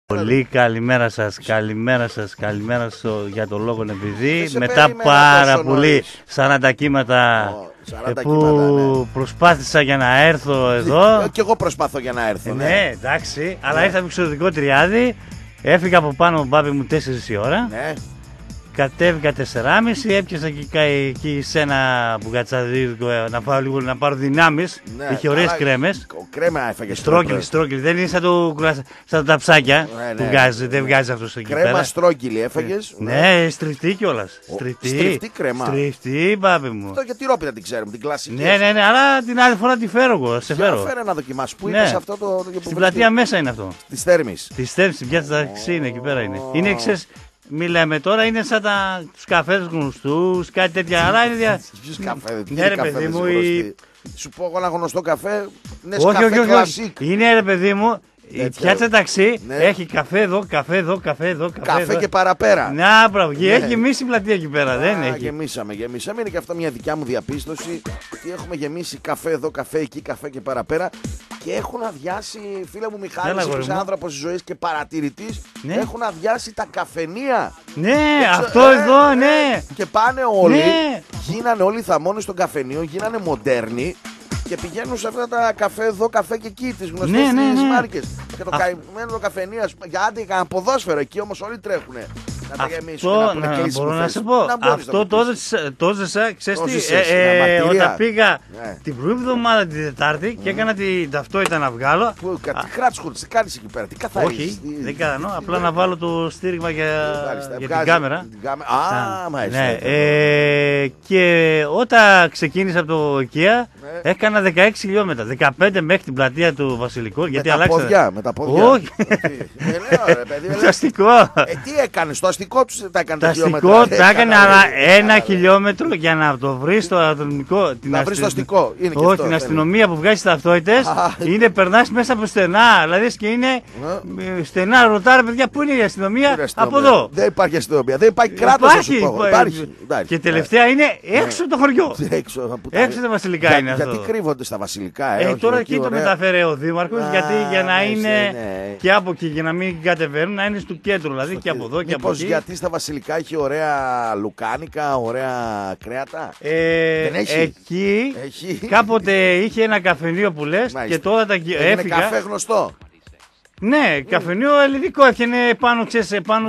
Πολύ καλημέρα σας, καλημέρα σας, καλημέρα για το λόγο επειδή μετά πάρα πολύ 40 κύματα που προσπάθησα για να έρθω εδώ. Και εγώ προσπαθώ για να έρθω. Ναι, εντάξει, αλλά ήρθα με εξωτερικό τριάδι, έφυγα από πάνω με μπάμπη μου 4 η ώρα. Ναι. Κατέβηκα 4.30, έπιασα εκεί σε ένα μπουγατσαδίδικο να φάω λίγο να πάρω δυνάμεις. Ναι, είχε ωραίες κρέμες. Κρέμα έφαγε. Στρόγγυλη, δεν είναι σαν τα ταψάκια που βγάζει, δεν βγάζει αυτός εκεί πέρα. Κρέμα στρόγγυλη έφαγες. Ναι, στριφτή κιόλας. Στριφτή κρέμα. Στριφτή, μπάμπη μου. Αυτό για τη ρόπιτα την ξέρουμε, την κλασική. Ναι, αλλά την άλλη φορά τη φέρω εγώ. Σε φέρω. Φέρε να δοκιμάσεις. Πού είπες αυτό το. Στην πλατεία μέσα είναι αυτό. Τη Θέρμης. Τη Θέρμης, στην πιάτσα ταξί είναι εκεί πέρα είναι. Είναι εξές. Μιλάμε τώρα, είναι σαν τους καφές γνωστούς, κάτι τέτοια. Αλλά είναι Ποιους καφέ, ναι, ρε παιδί μου. Σου πω εγώ ένα γνωστό καφέ. Όχι. Είναι ρε παιδί μου. Η πιάτσα ταξί έχει καφέ εδώ, καφέ εδώ, καφέ εδώ. Καφέ και παραπέρα. Να, μπράβο. Έχει γεμίσει η πλατεία εκεί πέρα, δεν έχει. Γεμίσαμε. Είναι και αυτό μια δικιά μου διαπίστωση. Ότι έχουμε γεμίσει καφέ εδώ, καφέ εκεί, καφέ και παραπέρα. Και έχουν αδειάσει, φίλε μου Μιχάλη, είσαι άνθρωπος της ζωής και παρατηρητής. Έχουν αδειάσει τα καφενεία. Ναι, αυτό εδώ, ναι. Και πάνε όλοι. Γίνανε όλοι θαμώνες των καφενείων, γίνανε μοντέρνοι. Και πηγαίνουν σε αυτά τα καφέ εδώ, καφέ και εκεί, τις γνωστές μάρκες. Και το καημένο το καφενείο, για άντε για ποδόσφαιρο, εκεί όμως όλοι τρέχουνε. Να τα γεμίσουν. Μπορώ να σου πω, αυτό το ζεσα, ξέρεις τι, όταν πήγα την προηγούμενη εβδομάδα την Τετάρτη και έκανα την ταυτότητα να βγάλω. Τι κράτσχουρτς, τι κάνεις εκεί πέρα, τι καθαρίζεις? Όχι, δεν κάνω, απλά να βάλω το στήριγμα για την κάμερα. Α, μάλιστα. Και όταν ξεκίνησα από το IKEA, έκανα 16 χιλιόμετρα, 15 μέχρι την πλατεία του Βασιλικού. Με τα πόδια. Όχι. Το αστικό. Τι έκανες, το αστικό του τα έκανε τα χιλιόμετρα. Το αστικό τα έκανε, αλλά 1 χιλιόμετρο για να το βρει στο αστυνομικό. Να βρει το αστικό. Όχι, την αστυνομία που βγάζει ταυτότητες είναι περνάς μέσα από στενά. Δηλαδή και είναι στενά. Ρωτάρε παιδιά, πού είναι η αστυνομία? Από εδώ. Δεν υπάρχει αστυνομία, δεν υπάρχει κράτος. Υπάρχει. Και τελευταία είναι έξω από το χωριό. Έξω τα βασιλικά είναι αυτό. Γιατί κρύβονται στα βασιλικά, τώρα εκεί το μεταφέρει ο Δήμαρχος, γιατί για να είναι και από εκεί, για να μην κατεβαίνουν, να είναι στο κέντρο, δηλαδή και από εδώ και από εκεί. Γιατί στα βασιλικά έχει ωραία λουκάνικα, ωραία κρέατα? Δεν έχει. Εκεί κάποτε είχε ένα καφενείο που λες και τώρα τα έφυγα. Είναι καφέ γνωστό. Ναι, καφενείο ελληνικό, έφτιανε πάνω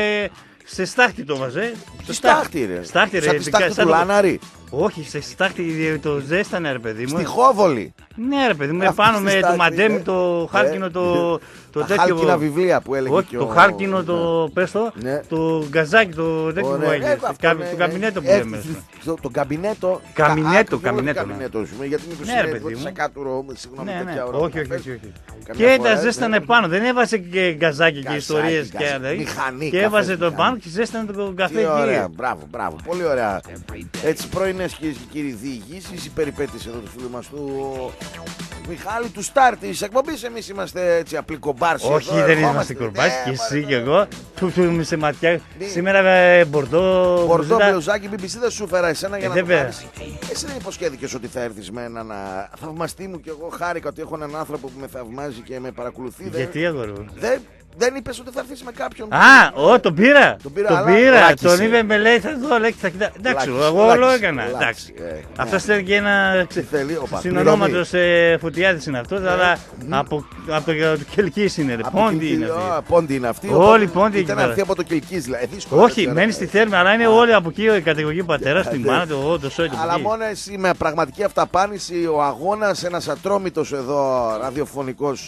σε στάχτη το βάζε. Στάχτη ρε. Στάχτη ρε. Σαν τη στάχτη του Λάναρη. Όχι, σε στάχτη το ζέστανε ρε παιδί μου. Στη Χόβολη. Ναι ρε παιδί μου, επάνω με το μαντέμι, το χάρκινο, τα χάλκινα βιβλία που έλεγε. Όχι, το χάρκινο, το πέστο, το γκαζάκι, το τέτοιο που έγινε. Το καμινέτο που λέμε. Το καμπινέτο. Καμινέτο. Γιατί μήπως είναι σε κάτουρο, συγγνώμη, τέτοια ώρα. Όχι. Και τα ζέστανε πάνω, δεν έβασε και γκαζάκι και ιστορίες και έβαζε το πάνω και ζέστανε το καφέ εκεί. Μπράβο, πολύ ωραία. Έτσι πρωινές κυρίες και κύριοι διηγήσεις, οι περιπέτειες εδώ του φίλου μας του Μιχάλη του Στάρ της εκπομπής. Εμείς είμαστε έτσι απλοί κομπάρσοι. Όχι, δεν είμαστε κομπάρσοι, και εσύ και εγώ. Σε ματιά. Σήμερα μπορντό. Μπορντό μπλουζάκι, BBC δεν σου φέρα εσένα για να το πάρεις. Εσύ δεν υποσχέθηκες ότι θα έρθεις με έναν θαυμαστή μου και εγώ χάρηκα ότι έχω έναν άνθρωπο που με θαυμάζει και με παρακολουθεί. Γιατί αγόρι? Δεν είπες ότι θα έρθεις με κάποιον? Τον πήρα. Τον είπε, με λέει, θα δω, λέει, θα κοιτάξω. Εντάξει, εγώ όλο έκανα. Αυτό θέλει και ένα συνονόματος Φωτιάδης είναι αυτό, αλλά από το Κελκής είναι. Πόντι είναι αυτή. Όλοι πόντι εκεί πέρα. Ήταν αυτή από το Κελκής δηλαδή. Όχι, μένει στη Θέρμη, αλλά είναι όλοι από εκεί η κατηγορική πατέρα, τη μάνα, το σόι. Αλλά μόνο εσύ με πραγματική αυταπάνηση, ο αγώνας, ένας ατρόμητος εδώ ραδιοφωνικός.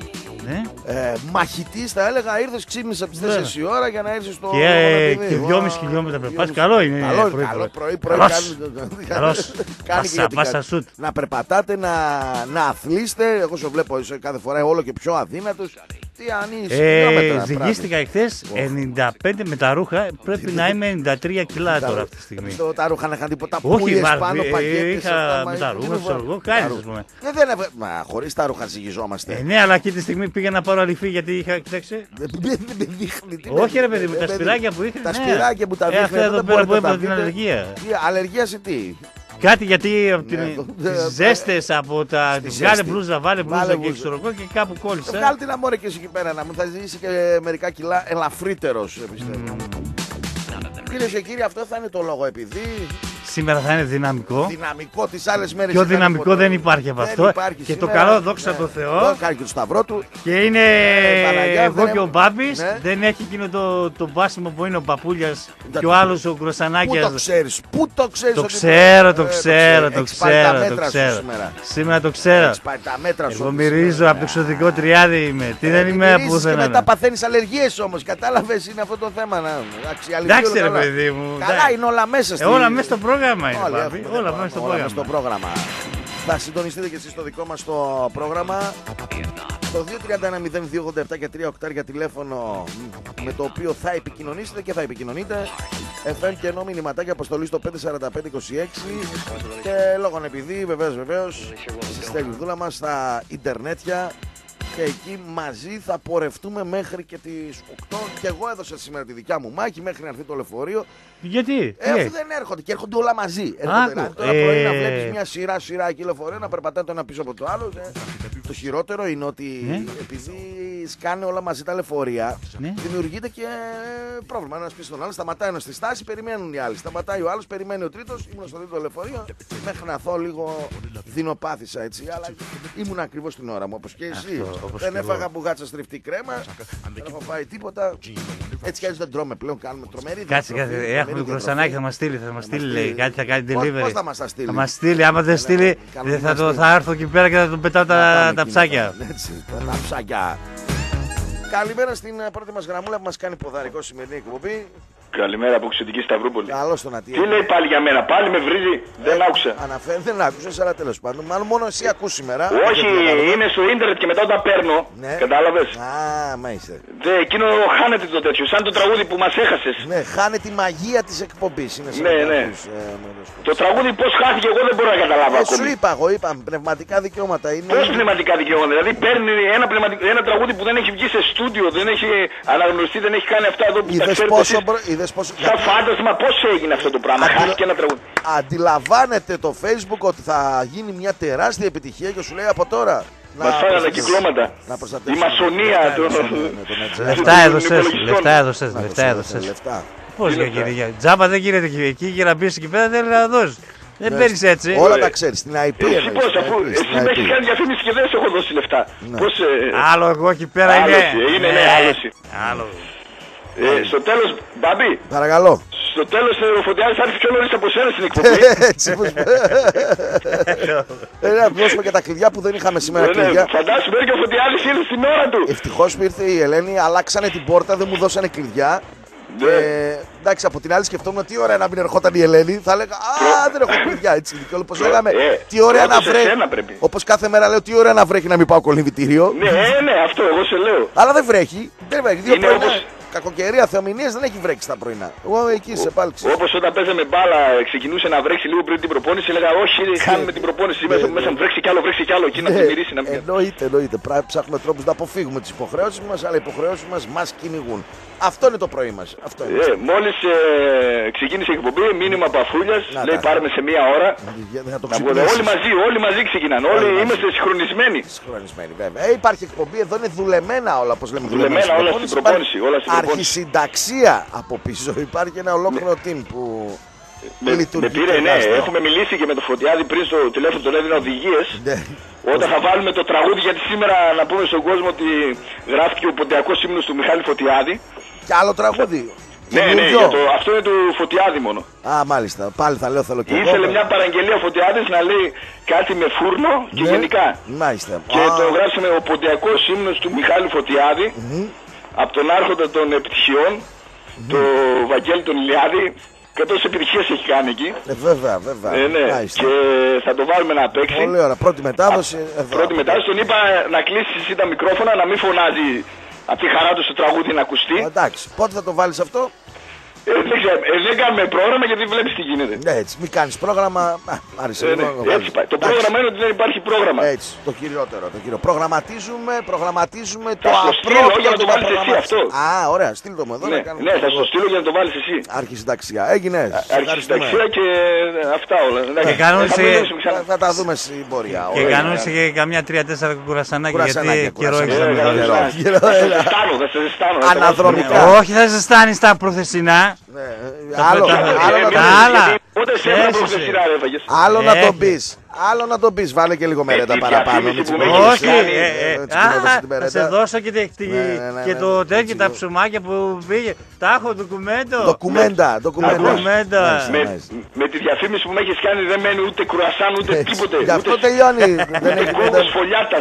Μαχητής θα έλεγα, ήρθες, ξύπνησες από τις 4 η ώρα για να έρθεις στο. Και 2,5 χιλιόμετρα περπάτης. Καλό είναι. Καλό πρωί. Καλώς. Πάσα σουτ. Να περπατάτε, να αθλείστε. Εγώ σε βλέπω κάθε φορά όλο και πιο αδύνατος. Τι ανήσυχοι. Ζυγίστηκα εχθές 95 με τα ρούχα. Πρέπει να είμαι 93 κιλά τώρα αυτή τη στιγμή. Τα ρούχα να είχαν τίποτα πουλιές πάνω, πακέτες. Είχα με τα ρούχα, ξέρω εγώ, κάνεις ας πούμε. Μα χωρίς τα ρούχα ζυγιζόμαστε. Ναι, αλλά εκεί τη στιγμή πήγα να πάρω αληφή γιατί είχα, κοιτάξτε. Όχι ρε παιδί μου, τα σπυράκια που είχα. Τα σπυράκια που τα δείχνει. Αυτά εδώ πέρα που έπαθα την αλλεργία. Αλλεργία σε τι? Κάτι γιατί τις ζέστες από τα. Βγάλε μπλούζα, βάλε μπλούζα και ξέρω εγώ και κάπου κόλλησε. Βγάλε την αμόρε και εσύ εκεί πέρα να μου θα ζήσει και μερικά κιλά ελαφρύτερος, πιστεύω. Κυρίες και κύριοι, αυτό θα είναι το λόγο επειδή. Σήμερα θα είναι δυναμικό. Δυναμικό τις άλλες μέρες. Πιο δυναμικό δεν υπάρχει από αυτό. Και σήμερα, το καλό, δόξα τω Θεώ. Κάνει και το σταυρό του. Και είναι εγώ και ο Μπάμπης. Δεν έχει εκείνο το μπάσιμο που είναι ο Παπούλιας και ο άλλος ο Κροσανάκιας. Πού το ξέρεις, πού το ξέρεις. Το ξέρω. Σήμερα το ξέρω. Εγώ μυρίζω από το εξωτικό τριάδι είμαι. Τι δεν είμαι πουθενά. Και μετά παθαίνεις αλλεργίες όμως. Κατάλαβες, είναι αυτό το θέμα. Εντάξει ρε παιδί μου. Καλά είναι όλα μέσα. Όλα μέσα στο πρόγραμμα είναι. Όλα μέσα στο πρόγραμμα. Θα συντονιστείτε και εσείς στο δικό μας το πρόγραμμα. Το 231-0287 και 3 οκτάρια τηλέφωνο με το οποίο θα επικοινωνήσετε και θα επικοινωνείτε. FM και ενώ μηνυματάκια αποστολή στο 54526 και λόγω επειδή βεβαίως στη στελιδούλα μας στα ιντερνέτια. Και εκεί μαζί θα πορευτούμε μέχρι και τις 8. Και εγώ έδωσα σήμερα τη δικιά μου μάχη μέχρι να έρθει το λεωφορείο. Γιατί? Αφού δεν έρχονται και έρχονται όλα μαζί. Έρχονται τώρα πρωί να βλέπεις μια σειρά εκεί λεωφορείο να περπατάει το ένα πίσω από το άλλο. Το χειρότερο είναι ότι επειδή σκάνε όλα μαζί τα λεωφορεία, δημιουργείται και πρόβλημα. Ένας πίσω στον άλλο, σταματάει ένας στη στάση, περιμένουν οι άλλοι. Σταματάει ο άλλος, περιμένει ο τρίτος. Ήμουν στο τρίτο λεωφορείο. Μέχρι να θω λίγο δεινοπάθησα έτσι. Αλλά ήμουν ακριβώς στην ώρα μου όπως και εσύ. Δεν έφαγα μπουγάτσα στριφτή κρέμα. Δεν έχω φάει τίποτα. Έτσι κι αλλιώς δεν τρώμε πλέον, κάνουμε τρομερή. Έχουμε το Κροσανάκι, θα μας στείλει, λέει. Κάτι θα κάνει delivery. Πώς θα μας τα στείλει? Θα μας στείλει, άμα δεν στείλει, θα έρθω εκεί πέρα και θα τον πετάω τα ψάκια. Έτσι, τα ψάκια. Καλημέρα στην πρώτη μας γραμμούλα που μας κάνει ποδαρικό σημερινή εκπομπή. Καλημέρα από Ξωτική Σταυρούπολη. Καλώς τον Ατία. Τι λέει πάλι για μένα, πάλι με βρίζει, δεν άκουσα. Δεν άκουσες, αλλά τέλος πάντων. Μάλλον μόνο εσύ ακούς σήμερα. Όχι, είναι στο ίντερνετ και μετά όταν παίρνω. Κατάλαβες. Μάλιστα. Εκείνο χάνεται το τέτοιο, σαν το τραγούδι που μας έχασες. Ναι, χάνεται η μαγεία της εκπομπής. Ναι. Το τραγούδι πώς χάθηκε, εγώ δεν μπορώ να καταλάβω ακόμη. Σου είπα, πνευματικά δικαιώματα είναι. Πώς πνευματικά δικαιώματα, δηλαδή παίρνει ένα τραγούδι που δεν έχει βγει σε στούντιο, δεν έχει αναγνωριστεί, δεν έχει κάνει αυτά εδώ που τα ξέρετε. Σαν φάντασμα πώς έγινε αυτό το πράγμα, χάθηκε ένα τραγούδι. Αντιλαμβάνεται το Facebook ότι θα γίνει μια τεράστια επιτυχία και σου λέει από τώρα. Μας φάγανε κυκλώματα. Η μασονία. Λεφτά έδωσες. Πώς για τζάμπα δεν γίνεται εκεί και να μπεις εκεί πέρα δεν να δώσεις. Δεν παίρνεις έτσι. Όλα τα ξέρεις, στην IP. Εσύ πώς, αφού εσύ με έχεις κάνει διαφήμιση και δεν σε έχω δώσει λεφτά. Άλλο εγώ εκεί πέρα είναι. Είναι άλωση. Στο τέλος, Μπάμπη. Παρακαλώ. Στο τέλος ο Φωτιάδης θα έρθει πιο νωρίς από σένα στην εκπομπή. Έτσι πως. Να δώσουμε και τα κλειδιά που δεν είχαμε σήμερα κλειδιά. Φαντάσου μέχρι και ο Φωτιάδης ήρθε στην ώρα του. Ευτυχώς που ήρθε η Ελένη, αλλάξανε την πόρτα, δεν μου δώσανε κλειδιά. Εντάξει, από την άλλη σκεφτόμουν τι ωραία να μην ερχόταν η Ελένη. Θα έλεγα δεν έχω κλειδιά έτσι. Και όπως λέγαμε, τι ωραία να βρέχει. Όπως κάθε μέρα λέω, τι ωραία να βρέχει να μην πάω κολυμβητήριο. Ναι, αυτό εγώ σε λέω. Αλλά δεν βρέχει. Δύο πρωινά. Κακοκαιρία, θεομηνίες δεν έχει βρέξει τα πρωινά. Εγώ εκεί σε πάλι ξέρω. Όπως όταν παίζαμε μπάλα, ξεκινούσε να βρέξει λίγο πριν την προπόνηση, έλεγα όχι, χάνουμε την προπόνηση. Μέσα μου βρέξει κι άλλο, εκεί να πλημμυρίσει. Εννοείται. Ψάχνουμε τρόπους να αποφύγουμε τις υποχρεώσεις μας, αλλά οι υποχρεώσεις μας κυνηγούν. Αυτό είναι το πρωί μας. Μόλις ξεκίνησε η εκπομπή, μήνυμα Παφούλιας, λέει πάρουμε σε μία ώρα. Όλοι μαζί ξεκινάνε. Όλοι είμαστε συγχρονισμένοι. Συγχρονισμένοι, βέβαια. Υπάρχει εκπομπή, εδώ είναι δουλεμένα όλα, όπως λέμε. Δουλεμένα όλα στην προπόνηση. Αρχισυνταξία από πίσω. Υπάρχει ένα ολόκληρο team που λειτουργεί. Έχουμε μιλήσει και με το Φωτιάδη πριν στο τηλέφωνο, τον έδινα οδηγίες. Όταν θα βάλουμε το τραγούδι, γιατί σήμερα να πούμε στον κόσμο ότι γράφτηκε ο ποντιακός ύμνος του Μιχάλη Φωτιάδη. Και άλλο τραγούδι. Ναι, αυτό είναι του Φωτιάδη μόνο. Μάλιστα. Πάλι θα λέω θέλω και εγώ. Ήθελε μια παραγγελία ο Φωτιάδης να λέει κάτι με φούρνο και γενικά. Μάλιστα. Και το γράψαμε ο ποντιακός ύμνος του Μιχάλη Φωτιάδη. Από τον άρχοντα των επιτυχιών, τον Βαγγέλη τον Ηλιάδη, και τόσες επιτυχίες έχει κάνει εκεί. Βέβαια. Και θα το βάλουμε να παίξει. Πολύ ωραία. Πρώτη μετάδοση. Τον είπα να κλείσει εσύ τα μικρόφωνα, να μην φωνάζει από τη χαρά του στο τραγούδι να ακουστεί. Εντάξει, πότε θα το βάλεις αυτό? Δεν κάνουμε πρόγραμμα γιατί βλέπεις τι γίνεται. Έτσι, μην κάνεις πρόγραμμα. Άρεσε. Το πρόγραμμα είναι ότι δεν υπάρχει πρόγραμμα. Έτσι, το κυριότερο. Προγραμματίζουμε το απρόβλεπτο. Για να το βάλεις εσύ αυτό. Α, ωραία, στείλ το μου εδώ. Ναι, θα στο στείλω για να το βάλεις εσύ. Αρχισυνταξία, έγινε. Αρχισυνταξία και αυτά όλα. Θα τα δούμε στην πορεία. Και κανόνισε και καμιά 3-4 κουρασανάκια γιατί καιρό έχεις να μεγαλώσεις. Θα σε ζεστάνω. Αναδρομικά. Όχι, θα ζεστάνεις τα προθεσινά. Άλλο να τον πεις. Άλλο να τον πεις, βάλε και λίγο μερέτα παραπάνω. Όχι, θα σε δώσω και το τέτοιο, τα ψωμάκια που πήγε. Τα έχω ντοκουμέντο. Ντοκουμέντα. Με τη διαφήμιση που με έχεις κάνει δεν μένει ούτε κουρασάν ούτε τίποτε. Γι' αυτό τελειώνει. Δεν έχει κόβος φωλιάτας.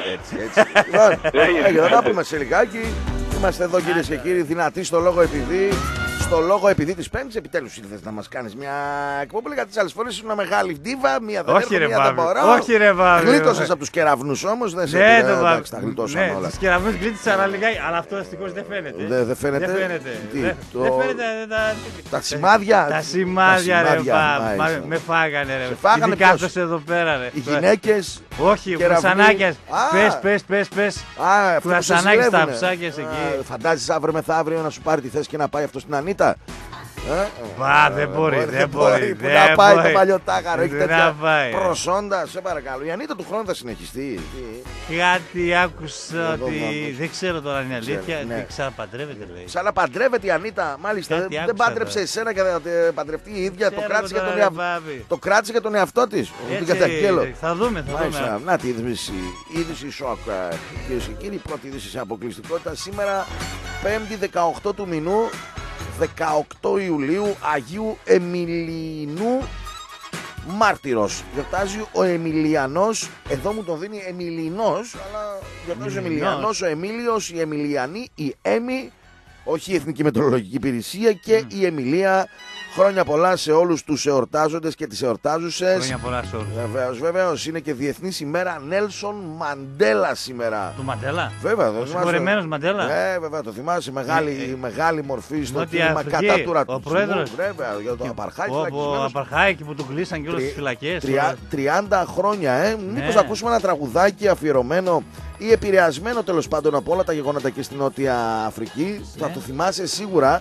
Θα πούμε σε λιγάκι. Είμαστε εδώ κυρίες και κύριοι, δυνατοί στο λόγο επειδή. Στο λόγο επειδή της Πέμπτης, επιτέλους ήρθες να μας κάνεις μια εκπομπή. Γιατί τις άλλες φορές ήσουν μια μεγάλη ντίβα, μία δεν έρχομαι, μία δεν μπορώ. Όχι ρε Βάβη. Γλίτωσες από τους κεραυνούς όμως, δεν σε πήρε, τα γλιτώσαμε όλα. Τους κεραυνούς γλίτησα αλλά λιγάκι, αλλά αυτό ευτυχώς δεν φαίνεται. Δεν φαίνεται. Δεν φαίνεται. Τα σημάδια. Τα σημάδια ρε Βάβη. Με φάγανε ρε. Ειδικά αυτός εδώ πέρα ρε. Οι γυναίκες. Όχι, κουρασανάκιας. Πες. Κουρασανάκιας τα ψάκες εκεί. Φαντάζεσαι αύριο μεθαύριο να σου πάρει τη θέση και να πάει αυτό στην Ανίτα. Δεν μπορεί. Πού να πάει το παλιωτάκαρο, έχει τέτοια προσόντα, σε παρακαλώ. Η Ανίτα του χρόνου θα συνεχιστεί. Κάτι άκουσα ότι δεν ξέρω τώρα αν είναι αλήθεια. Δεν ξαναπαντρεύεται λέει. Ξαναπαντρεύεται η Ανίτα, μάλιστα. Δεν πάντρεψε εσένα και θα παντρευτεί η ίδια. Το κράτησε για τον εαυτό της. Θα δούμε. Να τη είδηση σοκ. Κυρίες και κύριοι, πρώτη είδηση σε αποκλειστικότητα σήμερα, 5η 18 του μηνού. 18 Ιουλίου, Αγίου Εμιλινού Μάρτυρος. Γιορτάζει ο Εμιλιανός. Εδώ μου τον δίνει Εμιλινός, αλλά γιορτάζει ο Εμιλιανός, ο Εμίλιος, η Εμιλιανή, η Έμι, όχι η Εθνική Μετρολογική Υπηρεσία και η Εμιλία. Χρόνια πολλά σε όλους τους εορτάζοντες και τις εορτάζουσες. Χρόνια πολλά σε όλους. Βεβαίως. Είναι και Διεθνής ημέρα Νέλσον Μαντέλα σήμερα. Του Μαντέλα. Βέβαια. Ο συγχωρεμένος Μαντέλα. Βέβαια, το θυμάσαι. Μεγάλη μορφή στο κίνημα κατά του ρατσισμού. Ο πρόεδρος. Βέβαια, για το Απαρχάι. Ο Απαρχάι που του κλείσαν και όλες τις φυλακές. 30 χρόνια, Μήπως ακούσουμε ένα τραγουδάκι αφιερωμένο ή επηρεασμένο τέλος πάντων από όλα τα γεγονότα και στην Νότια Αφρική. Θα το θυμάσαι σίγουρα.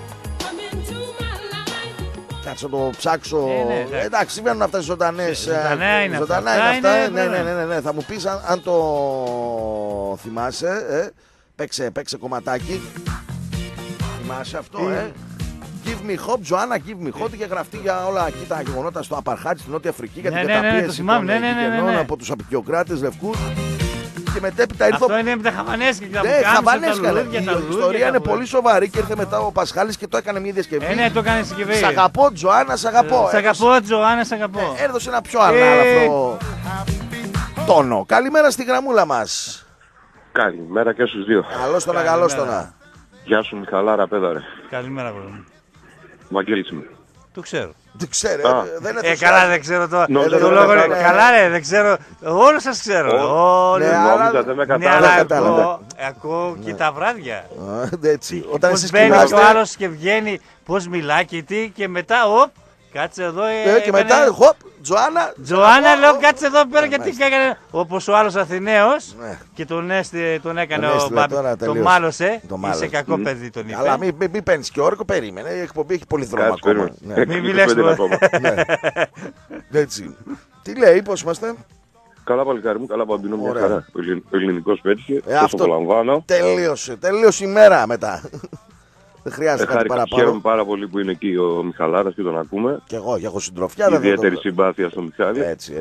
Κάτσε να το ψάξω. Εντάξει, συμβαίνουν αυτές οι ζωντανές. Ζωντανά είναι αυτά. Ναι. Θα μου πεις αν το θυμάσαι. Παίξε κομματάκι. Θυμάσαι αυτό, Give me hope, Joanna, give me hope. Είχε γραφτεί για όλα εκεί τα γεγονότα στο Απαρχάι, στην Νότια Αφρική, για την καταπίεση των γηγενών από τους απικιοκράτες λευκούς. Και μετέπειτα ήρθε. Αυτό είναι με τα χαβανέσκα. Η ιστορία είναι πολύ σοβαρή και ήρθε μετά ο Πασχάλης και το έκανε μια διασκευή. Ναι, το έκανε συσκευή. Σ' αγαπώ, Τζοάννα, σ' αγαπώ. Σ' αγαπώ, Τζοάννα, σ' αγαπώ. Έδωσε ένα πιο ανάλαφρο τόνο. Καλημέρα στη γραμμούλα μας. Καλημέρα και στους δύο. Καλώς τόνα. Γεια σου Μιχαλάρα, πέδαρε. Καλημέρα, βρε. Βαγγέλης είμαι. Το ξέρω. Δεν ξέρω. Καλά, δεν ξέρω τώρα. Καλά, ρε, δεν ξέρω. Όλους σας ξέρω. Νόμιζα, δεν με κατάλαβα. Ακούω και τα βράδια. Πώς μπαίνει ο άλλος και βγαίνει, πώς μιλάει και τι, και μετά, κάτσε εδώ. Και μετά, Τζοάννα. Τζοάννα, λέω, κάτσε εδώ πέρα γιατί έκανε. Όπως ο άλλος Αθηναίος και τον έκανε ο Μπάμπη. Τον μάλωσε. Είσαι κακό παιδί, τον είπε. Αλλά μην παίρνεις και όρκο, περίμενε. Η εκπομπή έχει πολύ δρόμο ακόμα. Μην μιλάς ακόμα. Έτσι. Τι λέει, πώς είμαστε? Καλά, παλικάρι μου, καλά, Παμπινό, μια χαρά. Ο ελληνικός πέτυχε. Αυτό το λαμβάνω. Τελείωσε η μέρα μετά. Δεν χρειάζεται κάτι παραπάνω. Χαίρομαι πάρα πολύ που είναι εκεί ο Μιχαλάρας και τον ακούμε. Και εγώ έχω συντροφιά. Ιδιαίτερη συμπάθεια στο Μιχάλη. Έτσι.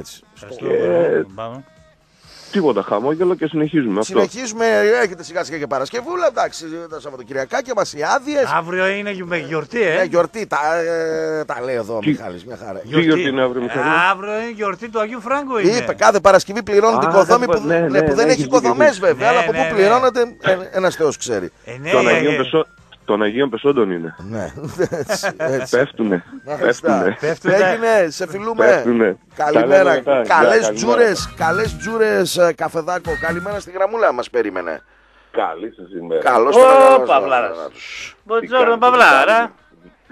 Τίποτα, χαμόγελο και συνεχίζουμε. Συνεχίζουμε, έχετε σιγά σιγά και Παρασκευούλα. Εντάξει, τα Σαββατοκυριακάκια μας, οι άδειες. Αύριο είναι γιορτή, γιορτή, τα λέει εδώ ο Μιχάλης, μια χαρά. Τι γιορτή είναι αύριο, Μιχάλη? Αύριο είναι γιορτή του Αγίου Φράγκου. Είπε, κάθε Παρασκευή πληρώνει την οικοδόμη που δεν έχει οικοδομές βέβαια, αλλά από πού πληρώνεται ένας Θεός ξέρει. Των Αγίων Πεσόντων είναι. Ναι, Πέφτουνε. Έγινε, σε φιλούμε. Καλημέρα. Καλές τζούρες καφεδάκο. Καλημέρα στη γραμμούλα μας περίμενε. Καλή σας ημέρα. Καλώς Παυλάρας. Μποντζόρνο Παυλάρα.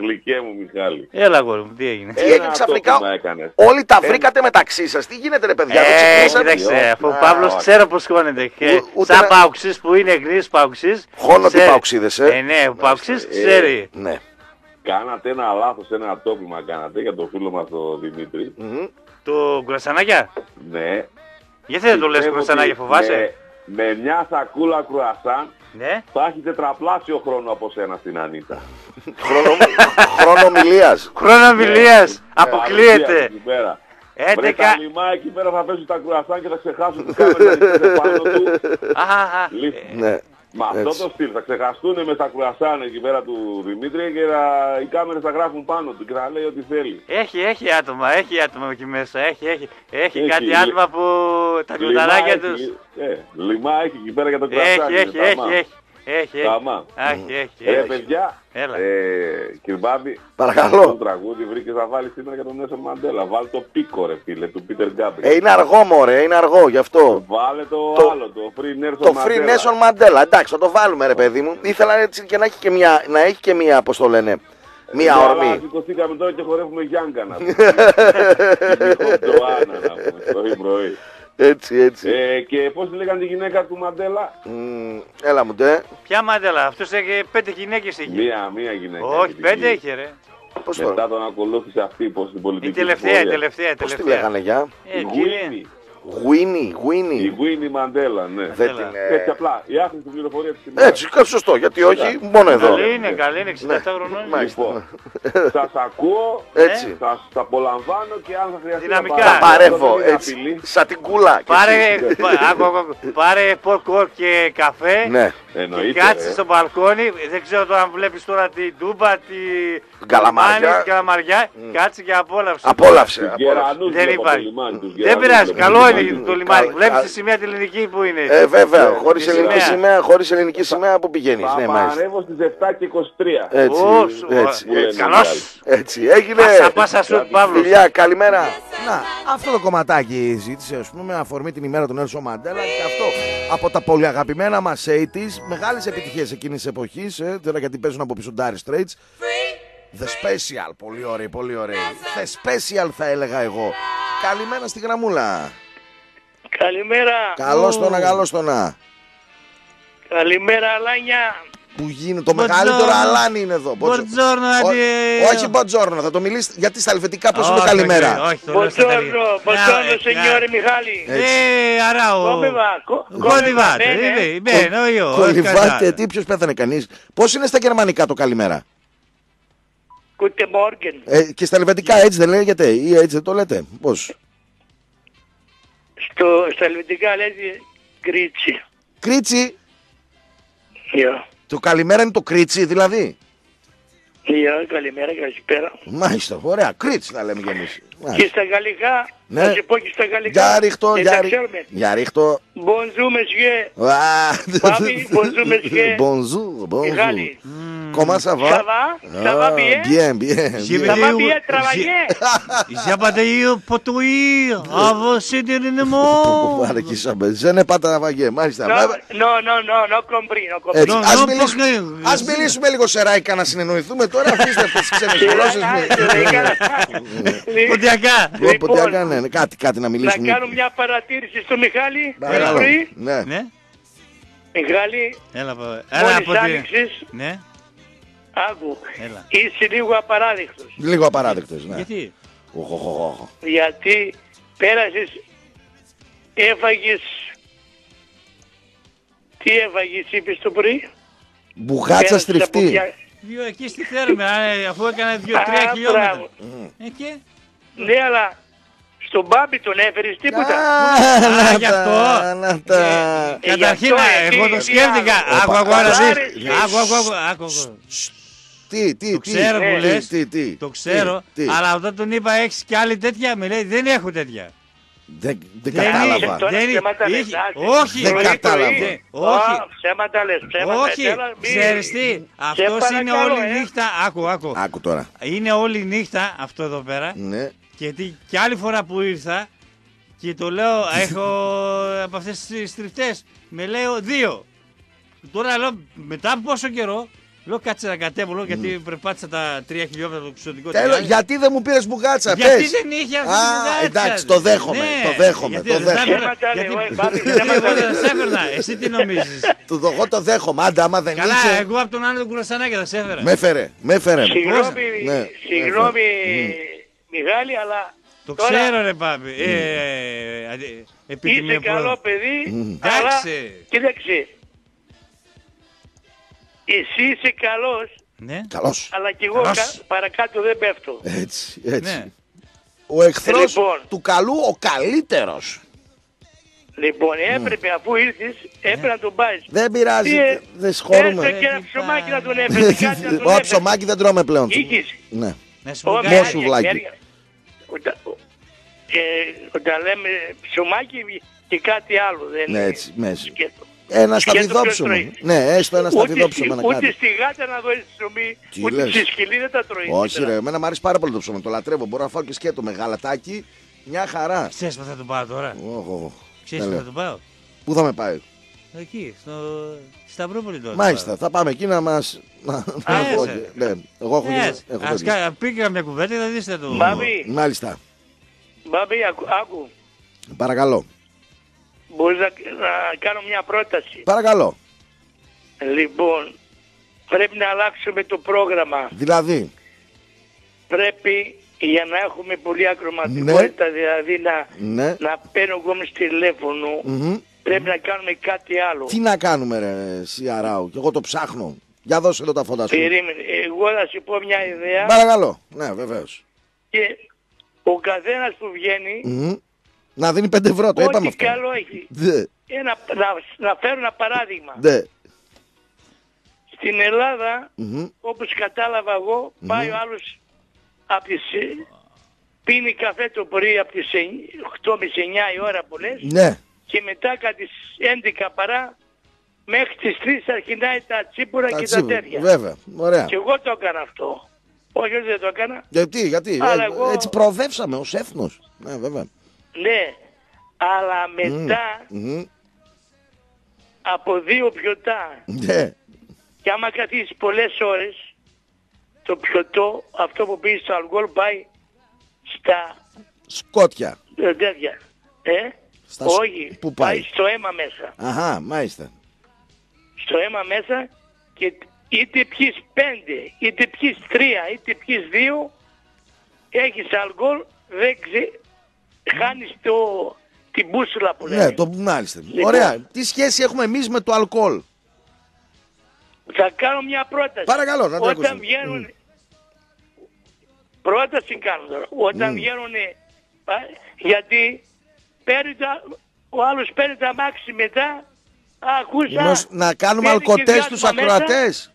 Γλυκέ μου Μιχάλη. Έλα γόρι μου, τι έγινε. Τι έγινε ξαφνικά, όλοι τα βρήκατε μεταξύ σας, τι γίνεται ρε παιδιά. Κοίταξε, αφού ο Παύλος ξέρω πως χώνεται. Σαν Παοξής που είναι γνήσιος Παοξής. Χώνονται οι Παοξίδες, Ναι, ο Παοξής ξέρει. Ναι. Κάνατε ένα λάθος, ένα τόπιμα κάνατε για το φίλο μας τον Δημήτρη. Το κουρασανάκια. Ναι. Γιατί δεν το λες κουρασανάκια, φοβάσαι. Με μια σακούλα κρουασάν ναι. Θα έχει τετραπλάσιο χρόνο από σένα στην Ανίτα. Χρόνο ομιλίας. Χρόνο ομιλίας. Αποκλείεται. Βρε τα λιμά εκεί πέρα θα παίζουν τα κρουασάν και θα ξεχάσουν τις κάμερες πάνω του. Ναι. Με αυτό το στυλ θα ξεχαστούν με τα κρουασάν εκεί πέρα του Δημήτρη και οι κάμερες θα γράφουν πάνω του και θα λέει ό,τι θέλει. Έχει άτομα εκεί μέσα. Έχει κάτι άτομα που τα λιουδαράκια τους. Λιμά έχει εκεί πέρα για το κρουασάν. Έχει. Ρε παιδιά, κύριε Μπάμπη, παρακαλώ. Το τραγούδι βρήκες να βάλεις σήμερα για τον Νέλσον Μαντέλα. Βάλε το πίκο ρε φίλε του Πίτερ Γκάμπρι. Είναι αργό μωρέ, είναι αργό γι' αυτό. Βάλε το άλλο, το Free Nelson Mandela. Εντάξει, θα το βάλουμε ρε παιδί μου. Ήθελα έτσι και να έχει και μία, πώς το λένε, μία ορμή. Αλλά σηκωθήκαμε τώρα και χορεύουμε Γιάνκα να πούμε. Τζοάννα να πούμε, πρωί. Έτσι. Και πώς λέγανε τη γυναίκα του Μαντέλα. Έλα μου ντε. Ποια Μαντέλα, αυτός έχει 5 γυναίκες είχε. Μία γυναίκα. Όχι, 5 είχε ρε. Μετά τον ακολούθησε αυτή πώς στην πολιτική. Η τελευταία. Πώς τη λέγανε για. Γουίνι. Η Γουίνι Μαντέλα, ναι. Έτσι απλά, η άχρηστη πληροφορία της ημέρας. Έτσι, σωστό, γιατί όχι, μόνο εδώ. Καλή είναι, 67 χρονών. Λοιπόν, σας ακούω, σας απολαμβάνω και αν θα χρειαστεί δυναμικά. Θα παρεύω, έτσι, σαν την κούλα. Πάρε popcorn και καφέ. Ναι. Και κάτσε στο μπαλκόνι, δεν ξέρω τώρα αν βλέπεις τώρα την Τούμπα, την Καλαμαριά, κάτσε και απόλαυσε. Δεν υπάρχει. Δεν πειράζει, καλό είναι το λιμάνι. Βλέπεις τη σημαία την ελληνική που είναι. Βέβαια, χωρίς ελληνική σημαία που πηγαίνεις. Θα παρεύω στις 7 και 23. Έτσι. Καλώς. Έτσι, έγινε. Πάσα σου, Παύλο. Φιλιά, καλημέρα. Να, αυτό το κομματάκι ζήτησε, ας πούμε, με αφορμή την ημέρα του Νέλσον Μαντέλα και αυτό από τα πολύ αγαπημένα μας 80's, μεγάλες επιτυχίες εκείνης της εποχής, τώρα γιατί παίζουν από πίσω Dire Straits. The Special, πολύ ωραίοι. The Special θα έλεγα εγώ. Καλημέρα στη γραμμούλα. Καλημέρα. Καλώς το να. Καλημέρα Αλάνια. Που γίνεται, το μεγαλύτερο αλάνι είναι εδώ. Όχι μποτζόρνο, θα το μιλήσει γιατί στα ελβετικά πώς είναι καλημέρα. Μποτζόρνο, σενιόρε Μιχάλη. Αράω. Κολυβάτε, τι, ποιος πέθανε κανείς. Πώς είναι στα γερμανικά το καλημέρα. Guten Morgen. Και στα ελβετικά έτσι δεν λέγεται ή έτσι δεν το λέτε. Πώς. Στα ελβετικά λέτε κρίτσι. Κρίτσι. Yeah. Το καλημέρα είναι το κρίτσι δηλαδή. Καλημέρα, καλησπέρα. Μάλιστα, ωραία. Κρίτσι θα λέμε κι εμείς. Και στα γαλλικά, ναι. θα σε πω και στα γαλλικά. Για ρίχτω. Bonjour, monsieur. Papi, bonjour, monsieur. Bonjour. Μιχάλη. Comment ça va? Ça va bien? Bien. Ça va bien travailler? J'ai pas d'ailleurs pour toi, avancez dernièrement. Je n'ai pas travaillé, μάλιστα. No compris. Ας μιλήσουμε λίγο σε ράικα να συνεννοηθούμε τώρα, αφήστε αυτές τις ξένες γλώσσες. Ποντιακά, ναι, κάτι να μιλήσουμε. Να κάνω μια παρατήρηση στο Μιχάλη. Ναι. Μιχάλη, μόλις άνοιξες, άκου, είσαι λίγο απαράδεκτος. Λίγο απαράδεκτος, ναι. Γιατί? Γιατί πέρασες, έφαγες, τι έφαγες είπες το πρωί? Μπουγάτσα στριφτή. Εκεί στη Θέρμη, αφού έκανα 2-3 χιλιόμετρα. Ναι, αλλά στον Μπάμπη τον έφερες τίποτα. Γι' αυτό. Καταρχήν, εγώ το σκέφτηκα. Άκου. Τι, το ξέρω που λες, το ξέρω, αλλά όταν τον είπα έχεις κι άλλη τέτοια, με λέει δεν έχω τέτοια. Δεν κατάλαβα. Όχι, δεν κατάλαβα. Ψέματα λες, όχι, ξέρεις τι, αυτός είναι όλη νύχτα, άκου τώρα. Είναι όλη νύχτα αυτό εδώ πέρα. Ναι. Και άλλη φορά που ήρθα και το λέω έχω από αυτές τις στριφτές, με λέω 2. Τώρα λέω μετά από πόσο καιρό Λέω κάτσε να κατέβω, γιατί περπάτησα τα 3 χιλιόμετρα το εξωτικό. Γιατί δεν μου πήρες μπουγάτσα, πες. Γιατί δεν είχε αυτή τη μπουγάτσα. Εντάξει, το δέχομαι. Γιατί δεν σε έφερνα, εσύ τι νομίζεις. Εγώ το δέχομαι, άντε άμα δεν είχε. Καλά, εγώ από τον άλλο Κουρασανάκη θα σε έφερα. Με έφερε. Συγγνώμη Μιχάλη, αλλά... Το ξέρω ρε Πάπη. Είσαι καλό παιδί, αλλά κοίταξε. Εσύ είσαι καλός, ναι. Καλός. αλλά κι εγώ παρακάτω δεν πέφτω. Έτσι. Ναι. Ο εχθρός του καλού, ο καλύτερος. Λοιπόν, έπρεπε αφού ήρθες, έπρεπε να τον πάρεις. Δεν πειράζει, δεν σχόλουμε. Έστω και ένα ψωμάκι να τον έφερε, κάτι να τον έφερε. Ψωμάκι δεν τρώμε πλέον. Είχες. Ναι. Μόσουβλάκι. Όταν λέμε ψωμάκι και κάτι άλλο, δεν είναι. Έτσι, μέσα. Ένα σταφιδόψωμο. Ναι, έστω ένα σταφιδόψωμο να κάνει. Ούτε στη γάτα να δώσεις ψωμί, ούτε στη σκυλή δεν τα τρώει. Όχι ρε, εμένα μου αρέσει πάρα πολύ το ψωμί, το λατρεύω. Μπορώ να φάω και σκέτο με γαλατάκι, μια χαρά. Ξέρεις που θα τον πάω τώρα. Ξέρεις που θα τον πάω. Πού θα με πάει. Εκεί, στο Σταυρούπολη τώρα. Μάλιστα, θα πάμε εκεί να μας... Εγώ έχω πήγα μια κουβέντα και θα δείστε το... Μάλιστα. Μπάμπη, άκου. Παρακαλώ. Μπορείς να κάνω μια πρόταση. Παρακαλώ. Λοιπόν, πρέπει να αλλάξουμε το πρόγραμμα. Δηλαδή. Πρέπει για να έχουμε πολύ ακροματικότητα, δηλαδή να παίρνω εγώ με τηλέφωνο, πρέπει να κάνουμε κάτι άλλο. Τι να κάνουμε ρε Σιαράου, και εγώ το ψάχνω. Για δώσε εδώ τα φώτα σου. Περίμενε, εγώ θα σου πω μια ιδέα. Παρακαλώ, ναι βεβαίως. Και ο καθένας που βγαίνει... Να δίνει 5 ευρώ, το είπαμε αυτό. Ό,τι καλό έχει. Να φέρω ένα παράδειγμα. Στην Ελλάδα, όπως κατάλαβα εγώ, πάει ο άλλος από τις... πίνει καφέ το πρωί από τις 8 με 9 η ώρα που λες. Ναι. Και μετά κατά τις 11 παρά μέχρι τις 3 αρχινάει τα τσίπουρα και τα τέρια. Βέβαια, ωραία. Και εγώ το έκανα αυτό. Όχι δεν το έκανα. Γιατί, εγώ... έτσι προοδεύσαμε ως έθνος. Ναι, βέβαια. Ναι, αλλά μετά από 2 πιωτά και άμα καθίσεις πολλές ώρες το πιωτό, αυτό που πεις στο αλκοόλ πάει στα σκότια. Τέτοια. Όχι, πού πάει στο αίμα μέσα. Αχα, μάλιστα. Στο αίμα μέσα και είτε πιείς 5, είτε πιείς 3, είτε πιείς 2, έχεις αλκοόλ, δεν χάνεις την μπούσουλα που λέμε. Ναι, μάλιστα. Λοιπόν, ωραία. Τι σχέση έχουμε εμείς με το αλκοόλ. Θα κάνω μια πρόταση. Παρακαλώ, να το ακούσω. Όταν βγαίνουν... Πρόταση κάνω τώρα. Όταν βγαίνουν... Γιατί ο άλλος παίρνει τα μάξι μετά. Ακούσα... Να κάνουμε αλκοτές στους ακροατές.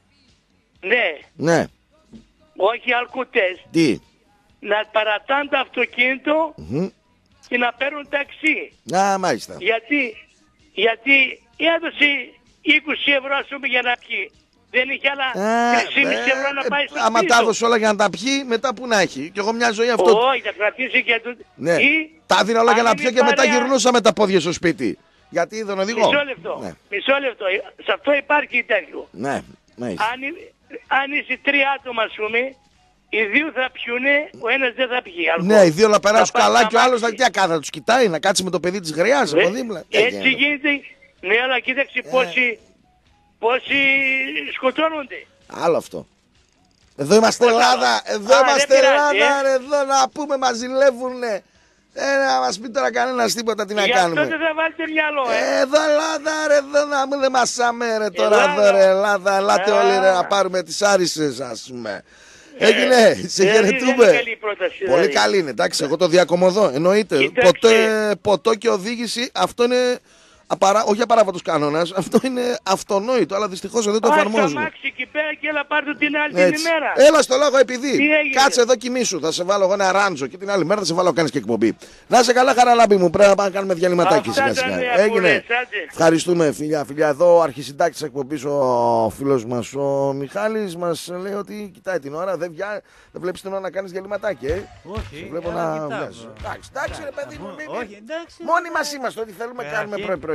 Ναι. Όχι αλκοτές. Τι. Να παρατάνε το αυτοκίνητο και να παίρνουν ταξί. Μάλιστα. Γιατί έδωσε 20 ευρώ ας πούμε για να πιει. Δεν είχε άλλα 3,5 ευρώ να πάει στο σπίτι. Άμα τα έδωσε όλα για να τα πιει, μετά που να έχει. Και εγώ μια ζωή αυτό... Όχι, θα κρατήσει και το... Ναι. Τα έδινα όλα για να πιω και μετά γυρνούσα με τα πόδια στο σπίτι. Γιατί δεν οδηγώ. Μισό λεπτό. Σε αυτό υπάρχει τέτοιο. Ναι. Αν είσαι 3 άτομα ας πούμε, οι 2 θα πιούνε, ο ένας δεν θα πιει. Ναι, οι 2 να περάσουν καλά και ο άλλος θα τους κοιτάει, να κάτσει με το παιδί της γριάς από δίπλα. Έτσι γίνεται. Ναι, αλλά κοίταξε πόσοι σκοτώνονται. Άλλο αυτό. Εδώ είμαστε Ελλάδα, εδώ να πούμε μας ζηλεύουνε. Να μας πει τώρα κανένας τίποτα τι να κάνουμε. Γι' αυτό δεν θα βάλετε μυαλό, Εδώ Ελλάδα ρε, εδώ να μην μασάμε ρε τώρα εδώ ρε Ελλάδα. Ελάτε όλοι ρε να πάρουμε τις άρισες ας πούμε. Έγινε, σε χαιρετούμε. Πολύ καλή είναι, εντάξει, εγώ το διακομωδώ. Εννοείται, ποτό και οδήγηση, αυτό είναι όχι απαράβατος κανόνας, αυτό είναι αυτονόητο, αλλά δυστυχώς δεν το εφαρμόζουμε. Αμάξι εκεί πέρα και έλα πάρ' το την άλλη την ημέρα. Έλα στο λόγο επειδή. Κάτσε εδώ κοιμήσου, θα σε βάλω εγώ ένα ράντζο και την άλλη μέρα θα σε βάλω κάνεις και εκπομπή. Να σε καλά Χαραλάμπη μου, πρέπει να πάμε να κάνουμε διαλυματάκι σιγά σιγά. Έγινε. Ευχαριστούμε φιλιά. Εδώ ο αρχισυντάκτης εκπομπής ο φίλος μας ο Μιχάλης μας λέει ότι κοιτάει την ώρα, δεν βλέπεις την ώρα να κάνεις διαλυματάκι, Όχι. Βλέπω να... Εντάξει ρε παιδί μου, μόνοι μας είμαστε, ό,τι θέλουμε κάνουμε πρωί-πρωί.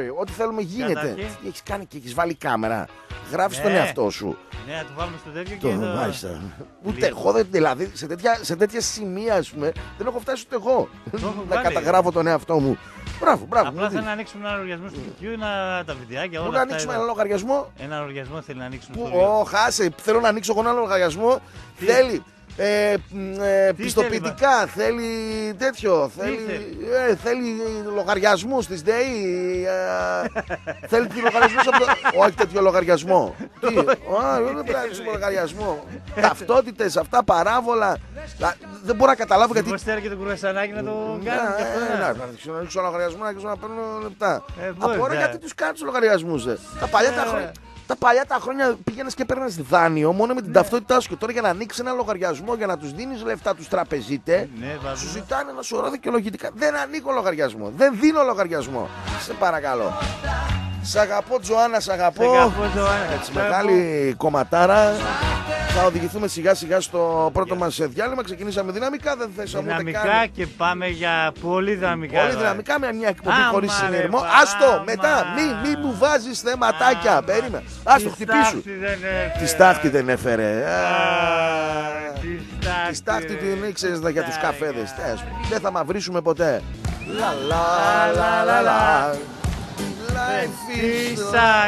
Ό,τι θέλουμε γίνεται. Τι έχεις κάνει και έχεις βάλει κάμερα. Γράφεις τον εαυτό σου. Ναι, το βάλουμε στο τέτοιο και μάλιστα. Ούτε εγώ, δηλαδή σε τέτοια σημεία, ας πούμε, δεν έχω φτάσει ούτε εγώ να καταγράφω τον εαυτό μου. Μπράβο. Απλά θέλω να ανοίξουμε ένα λογαριασμό στο YouTube, τα βιντεάκια, όλα. Πού να ανοίξουμε ένα λογαριασμό? Ένα λογαριασμό θέλει να ανοίξουμε. Χάσε, θέλω να ανοίξω εγώ ένα λογαριασμό. Θέλει. Πιστοποιητικά, θέλει τέτοιο, θέλει λογαριασμούς της ΔΕΗ, θέλει λογαριασμούς από το... Όχι τέτοιο λογαριασμό. Τι, δεν πρέπει να ανοίξουμε λογαριασμό. Ταυτότητες, αυτά, παράβολα. Δεν μπορώ να καταλάβω γιατί... Μήπως θέλει και το κουρασανάκι να το κάνει. Να ανοίξω λογαριασμό, να παίρνω λεπτά. Απορώ γιατί τους κάνεις λογαριασμούς. Τα παλιά τα χρόνια πήγαινες και παίρνες δάνειο μόνο με την ταυτότητά σου. Και τώρα για να ανοίξεις ένα λογαριασμό, για να τους δίνεις λεφτά τους τραπεζίτες, σου ζητάνε ένα σωρό δικαιολογητικά. Δεν ανοίγω λογαριασμό. Δεν δίνω λογαριασμό. Σε παρακαλώ. Σ' αγαπώ, Τζοάννα, σ' αγαπώ. Έτσι, μεγάλη κομματάρα. Θα οδηγηθούμε σιγά σιγά στο πρώτο μας διάλειμμα. Ξεκινήσαμε δυναμικά, δεν θέσαμε ούτε καν. Δυναμικά και πάμε για πολύ δυναμικά. Πολύ δυναμικά με μια εκπομπή χωρίς συνειρμό. Άστο, μετά, μη μου βάζεις θεματάκια. Περίμενε. Άστο, χτυπήσου. Τη στάχτη δεν έφερε. Τη στάχτη την ήξερες για τους καφέδες. Δεν θα μαυρίσουμε ποτέ. Λα λα λα λα. Life is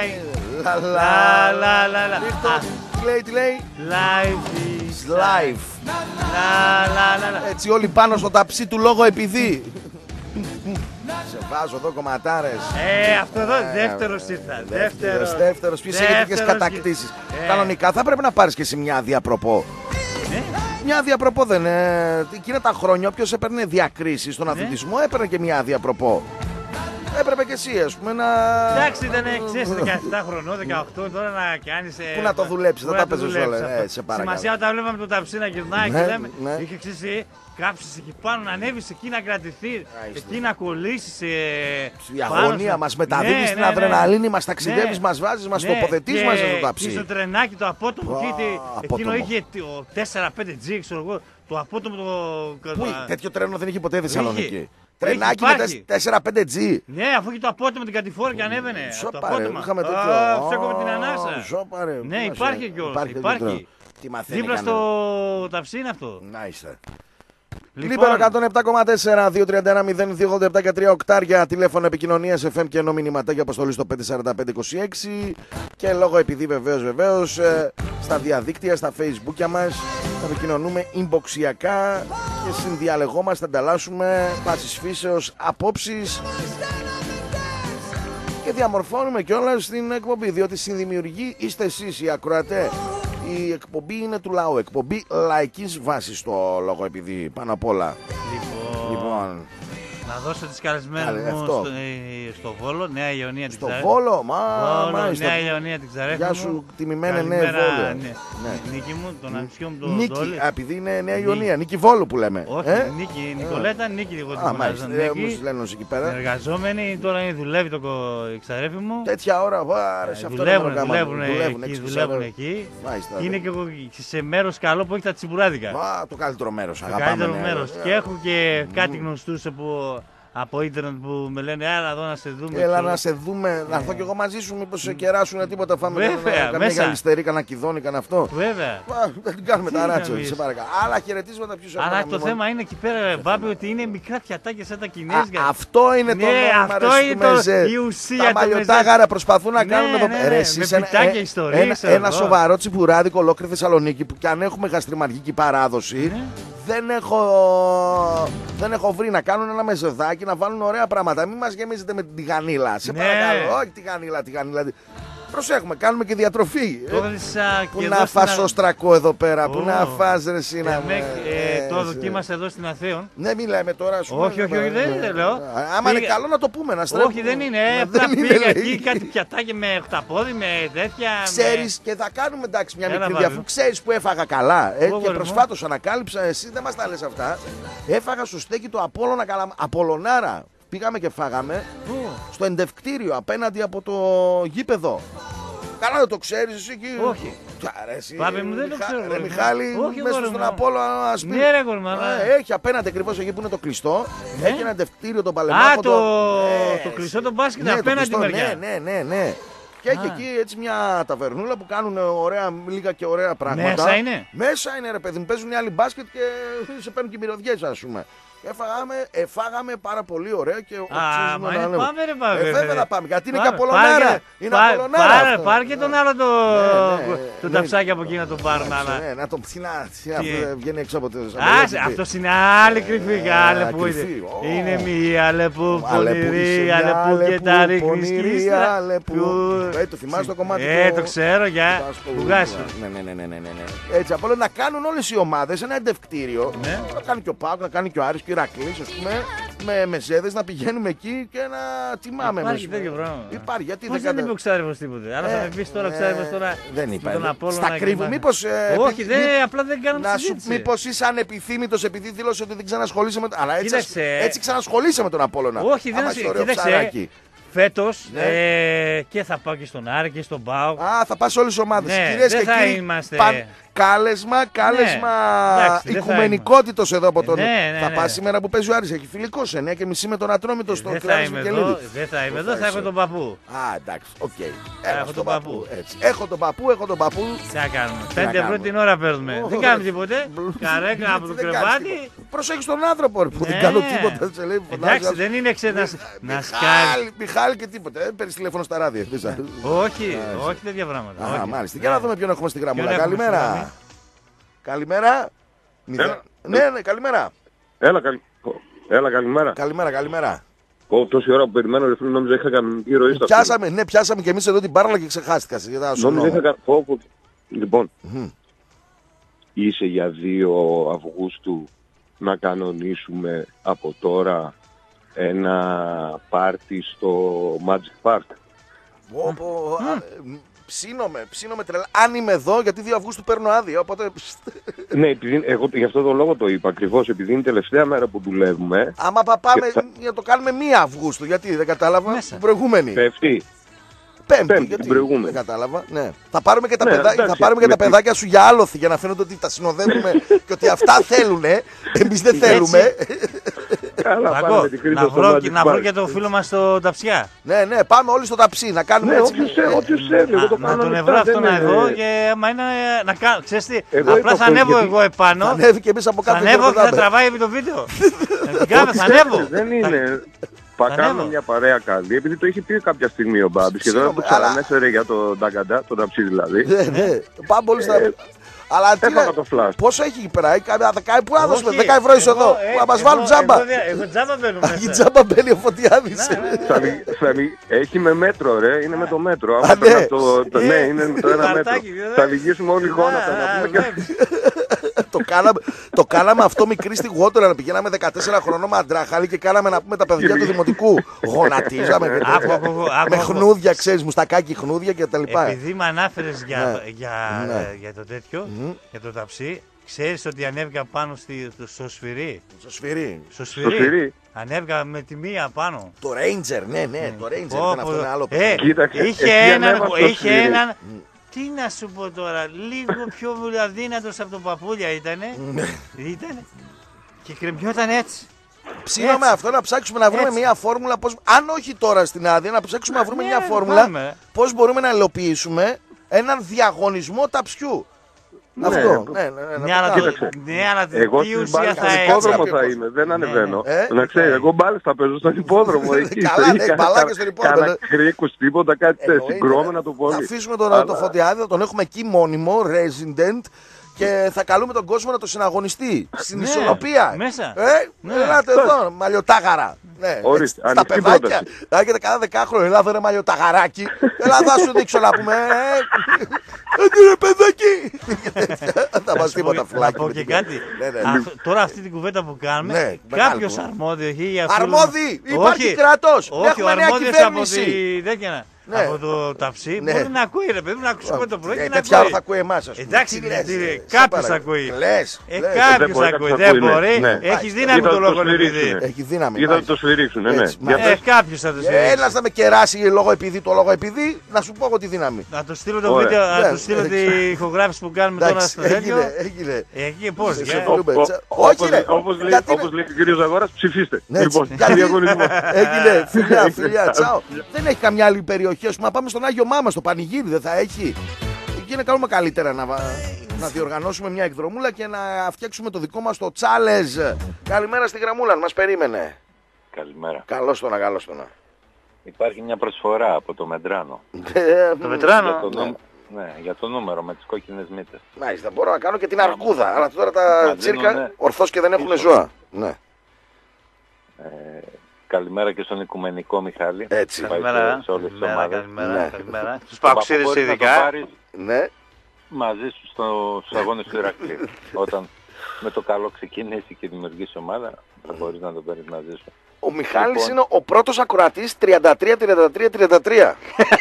Τι λέει Life is life. Έτσι όλοι πάνω στο ταψί του λόγο επειδή. Σε βάζω εδώ κομματάρες. Αυτό εδώ δεύτερος ήρθα. Δεύτερος. Ποιες έχει τέτοιες κατακτήσεις. Κανονικά θα πρέπει να πάρεις και εσύ μια άδεια προπό. Μια άδεια προπό δεν είναι. Εκείνα τα χρόνια όποιος έπαιρνε διακρίσεις στον αθλητισμό έπαιρνε και μια άδεια προπό. Έπρεπε και εσύ, ας πούμε, να... Εντάξει, δεν έχεις 17 χρονών, 18, τώρα να κάνεις... Πού να το δουλέψεις, θα τα παίζεις όλα, σε παρακαλώ. Σημασία όταν βλέπαμε το ταψί να γυρνάει και λέμε, είχε εξής, κάψεις εκεί πάνω, να ανέβεις εκεί να κρατηθείς, εκεί να κολλήσεις... Η αγωνία μας μεταδίδεις την αδρεναλίνη, μας ταξιδεύεις, μας βάζεις, μας τοποθετείς μαζί στο ταψί. Και στο τρενάκι το απότομο, εκείνο είχε 4-5G, ξέρω εγώ, το απότομο το... Πού, τέτοιο τρένο δεν είχε ποτέ Θεσσαλονίκη. Τρενάκι με 4-5G. Ναι, αφού είχε το απότομο την κατηφόρα και ανέβαινε. Σοπαρε, είχαμε τέτοιο. Ψέκομαι την ανάσα. Σοπαρε. Ναι, υπάρχει κιόλας. Υπάρχει. Δίπλα στο ταψί είναι αυτό. Να είστε. Λίπερο 107,4, 231-0287 και 3 οκτάρια. Τηλέφωνο επικοινωνίας FM και ενώ μηνυματάκια αποστολή στο 54526. Και λόγω επειδή βεβαίως στα διαδίκτυα, στα facebookια μας θα επικοινωνούμε inboxιακά και συνδιαλεγόμαστε, ανταλλάσσουμε πάσης φύσεως απόψεις και διαμορφώνουμε κιόλας την εκπομπή, διότι συνδημιουργοί είστε εσείς οι ακροατές. Η εκπομπή είναι του λαού, εκπομπή λαϊκής βάσης στο λόγο επειδή πάνω απ' όλα. Λοιπόν. Να δώσω τις καλεσμένες μου στο Βόλο, Νέα Ιωνία την Ξαρέφη. Στο Βόλο, μάλιστα. Νέα Ιωνία την Ξαρέφη. Γεια σου, τιμημένε Νέα Βόλο. Νίκη μου, τον ανιψιό μου τον Ντόλη. Επειδή είναι Νέα Ιωνία, Νίκη Βόλου που λέμε. Όχι, Νίκη, Νικολέτα, Νίκη εγώ την φωνάζω. Νίκη, λένε εκεί πέρα. Εργαζόμενοι, τώρα δουλεύει το Ξαρέφη μου. Τέτοια ώρα, βάρε, δουλεύουν εκεί. Είναι και εγώ σε μέρος καλό που έχει τα τσιμπουράδικα. Το καλύτερο μέρος, αγαπάμε. Και έχω και κάτι γνωστούς από ίντερνετ που με λένε έλα εδώ να σε δούμε. Έλα να σε δούμε, να έρθω κι εγώ μαζί σου, μήπως σε κεράσουν τίποτα, φάμε καμία γαλιστερή, κανένα κιδόνι, κανένα αυτό. Βέβαια. Δεν την κάνουμε τα ράτσο, σε παρακαλώ. Άλλα χαιρετίσματα ποιος έχουμε. Αλλά το θέμα είναι εκεί πέρα, Μπάμπη, ότι είναι μικρά πιατάκια σαν τα κινέζικα. Αυτό είναι το νόημα, αυτό είναι η ουσία. Τα μαλλιοτάγαρα προσπαθούν να κάνουν εδώ πέρα. Ένα σοβαρό τσιπουράδικο ολόκληρη Θεσσαλονίκη που κι αν έχουμε γαστριμαργική παράδοση. Δεν έχω βρει να κάνουν ένα μεζεδάκι, να βάλουν ωραία πράγματα. Μην μας γεμίζετε με την τηγανίλα. Σε παρακαλώ, όχι τηγανίλα. Προσέχουμε, κάνουμε και διατροφή. Πού να φας οστρακό εδώ πέρα, πού να φας ρε σύνα. Το δοκίμασα εδώ στην Αθήων. Ναι, μην λέμε τώρα σου. Όχι, δεν λέω. Άμα είναι καλό να το πούμε, να στρέφουμε. Όχι, δεν είναι. Πήγα εκεί κάτι πιατάκι με οχταπόδι, με τέτοια. Ξέρεις και θα κάνουμε εντάξει μια μικρή διαφορά. Ξέρεις που έφαγα καλά. Και προσφάτως ανακάλυψα, εσύ δεν μας τα λες αυτά. Έφαγα στο στέκι του Απολωνάρα. Πήγαμε και φάγαμε στο εντευκτήριο απέναντι από το γήπεδο. Καλά, δεν το ξέρεις εσύ εκεί. Όχι. Αρέσει. Πάπη μου, δεν το ξέρω. Ρε Μιχάλη, μέσα στον Απόλλω Ασπίρ. Ναι, ρε κορμά. Έχει απέναντι ακριβώς εκεί που είναι το κλειστό. Ναι. Έχει ένα δευτήριο τον Παλεμάχο. Το κλειστό το μπάσκετ απέναντι μεριά. Ναι. Και έχει εκεί έτσι μια ταβερνούλα που κάνουν ωραία, λίγα και ωραία πράγματα. Μέσα είναι. Μέσα είναι, ρε παιδί μου. Παίζουν οι άλλοι μπάσκετ και σε παίρνουν και μυρωδιές, ας πούμε. Εφάγαμε πάρα πολύ ωραία και μα είναι πάμε ρε πάμε. Βέβαια να πάμε, γιατί είναι και Απόλλωνάρα. Είναι Απόλλωνάρα. Πάρε και τον άλλο το ταψάκι από εκεί να τον πάρουν. Ναι, να τον ψινά, βγαίνει έξω από το... Αυτός είναι άλλη κρυφή γάλε που είναι. Είναι μία αλεπού πονηρή, αλεπού και τα ρίχνεις κλείστρα. Το θυμάσαι το κομμάτι? Το ξέρω, για πουγάσου. Ναι. Έτσι, από να κάνουν όλες οι ομάδες ένα εντευκτήριο. Να κάνει και ο Πάκ, να κάνει και ο Άρης. Ηρακλής, ας πούμε, με μεζέδες να πηγαίνουμε εκεί και να τιμάμε. Υπάρχει τέτοιο πράγμα. Υπάρχει, γιατί δεν είπε ο Ξάρευος τίποτε. Αλλά θα με πεις τώρα ο Ξάρευος τώρα. Δεν είπα. Στα κρύβω, μήπως. Όχι, απλά δεν κάνουμε συζήτηση. Μήπως είσαι ανεπιθύμητος επειδή δήλωσε ότι δεν ξανασχολείσαι με τον. Αλλά έτσι ξανασχολείσαι με τον Απόλλωνα. Όχι, δεν είναι. Φέτος και θα πάω και στον Άρη και στον ΠΑΟΚ. Θα πας σε όλες τις ομάδες. Κυρίες και κύριοι, κάλεσμα οικουμενικότητος εδώ από τον. Θα πας σήμερα που παίζει ο Άρης. Έχει φιλικό σε 9:30 με τον Ατρόμητο στο Κλάδος Μικελίδη. Δεν θα είμαι εδώ, θα έχω τον παππού. Εντάξει, οκ. Έχω τον παππού. Έχω τον παππού. Τι θα κάνουμε. 5 ευρώ την ώρα παίρνουμε. Δεν κάνουμε τίποτε. Καρέκλα από το κρεβάτι. Προσέχεις τον άνθρωπο που δεν κάνω τίποτα. Εντάξει, δεν είναι να σκάει. Μιχάλη και τίποτα. Δεν παίρνεις τηλέφωνο στα ράδια. Όχι τέτοια πράγματα. Μάλιστα. Για να δούμε ποιον έχουμε στη γραμμούλα. Καλημέρα. Καλημέρα. Ναι, καλημέρα. Έλα, καλημέρα. Καλημέρα. Τόση ώρα που περιμένω, ρε φίλε, νόμιζα είχα κανονική ροή στα αυτιά. Πιάσαμε και εμείς εδώ την μπάρλα και ξεχάστηκα. Νόμιζα είχα Λοιπόν, είσαι για 2 Αυγούστου να κανονίσουμε από τώρα ένα πάρτι στο Magic Park. Ψήνομαι τρελά. Αν είμαι εδώ, γιατί 2 Αυγούστου παίρνω άδεια. Οπότε... Ναι, εγώ γι' αυτό το λόγο το είπα ακριβώς. Επειδή είναι η τελευταία μέρα που δουλεύουμε. Άμα πάμε να το κάνουμε 1 Αυγούστου, γιατί δεν κατάλαβα. Την προηγούμενη. Πέφτει. Πέμπτη, γιατί δεν κατάλαβα. Ναι. Θα πάρουμε και τα παιδάκια σου για άλοθη για να φαίνονται ότι τα συνοδεύουμε και ότι αυτά θέλουνε. Εμείς δεν θέλουμε. Να βρω και το φίλο μας στο ταψιά. Ναι, πάμε όλοι στο ταψί να κάνουμε έτσι. Όποιος θέλει. Να τον ευρώ αυτόν εδώ και άμα είναι να κάνω. Ξέρεις τι, απλά θα ανέβω εγώ επάνω. Θα ανέβει και εμείς από κάτω. Θα ανέβω και θα τραβάει το βίντεο. Θα ανέβω. Δεν είναι. Κάνουμε μια παρέα καλή, επειδή το είχε πει κάποια στιγμή ο Μπάμπης και τώρα το ξανανέφερε για το Νταγκαντά, το ταψί δηλαδή. Ναι, πάμε όλοι στα... Αλλά πόσο έχει εκεί πέρα, πού να δώσουμε 10 ευρώ είσαι εδώ, να μας βάλουν τζάμπα. Εγώ τζάμπα μπαίνω μέσα. Η τζάμπα μπαίνει ο Φωτιάδης. Έχει με μέτρο ρε, είναι με το μέτρο. Ναι, είναι με το 1 μέτρο. Θα λυγίσουμε όλοι γόνατα να πούμε. Το κάναμε αυτό μικρή στη Γουότορα, να πηγαίναμε 14 χρονών με αντράχαλη και κάναμε να πούμε τα παιδιά του δημοτικού. Γονατίζαμε με χνούδια, ξέρεις, μουστακάκι χνούδια και τα λοιπά. Επειδή με ανάφερες για το τέτοιο, για το ταψί, ξέρεις ότι ανέβηκα πάνω στο σφυρί. Στο σφυρί. Ανέβηκα με τη μία πάνω. Το Ranger, ναι, το Ranger ήταν αυτό, ένα άλλο. Είχε έναν. Τι να σου πω τώρα, λίγο πιο αδύνατος από τον παππούλια ήτανε. Και κρεμιόταν έτσι. Ψήναμε αυτό να ψάξουμε να βρούμε μια φόρμουλα, αν όχι τώρα στην άδεια, να ψάξουμε να βρούμε μια φόρμουλα πώς μπορούμε να υλοποιήσουμε έναν διαγωνισμό ταψιού. Αυτό. Ναι, αλλά εγώ στην ουσία θα υπόδρομο θα είμαι, δεν ανεβαίνω. Να ξέρει, εγώ μπάλες θα παίζω στον υπόδρομο εκεί. Καλά, ναι, μπαλάκια στον υπόδρομο. Κάνα κρίκους, τίποτα, κάτι συγκρόμενα το πολύ. Θα αφήσουμε το Φωτιάδη, θα τον έχουμε εκεί μόνιμο, resident. Και θα καλούμε τον κόσμο να το συναγωνιστεί στην ισορροπία. Μέσα. Ελάτε εδώ, μαλλιοτάγαρα. Στα παιδάκια. Θα έχετε κανένα 10χρονο, ελάτε ρε μαλλιοταγαράκι. Ελά, θα σου δείξω να πούμε. Ρε παιδάκι. Θα μας τίποτα φυλάκι. Να πω και κάτι. Τώρα αυτή την κουβέντα που κάνουμε, κάποιος αρμόδιος. Αρμόδιοι, υπάρχει κράτος. Όχι, ο αρμόδιος από τη... από το ταψί, μπορεί να ακούει ρε παιδί, να ακούσουμε το πρωί. Τέτοια ώρα θα ακούει εμάς, ας πούμε. Εντάξει, κάποιος ακούει. Κάποιος ακούει, δεν μπορεί. Έχει δύναμη το λόγο επειδή. Έχει δύναμη. Ή θα το σφυρίξουν, ναι. Κάποιος θα το σφυρίξει. Ένας θα με κεράσει λόγω επειδή, το λόγο επειδή, να σου πω εγώ τη δύναμη. Να του στείλω το βίντεο, να του στείλω τη ηχογράφηση που κάνουμε τώρα στο τέτοιο. Έγινε. Εκεί πώς, όχι ρε. Όπως λέει ο κύριος Ζαγόρας, ψηφίστε. Λοιπόν, έγινε, φιλιά, τσάω. Δεν έχει καμιά άλλη περιοχή, ας πούμε, να πάμε στον Άγιο Μάμα, στο Πανηγύρι, δεν θα έχει. Εκεί να κάνουμε καλύτερα να διοργανώσουμε μια εκδρομούλα και να φτιάξουμε το δικό μας το challenge. Καλημέρα στη γραμμούλα, μας περίμενε. Καλημέρα. Καλώς το να. Υπάρχει μια προσφορά από το Μετράνο. Το Μετράνο? Ναι, για το νούμερο με τις κόκκινες μύτες. Μάλιστα, μπορώ να κάνω και την αρκούδα, αλλά τώρα τα τσίρκα ορθώς και δεν έχουν ζώα. Ναι. Καλημέρα και στον Οικουμενικό Μιχάλη. Έτσι. Καλημέρα. Καλημέρα. Τους παοξίδες ειδικά. Ναι. Μαζί σου στους αγώνες του Ηρακλείου. Όταν με το καλό ξεκινήσει και δημιουργήσει ομάδα, θα μπορείς να το παίρνεις μαζί σου. Ο Μιχάλης είναι ο πρώτος ακροατής 33-33-33.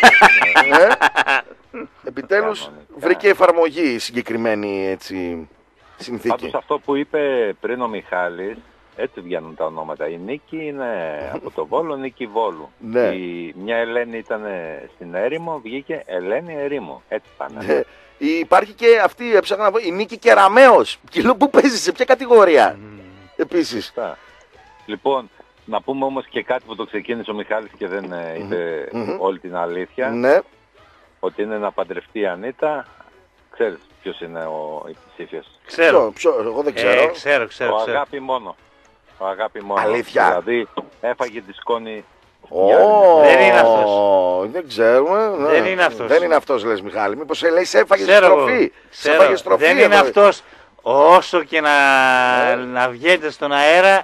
Επιτέλους βρήκε εφαρμογή η συγκεκριμένη έτσι, συνθήκη. Πάντως αυτό που είπε πριν ο Μιχάλης, έτσι βγαίνουν τα ονόματα. Η Νίκη είναι από το Βόλο, Νίκη Βόλου. Ναι. Μια Ελένη ήταν στην Έρημο, βγήκε Ελένη Ερήμο. Έτσι πάνε. Υπάρχει και αυτή, έψαχνα να πω, η Νίκη Κεραμέως. Πού παίζει, σε ποια κατηγορία επίσης. Λοιπόν, να πούμε όμως και κάτι που το ξεκίνησε ο Μιχάλης και δεν είπε όλη την αλήθεια. Ναι. Ότι είναι να παντρευτεί η Ανίτα. Ξέρεις ποιος είναι ο υποψήφιος? Ξέρω. Εγώ δεν ξέρω. Ξέρω. Ο Αγάπη μόνο. Ο Αγάπη μόνο. Αλήθεια. Δηλαδή έφαγε τη σκόνη. Δεν είναι αυτός. Δεν ξέρουμε. Δεν είναι αυτός. Δεν είναι αυτός, λες Μιχάλη. Μήπως λέει σε έφαγε στροφή. Δεν είναι αυτός. Όσο και να βγαίνετε στον αέρα,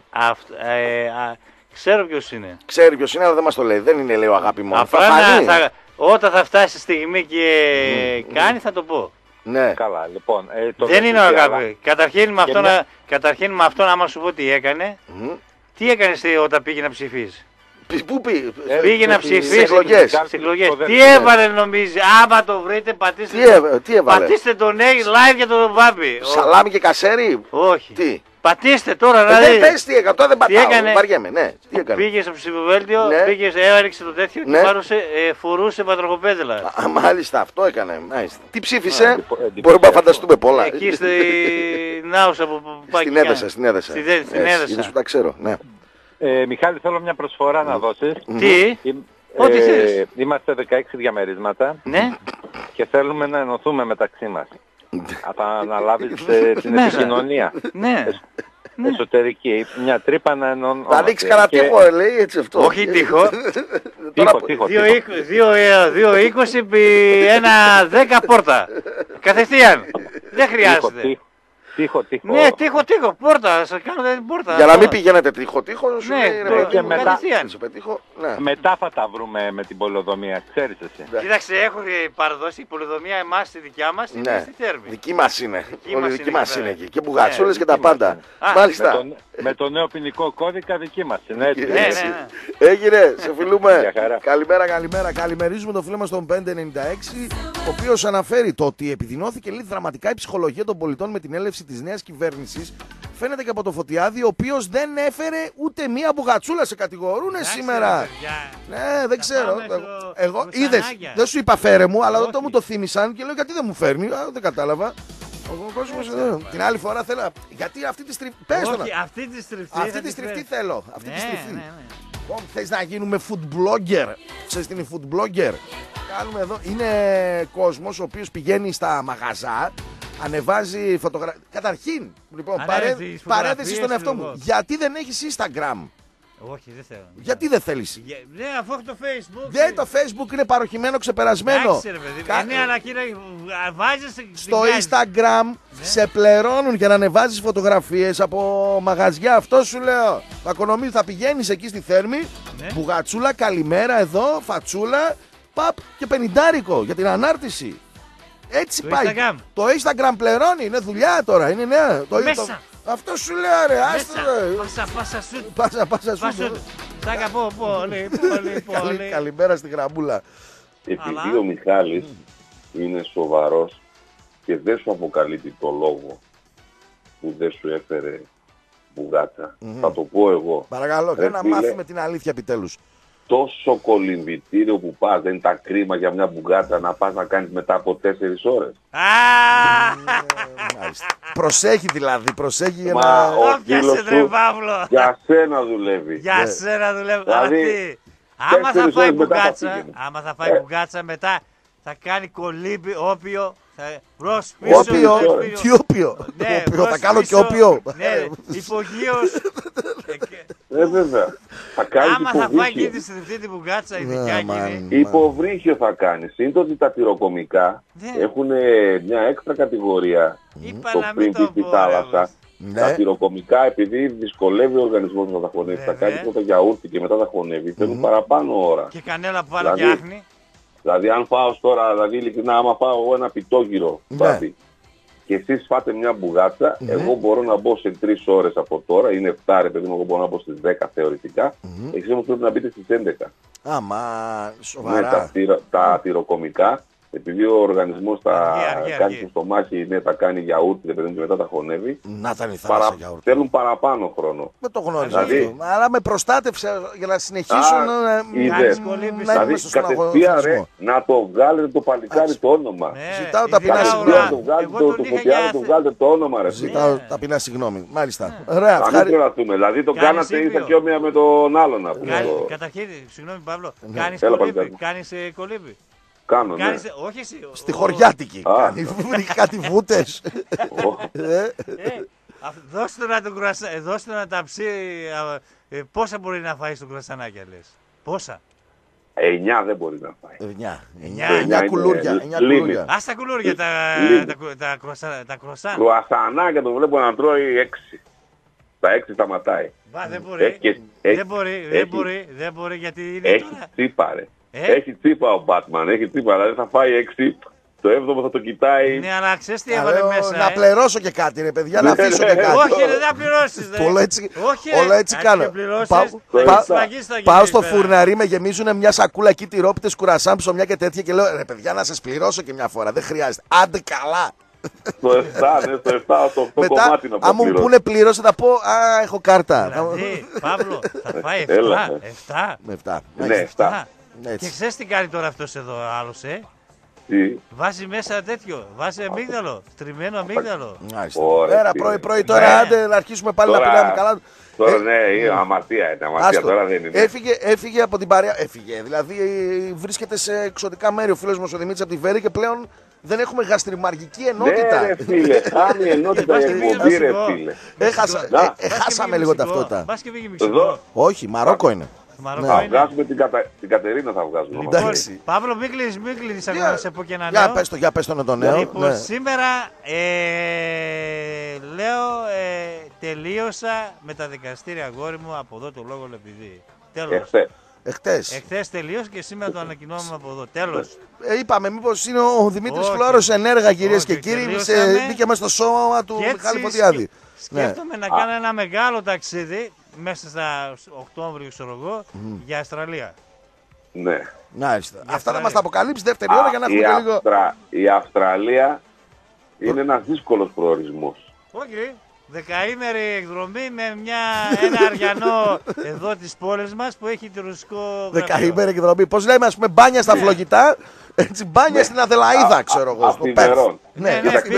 ξέρω ποιος είναι. Ξέρει ποιος είναι, αλλά δεν μας το λέει. Δεν είναι, λέει, ο Αγάπη μόνο. Όταν θα φτάσει η στιγμή και κάνει, θα το πω. Ναι. Καλά, λοιπόν. Δεν είναι ο Αγάπη. Καταρχήν με αυτόν, άμα σου πω τι έκανε, τι έκανε όταν πήγε να ψηφίσει? Πού πήγε να ψηφίσει στις εκλογές. Τι έβαλε νομίζει? Άμα το βρείτε, πατήστε. Τι έβαλε? Πατήστε τον live για τον Βάμπη. Σαλάμι και κασέρι. Όχι. Τι? Πατήστε τώρα, δεν πες τι έκανε, δεν πατάω, βαριέμαι, ναι. Τι έκανε? Πήγε στο ψηφοδέλτιο, έριξε το τέτοιο και φορούσε πατροχοπέδελα. Μάλιστα, αυτό έκανε, μάλιστα. Τι ψήφισε? Μπορούμε να φανταστούμε πολλά. Εκεί στη Νάουσα που πάει. Στην Έδεσα. Είδες που τα ξέρω, ναι. Μιχάλη, θέλω μια προσφορά να δώσεις. Τι? Ό,τι θέλεις. Είμαστε 16 διαμερίσματα και θέλουμε να ενωθούμε μεταξύ μας. Θα αναλάβεις την επικοινωνία. Ναι. Εσωτερική. Μια τρύπα να ενώνω. Θα δείξει κανένα τείχο, λέει έτσι αυτό. Όχι τείχο. Τείχο. 2,20 επί 1,10 πόρτα. Κατευθείαν. Δεν χρειάζεται. Τείχο. Ναι, τείχο, πόρτα. Σας κάνω την πόρτα. Για να μην πηγαίνετε τείχο, σου ναι, λέει, και μετά. Μετά θα τα βρούμε με την πολεοδομία, ξέρεις εσύ. Κοίταξε, έχω παραδώσει η πολεοδομία εμάς, τη δικιά μας, είναι στη Θέρμη. Δική μας είναι. Δική μας είναι εκεί. Και μπουγατσούλες και τα πάντα. Μάλιστα. Με το νέο ποινικό κώδικα δική μας είναι έτσι. Έγινε, σε φιλούμε. Καλημέρα. Καλημερίζουμε τον φίλο μας τον 596, ο οποίος αναφέρει το ότι επιδεινώθηκε λίγο δραματικά η ψυχολογία των πολιτών με την έλευση της νέας κυβέρνησης. Φαίνεται και από το Φωτιάδη, ο οποίος δεν έφερε ούτε μία μπουγατσούλα, σε κατηγορούνε σήμερα. Ναι, δεν ξέρω. Εγώ είδες, δεν σου είπα φέρε μου, αλλά όταν μου το θύμισαν και λέω γιατί δεν μου φέρνει, δεν κατάλαβα. Ο κόσμος εδώ. Την άλλη φορά θέλω. Γιατί αυτή τη στριφτή. Πες το να. Αυτή τη στριφτή θέλω. Αυτή τη στριφτή. Θες να γίνουμε food blogger? Ξέρεις τι είναι food blogger? Κάνουμε εδώ. Είναι κόσμος ο οποίος πηγαίνει στα μαγαζά, ανεβάζει φωτογραφίες. Καταρχήν, λοιπόν, παρένθεση στον εαυτό μου. Γιατί δεν έχεις Instagram? Όχι, δεν θέλω. Γιατί δεν θέλεις? Ναι, αφού έχω το Facebook. Δεν, το Facebook είναι παροχημένο, ξεπερασμένο. Ναι, αλλά κύριε, βάζεις στο Instagram σε πληρώνουν για να ανεβάζεις φωτογραφίες από μαγαζιά. Αυτό σου λέω. Θα πηγαίνεις εκεί στη Θέρμη, μπουγατσούλα, καλημέρα εδώ, φατσούλα, παπ και 50 για την ανάρτηση. Έτσι το πάει. Instagram. Το Instagram πληρώνει, είναι δουλειά τώρα, είναι νέα. Μέσα. Αυτό σου λέω ρε, άστο ρε. Πάσα σου. Σάκα πολύ. Καλημέρα στη γραμμούλα. Επειδή ο Μιχάλης είναι σοβαρός και δεν σου αποκαλύπτει το λόγο που δεν σου έφερε μπουγάτσα, θα το πω εγώ. Παρακαλώ, και να μάθουμε την αλήθεια επιτέλους. Τόσο κολυμβητήριο που πας, δεν είναι τα κρίμα για μια μπουγάτσα να πας να κάνεις μετά από 4 ώρες. Προσέχει δηλαδή, προσέχει για να... Πιάσε ρε Παύλο. Για σένα δουλεύει. Για σένα δουλεύει. Δηλαδή, άμα θα φάει μπουγάτσα μετά θα κάνει κολύμπι, όπιο. Όπιο, τι όπιο. Θα κάνω και όπιο. Ναι, υπογείως. Βέβαια. Άμα θα φάει και τη στριφτή την μπουγάτσα η δικιά εκείνη. Υποβρύχιο θα κάνει. Σύντομα ότι τα τυροκομικά έχουν μια έξτρα κατηγορία στο πριν στη θάλασσα. Τα τυροκομικά, επειδή δυσκολεύει ο οργανισμός να τα χωνεύει, θα κάνει πρώτα γιαούρτι και μετά τα χωνεύει. Θέλουν παραπάνω ώρα. Και κανέλα που βάλει φτιάχνει. Δηλαδή, αν φάω τώρα, δηλαδή ειλικρινά, άμα φάω εγώ ένα πιτόγυρο και εσείς φάτε μια μπουγάτσα, εγώ μπορώ να μπω σε 3 ώρες από τώρα, είναι 7 ρε παιδί μου, εγώ μπορώ να μπω στις 10 θεωρητικά, εσείς όμως πρέπει να μπείτε στις 11. Σοβαρά. Τα τυροκομικά, επειδή ο οργανισμός θα κάνει στο στομάχι, θα κάνει γιαούρτι, και μετά τα χωνεύει, να τα νηθάσα γιαούρτι. Θέλουν παραπάνω χρόνο. Δεν το γνώριζα αυτό. Αλλά με προστάτευσε για να συνεχίσουν να είμαι στο κατευθείαν ρε, να το βγάλετε το παλικάρι το όνομα. Ζητάω ταπεινά συγγνώμη. Το φωτιάρι το βγάλετε το όνομα ρε. Ζητάω ταπεινά συγγνώμη. Μάλιστα. Ωραία. Αν δεν τρελαθούμε. Δηλαδή το κάνατε ίσα και όμοια με τον άλλον. Καταρχήν, συγγνώμη Παύλο, κάνεις κολύμπι. Κάνω, ναι. Όχι εσύ. Στη χωριάτικη. Βρήκε κάτι βούτες. Δώστε να τα ψήσει. Πόσα μπορεί να φάει στο κρουασανάκια λες. Πόσα. 9 δεν μπορεί να φάει. 9 κουλούρια. Ας τα κουλούρια τα κρουασάν. Κρουασανάκια το βλέπω να τρώει 6. Τα 6 σταματάει. Δεν μπορεί γιατί είναι έχει τσίπα ρε. Έχει τσίπα ο Batman, έχει τσίπα, δηλαδή θα φάει 6, το 7ο θα το κοιτάει. Ναι, αλλά ξέρεις τι έβαλε μέσα. Να πληρώσω και κάτι ρε παιδιά, να αφήσω και κάτι. Όχι ρε, δεν πληρώσεις. Όλα έτσι κάνω. Πάω στο φουρναρί, με γεμίζουν μια σακούλα εκεί τυρόπιτες, κουρασάν, ψωμιά και τέτοια και λέω ρε παιδιά να σας πληρώσω και μια φορά, δεν χρειάζεται. Άντε καλά. Στο 7, ναι, στο 7, το 8 κομμάτι να πω. Αν μου πούνε πλήρωσε θα πω α, έχω κάρτα. Δηλαδή, Παύλο, θα φάει 7. Ναι, 7. Και ξέρεις τι κάνει τώρα αυτός εδώ άλλος, Τι. Βάζει μέσα τέτοιο, βάζει αμύγδαλο, τριμμένο αμύγδαλο. Πέρα πρωί τώρα, άντε να αρχίσουμε πάλι να πεινάμε καλά. Τώρα ναι, είναι αμαρτία, είναι αμαρτία, τώρα δεν είναι. Έφυγε από την παρέα, δηλαδή βρίσκεται σε εξωτικά μέρη ο φίλος μας ο Δημήτρης από τη Βέρη και πλέον δεν έχουμε γαστριμαργική ενότητα. Ναι ρε φίλε, κάνει ενότητα η εκπομπή ρε φίλε. Χάσαμε λίγο ταυτότητα. Όχι, Μαρόκο είναι. Θα βγάζουμε την Κατερίνα, θα βγάζουμε. Παύλο, μην κλείνεις να σε πω και ένα νέο. Για πες το το νέο. Λοιπόν, σήμερα λέω τελείωσα με τα δικαστήρια αγόρι μου από εδώ το λόγο επειδή. Τέλος. Εχθές τελείωσε και σήμερα το ανακοινώνουμε από εδώ. Τέλος. Είπαμε μήπως είναι ο Δημήτρης Φλόρος ενέργα κυρίες και κύριοι. Μπήκε μέσα στο σώμα του Μιχάλη Φωτιάδη. Σκέφτομαι να κάνω ένα μεγάλο ταξίδι μέσα στα Οκτώβριο, ξέρω εγώ, για Αυστραλία. Ναι. Αυτά θα μας τα αποκαλύψει δεύτερη ώρα για να έχουμε και λίγο. Η Αυστραλία είναι ένας δύσκολος προορισμός. Όχι, δεκαήμερη εκδρομή με ένα αριανό εδώ της πόλης μας που έχει τουριστικό. Δεκαήμερη εκδρομή. Πώς λέμε, ας πούμε, μπάνια στα Φλογητά, έτσι μπάνια στην Αδελαΐδα, ξέρω εγώ. Αυθημερών. Ναι,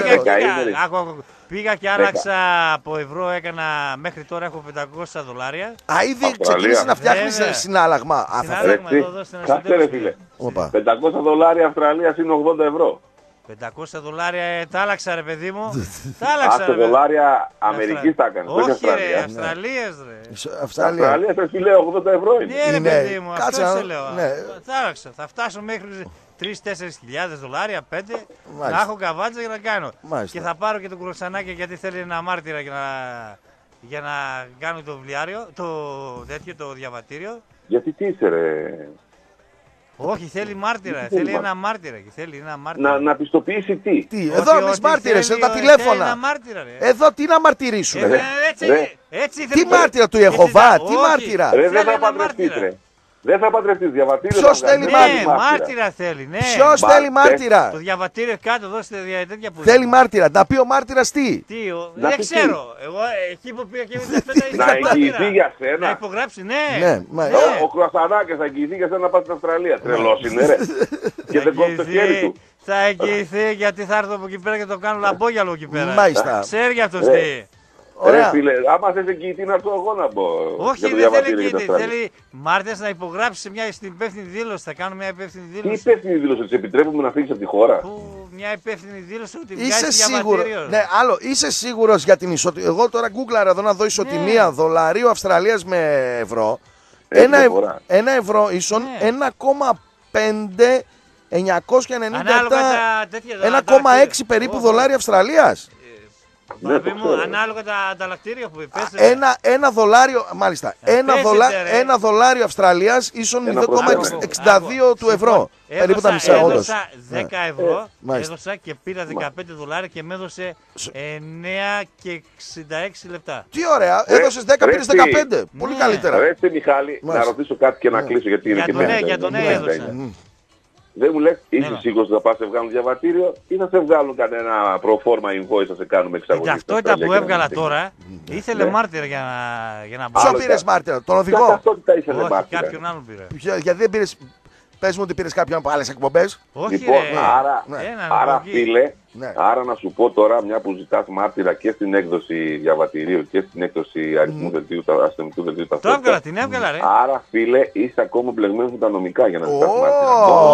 πήγα και άλλαξα από ευρώ, έκανα μέχρι τώρα έχω $500. Ήδη ξεκίνησε να φτιάχνεις συνάλλαγμα. Κάτσε ρε φίλε. $500 Αυστραλίας είναι $80. $500 τα άλλαξα ρε παιδί μου. Τα άλλαξα ρε. $80 Αμερικής τα έκανες. Όχι ρε, Αυστραλίας ρε. Αυστραλίας ρε φίλε $80 είναι. Ναι ρε παιδί μου, αυτό σε λέω. Τα άλλαξα, θα φτάσω μέχρι $3-4 χιλιάδες, 5, να έχω καβάτσα για να κάνω. Και θα πάρω και το κρουασανάκι γιατί θέλει ένα μάρτυρα για να κάνω το βιβλιάριο, το διαβατήριο. Γιατί τι είσαι ρε. Όχι, θέλει μάρτυρα, θέλει ένα μάρτυρα. Να πιστοποιήσει τι. Εδώ εμείς μάρτυρες, εδώ τα τηλέφωνα. Εδώ τι να μαρτυρήσουμε. Έτσι, τι μάρτυρα του Ιεχωβά, τι μάρτυρα. Ρε δεν θα παντρευτείς ρε. Δεν θα παντρευτείς, διαβατήριο. Ποιος θέλει μάρτυρα θέλει, ναι. Ποιος θέλει μάρτυρα? Το διαβατήριο κάτω, δώστε τέτοια που θέλει μάρτυρα. Να πει ο μάρτυρας τι? Δεν ξέρω. Εγώ εκεί που πήγα και να εγγυηθεί για σένα. Να υπογράψει, ναι. Ο Κρουασανάκης θα εγγυηθεί για σένα να πας στην Αυστραλία. Τρελός είναι, ρε. Και δεν κόβει το χέρι του. Θα εγγυηθεί γιατί θα έρθω από εκεί πέρα και το κάνω λαμπόγιαλο εκεί πέρα. Μάλιστα. Ξέρει για αυτός τι. Ωραία. Φίλε, άμα θες εγγυητή να έρθω εγώ να πω. Όχι, δεν θέλει εγγυητή. Θέλει μάρτυρας να υπογράψει στην υπεύθυνη δήλωση. Θα κάνω μια υπεύθυνη δήλωση. Τι υπεύθυνη δήλωση, της επιτρέπουμε να φύγεις από τη χώρα? Μια υπεύθυνη δήλωση ότι βγάζει διαβατήριο. Ναι, άλλο, είσαι σίγουρος για την ισοτιμία? Εγώ τώρα γκούγκλαρα εδώ να δω ισοτιμία δολαρίου Αυστραλίας με ευρώ. Ένα ευρώ ίσον 1,5 997, 1,6 περίπου δολάρια Αυστραλίας. Ανάλογα τα ανταλλακτήρια που είπες. Ένα δολάριο, μάλιστα. Ένα δολάριο Αυστραλίας ίσον 0,62 του ευρώ. Περίπου τα μισά. Έδωσα 10 ευρώ, έδωσα και πήρα 15 δολάρια και με έδωσε 9 και 66 λεπτά. Τι ωραία, έδωσες 10, πήρες 15. Πολύ καλύτερα. Ρε Μιχάλη, να ρωτήσω κάτι και να κλείσω γιατί είναι και μέσα. Για τον έδωσα. Δεν μου λες, είσαι σίγουρος ότι θα πας σε βγάλουν διαβατήριο ή θα σε βγάλουν κανένα προφόρμα invoice, θα σε κάνουμε εξαγωγή? Η ταυτότητα που έβγαλα τώρα ήθελε μάρτυρα για να Ποιο πήρες μάρτυρα, τον οδηγό? Ποια ταυτότητα ήθελε μάρτυρα? Όχι, κάποιον άλλον πήρα. Γιατί δεν πήρες, πες μου ότι πήρες κάποιον από άλλες εκπομπές? Όχι λοιπόν, ρε. Άρα φίλε, άρα να σου πω τώρα, μια που ζητάς μάρτυρα και στην έκδοση διαβατηρίου και στην έκδοση αριθμού δελτίου αστυνομικού δελτίου ταυτότητας. Το έβγαλα, την έβγαλα ρε. Άρα φίλε, είσαι ακόμα μπλεγμένος με τα νομικά για να ζητάς μάρτυρα.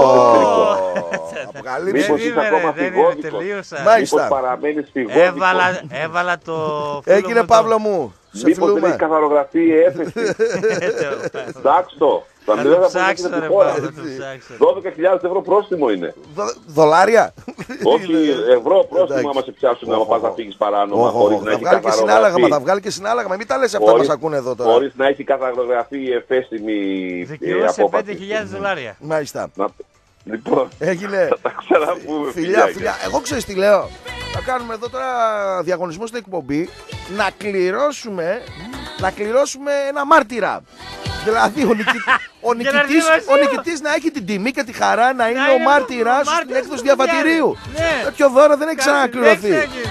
Μήπως είσαι ακόμα φυγόδικος? Μήπως παραμένεις φυγόδικος? Έβαλα το... Έγινε Παύλο μου. Μήπως δεν έχει καθαρογραφεί η έφεση? Ψάξ' το. Θα μην ψάξω ρε Παύλο, το ψάξω. 12.000 ευρώ πρόστιμο είναι. Δολάρια? Όχι, ευρώ πρόστιμο άμα σε πιάσουν άμα πας να φύγεις παράνομα χωρίς να έχει καθαρογραφεί. Θα βγάλει και συνάλλαγμα, μην τα λες αυτά που μας ακούνε εδώ τώρα. Χωρίς να έχει καθαρογραφεί η εφέσιμη απόφαση. Δικαιούσε 5.000 δολάρια. Μάλιστα. Λοιπόν, έγινε. Θα τα ξαναπούμε. Φιλιά. Εγώ ξέρεις τι λέω? Θα κάνουμε εδώ τώρα διαγωνισμό στην εκπομπή να κληρώσουμε ένα μάρτυρα. Δηλαδή ο νικητής να έχει την τιμή και τη χαρά να είναι ο μάρτυρας στην έκδοση διαβατηρίου. Τέτοιο δώρο δεν έχει ξανακληρωθεί.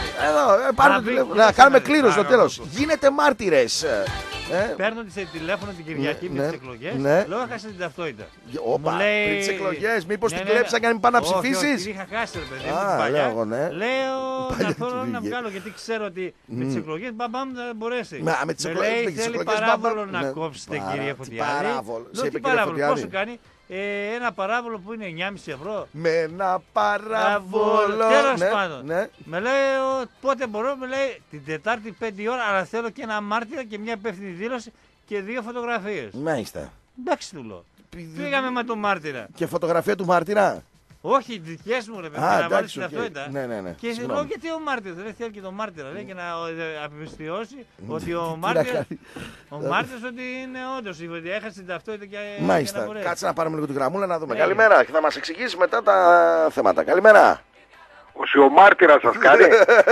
Να κάνουμε κλήρωση στο τέλος. Γίνετε μάρτυρες. Παίρνω τηλέφωνο την Κυριακή με τις εκλογές, λέω έχασα την ταυτότητα. Όπα, πριν τις εκλογές, μήπως την κλέψαν και να μην πάνε να ψηφίσεις? Όχι, την είχα χάσει ρε παιδί, λέω να έρθω να βγάλω γιατί ξέρω ότι με τις εκλογές μπαμπάμ δεν μπορέσει. Με λέει θέλει παράβολο να κόψετε κύριε Φωτιάδη. Λέω τι παράβολο, πόσο κάνει? Ένα παράβολο που είναι 9,5 ευρώ. Με ένα παράβολο. Τέλος πάντων. Με λέει πότε μπορώ, με λέει την Τετάρτη 5 ώρα, αλλά θέλω και ένα μάρτυρα και μια υπεύθυνη δήλωση και 2 φωτογραφίες. Μάλιστα. Εντάξει του λέω. Πήγαμε με τον μάρτυρα. Και φωτογραφία του μάρτυρα? Όχι, δικές μου ρε παιδί, να βάλεις την ταυτότητα. Ναι. Και λέω γιατί ο μάρτυρας, δεν θέλει και τον μάρτυρα, λέει, και να απευστιώσει ότι ο μάρτυρας ότι είναι όντως, ότι έχασε την ταυτότητα και μάλιστα, κάτσε να πάρουμε λίγο την γραμμούλα να δούμε. Καλημέρα και θα μας εξηγήσει μετά τα θέματα. Καλημέρα. Ο μάρτυρας σας κάνει.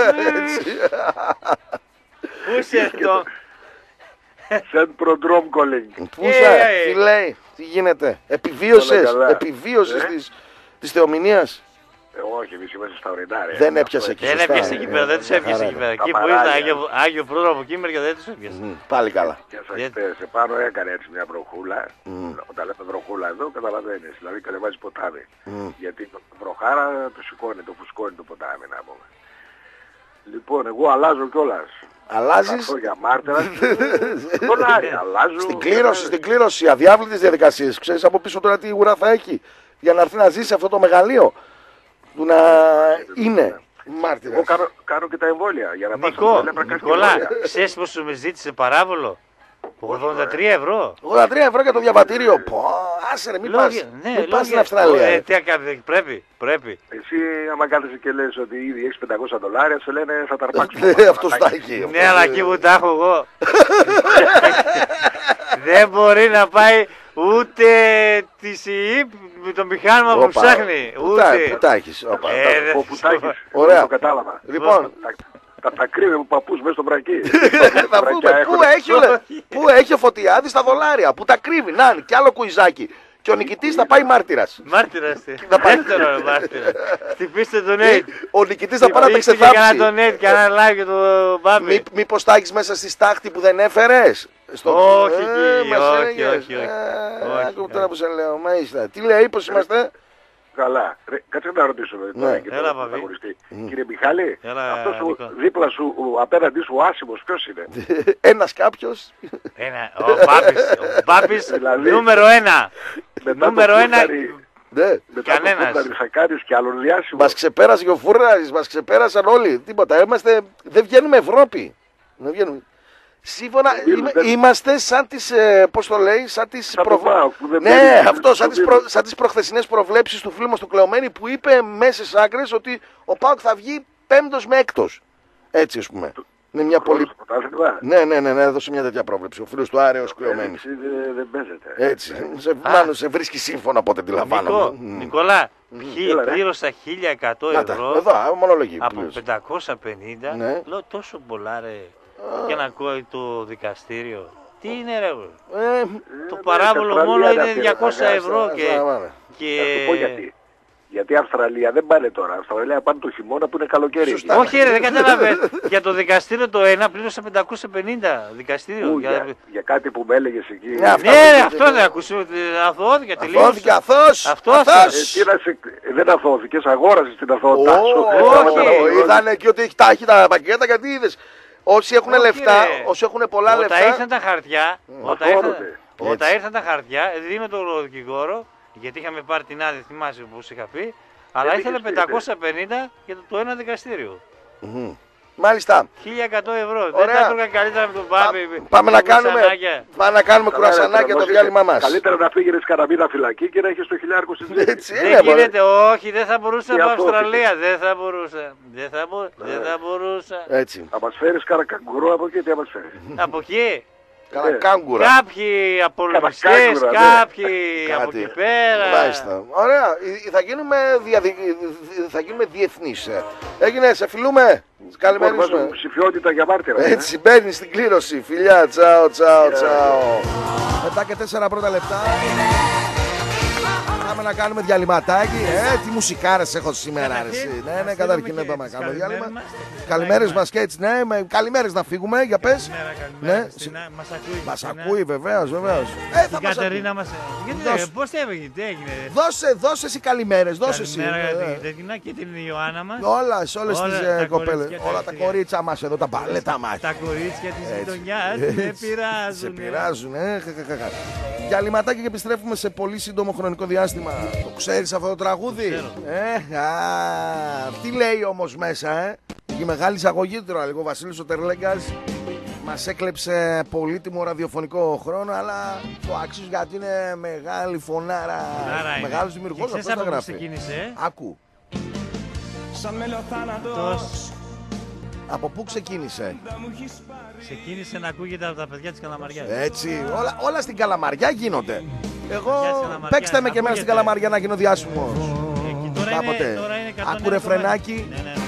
Πού είσαι αυτό? Σαν προντρόμ κολέγγι. Πού είσαι, τι λέει, τι γίνεται? Επιβίωσες της θεομηνίας? Όχι, εμείς είμαστε στα ορεινάρια. Δεν έπιασε εκεί. Δεν έπιασε εκεί πέρα, δεν τους έπιασε εκεί πέρα. Εκεί που ήρθα Άγιο Πρόδρομο Κίμερ δεν τους έπιασε. Πάλι καλά. Σε πάνω έκανε έτσι μια βροχούλα. Όταν λέμε βροχούλα εδώ καταλαβαίνεις. Δηλαδή κατεβάζει ποτάμι. Γιατί το βροχάρα το σηκώνει, το φουσκώνει το ποτάμι να πούμε. Λοιπόν, εγώ αλλάζω κιόλας. Αλλάζεις? Για μάρτυρα. Αλλάζω. Στην κλήρωση, αδιάβλητες διαδικασίες. Ξέρεις από πίσω τώρα τι ουρά θα έχει για να έρθει να ζήσει αυτό το μεγαλείο του να είναι μάρτυρας. Εγώ κάνω και τα εμβόλια για να πάω στο Νικόλα, ξέρεις πως σου με ζήτησε παράβολο? 83 ευρώ. 83 ευρώ για το διαβατήριο. Άσε ρε, μην πας στην Αυστραλία. Πρέπει. Εσύ άμα κάθεσαι και λες ότι ήδη έχεις $500, σε λένε θα τα αρπάξουμε. Αυτό στα έχει. Ναι, αλλά εκεί που τα έχω εγώ δεν μπορεί να πάει ούτε τη ΣΥΙΠ με το μηχάνημα που ψάχνει. Πού τα έχεις? Πού τα έχεις. Ωραία. Το κατάλαβα. Λοιπόν, Θα κρύβει ο παππούς μέσα στο βρακί. Θα πούμε πού έχει ο Φωτιάδης τα δολάρια, πού τα κρύβει. Να, και άλλο κουιζάκι. Και ο νικητής θα πάει μάρτυρας. Μάρτυρας, δεύτερο μάρτυρα. Χτυπήστε τον Νέιτ. Ο νικητής θα πάει να τα ξεθάψει. Χτυπήστε τον Νέιτ και ένα like για το Μπάμπη. Μήπως τα έχεις μέσα στη στάχτη που δεν έφερες. Όχι. Τώρα που σε λέω, μάλιστα. Τι λέει, πώς είμαστε? Καλά. Κάτσε να ρωτήσω Έλα, Παπή. Κύριε Μιχάλη, αυτός δίπλα σου, απέναντί σου, ο άσημος, ποιος είναι? Ένας κάποιος. Ο Μπάμπης, νούμερο 1. Νούμερο 1. Κανένας. Θα κάνεις κι άλλον διάσημο. Μας ξεπέρασε και ο Φούρναρης, μας ξεπέρασαν όλοι. Τίποτα. Δεν βγαίνουμε Ευρώπη. Δεν βγαίνουμε. Σύμφωνα, είμαστε σαν τις, πώς το λέει, σαν τις σαν τις προχθεσινές προβλέψεις του φίλου μας του Κλεωμένη που είπε μέσες άκρες ότι ο ΠΑΟΚ θα βγει 5ος με 6ος. Έτσι ας πούμε. Είναι μια πολύ... Ναι, έδωσε μια τέτοια πρόβλεψη. Ο φίλος του Άρεος Κλεωμένης. Δεν παίζεται. Έτσι. Μάλλον σε βρίσκει σύμφωνα από ό,τι αντιλαμβάνομαι. Νικόλα, πλήρωσα 1.100 ευρώ εδώ, μονολογή. Από 550. Λέω τόσο πολλά ρε. Και να ακούει το δικαστήριο. Τι είναι ρε? Το παράβολο μόνο είναι 200 ευρώ και... Γιατί Αυστραλία δεν πάνε τώρα. Αυστραλία πάνε το χειμώνα που είναι καλοκαίρι. Όχι ρε, δεν καταλαβαίνεις. Για το δικαστήριο το ένα πλήρωσα 550 δικαστήριο. Για κάτι που με έλεγες εκεί. Ναι ρε, αυτό δεν ακούσω. Αθώθηκε τελείως. Αθώθηκε αθώς. Δεν αθώθηκες, αγόρασες την αθώτα. Όχι, είδανε και ότι έχει τα πακέτα γιατί είδες. Όσοι έχουν λεφτά, όσοι έχουν πολλά λεφτά. Όταν ήρθαν τα χαρτιά, δίνω τον δικηγόρο, γιατί είχαμε πάρει την άδεια, θυμάσαι που σου είχα πει, αλλά ήθελε 550 για το ένα δικαστήριο. Μάλιστα. 1.100 ευρώ. Δεν θα έτρωγα καλύτερα με τον Μπάμπη. Πάμε να κάνουμε κουρασανάκια το διάλειμμα μας. Καλύτερα να πήγαινες κανένα μήνα φυλακή και να έχεις το 1.000 στη ζωή. Δεν γίνεται, όχι, δεν θα μπορούσα να πάω Αυστραλία. Δεν θα μπορούσα. Έτσι. Θα μας φέρεις κανένα καγκουρό από εκεί, τι θα μας φέρεις? Από εκεί. Κάγκουρα. Κάποιοι απολογιστές, κάποιοι από εκεί πέρα. Μάλιστα. Ωραία. Θα γίνουμε διεθνείς. Έγινε, σε φιλούμε. Καλημερίζουμε. Ψηφιότητα για μάρτυρα. Έτσι μπαίνει στην κλήρωση. Φιλιά, τσάω. Μετά και 4 πρώτα λεπτά. Πάμε να κάνουμε διαλυματάκι. Τι μουσικάρες έχω σήμερα. Ναι, καταρχήν να πάμε να κάνουμε διάλειμμα. Καλημέρες μας και έτσι, ναι. Καλημέρες να φύγουμε, για πες. Ναι, μας ακούει βεβαίως. Η Κατερίνα μας. Πώς έγινε, τι έγινε? Δώσε εσύ καλημέρες, δώσε εσύ. Καλημέρα και την Ιωάννα μας. Όλες τις κοπέλες. Όλα τα κορίτσα μας εδώ, τα μπαλέτα μας. Τα κορίτσια της γειτονιάς δεν πειράζουν. Σε πειράζουν, διαλυματάκι και επιστρέφουμε σε πολύ σύντομο χρονικό διάστημα. Το ξέρεις αυτό το τραγούδι? Τι λέει όμως μέσα, η μεγάλη εισαγωγή τώρα λίγο. Ο Βασίλης ο Τερλέγκας μας έκλεψε πολύτιμο ραδιοφωνικό χρόνο, αλλά το άξιζε γιατί είναι μεγάλη φωνάρα. Μεγάλος δημιουργός. Ξέρεις από πού ξεκίνησε? Άκου. Από πού ξεκίνησε? Ξεκίνησε να ακούγεται από τα παιδιά της Καλαμαριάς. Έτσι, όλα στην Καλαμαριά γίνονται. Εγώ παίξτε με και εμένα στην Καλαμαριά να γίνω διάσημος. Κάποτε. Άκου ρεφρενάκι.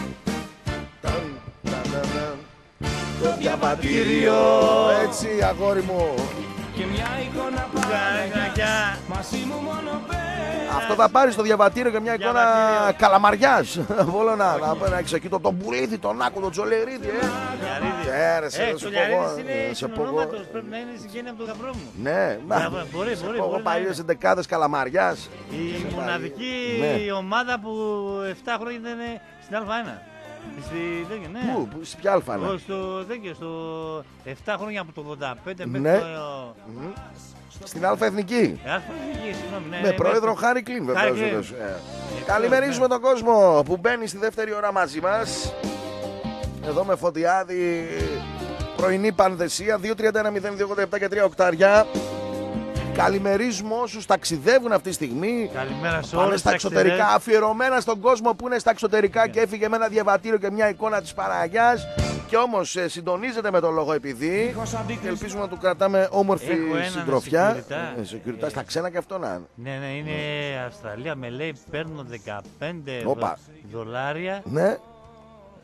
Το διαβατήριο. Έτσι αγόρι μου. Και μια εικόνα μαζί μου μόνο πες. Αυτό θα πάρεις το διαβατήριο και μια εικόνα Καλαμαριάς. Βόλω να έχεις εκεί τον Πουλίδη, τον Άκου, τον Τζολερίδη. Το Λιαρίδης είναι συνονόματος, πρέπει να είναι συγγένεια από τον γαμπρό μου. Ναι, μπορεί. Εγώ παλιές εντεκάδες Καλαμαριάς. Η μοναδική ομάδα που 7 χρόνια ήταν στην Α1. Πού, σε ποια αλφάνα? Στο 7 χρόνια από το 85 μέχρι το... Στην Αλφα Εθνική. Συγγνώμη. Με πρόεδρο Χάρη Κλίν βεβαίως. Καλημερίζουμε τον κόσμο που μπαίνει στη δεύτερη ώρα μαζί μας. Εδώ με Φωτιάδη, πρωινή πανδεσία, 2-31-0-2-87 και 3 οκτάρια. Καλημερίζουμε όσους ταξιδεύουν αυτή τη στιγμή. Καλημέρα σε όλους. Πάνε στα εξωτερικά, αφιερωμένα στον κόσμο που είναι στα εξωτερικά και έφυγε με ένα διαβατήριο και μια εικόνα της Παναγιάς. Και όμως συντονίζεται με τον λόγο επειδή. Και ελπίζουμε να του κρατάμε όμορφη συντροφιά. Security στα ξένα και αυτό να. Ναι, είναι Αυστραλία. Με λέει παίρνω $15 Ναι.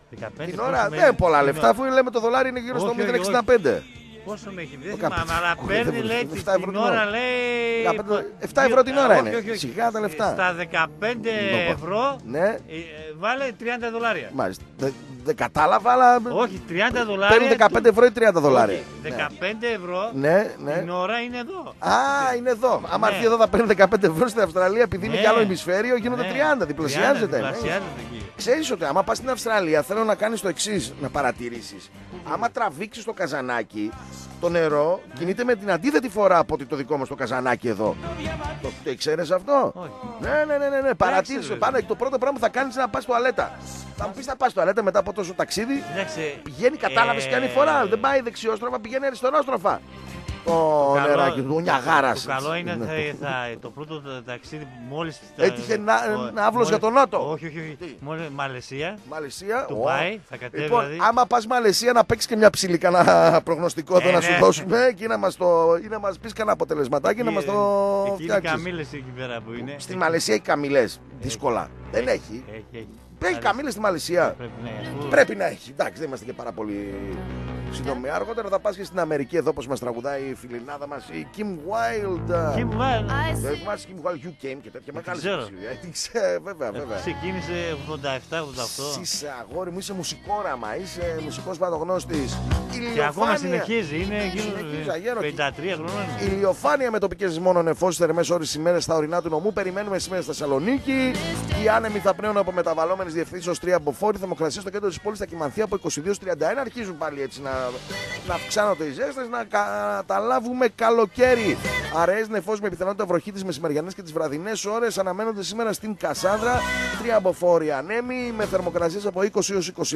Την ώρα δεν πολλά λεφτά, αφού λέμε το δολάριο είναι γύρω στο 0,65. Πόσο με έχει, δεν θυμάμαι, αλλά παίρνει λέει την ώρα, λέει... 7 ευρώ την ώρα είναι, σιγά τα λεφτά. Στα 15 ευρώ βάλε 30 δολάρια. Μάλιστα, δεν κατάλαβα, αλλά... Όχι, 30 δολάρια... Παίρνουν 15 ευρώ ή 30 δολάρια. 15 ευρώ την ώρα είναι εδώ. Α, είναι εδώ. Άμα έρθει εδώ θα παίρνει 15 ευρώ στην Αυστραλία, επειδή είναι κι άλλο ημισφαίριο, γίνονται 30, διπλασιάζεται. Ξέρεις ότι άμα πας στην Αυστραλία, θέλω να κάνεις το εξής, να παρατηρήσεις. Άμα τραβήξεις το καζανάκι, το νερό κινείται με την αντίθετη φορά από ότι το δικό μας το καζανάκι εδώ. Το ξέρεις αυτό? Ναι. Παρατήρησε. Πάνω το πρώτο πράγμα που θα κάνεις είναι να πας τουαλέτα. Θα μου πεις θα πας τουαλέτα μετά από τόσο ταξίδι. Πηγαίνει, κατάλαβες ποια είναι η φορά. Δεν πάει δεξιόστροφα, πηγαίνει αριστερόστροφα. Το νεράκι του Νιαγάρας. Το καλό είναι το πρώτο ταξίδι μόλις... Έτυχε ναύλος για τον Νότο. Όχι. Μαλαισία. Μαλαισία. Του πάει, θα κατέβει λοιπόν, δηλαδή. άμα πας Μαλαισία να παίξεις και μια ψήλη, κανένα προγνωστικό εδώ να σου δώσουμε και να μας πεις κανένα αποτελεσματάκι να μας το φτιάξεις. Εκεί είναι καμήλες εκεί πέρα που είναι. Στη Μαλαισία οι καμήλες, δύσκολα. Δεν έχει. Έχει καμήλες στη Μαλαισία. Πρέπει να έχει. Εντάξει, δεν είμαστε και πάρα πολύ σύντομοι. Αργότερα θα πας και στην Αμερική, εδώ όπως μας τραγουδάει η φιλινάδα μας, η Kim Wilde. Kim Wilde. Kim Wilde, You Came και τέτοια μεγάλη. Βέβαια. Ξεκίνησε 87-88. Είσαι αγόρι μου, είσαι μουσικόραμα, είσαι μουσικός παντογνώστης. Και ακόμα συνεχίζει, είναι γύρω 53 χρονών. Ηλιοφάνεια με τοπικές μόνο νεφώσεις, θερμές ώρες ημέρες στα ορεινά του νομού. Περιμένουμε σήμερα στη Θεσσαλονίκη. Οι άνεμοι θα πνέουν από μεταβαλλόμενες διευθύνσεις 3 αποφόροι. Θερμοκρασία στο κέντρο της πόλης θα κυμανθεί από 22-31. Αρχίζουν πάλι έτσι να αυξάνονται οι ζέστες, να καταλάβουμε καλοκαίρι. Αραιές νεφώσεις με πιθανότητα βροχή τις μεσημεριανές και τις βραδινές ώρες αναμένονται σήμερα στην Κασάνδρα. 3 αποφόροι ανέμοι με θερμοκρασίες από 20 έως 27.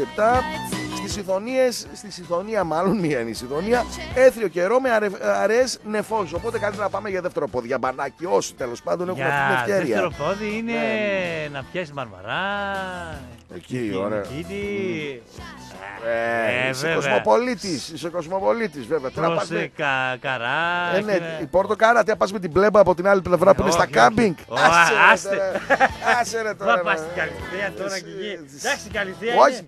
Στη Σιδωνία μάλλον, μία είναι η Σιδωνία, έθριο καιρό με αραιές νεφώσεις. Οπότε καλύτερα να πάμε για δεύτερο πόδι, για μπανάκι, όσοι τέλος πάντων έχουμε αυτή την ευκαιρία. Δεύτερο πόδι είναι να πιάσει Μαρμαρά. Εκεί, ωραία. Είσαι κοσμοπολίτης, βέβαια. Πρόσε Καρά. Ναι, η Πόρτο Κάρα, τι πας με την πλέμπα από την άλλη πλευρά που είναι στα κάμπινγκ. Άσε ρε τώρα. Θα πας στην Καλυθέα τώρα και εκεί. Εντάξει, την Καλυθέα είναι.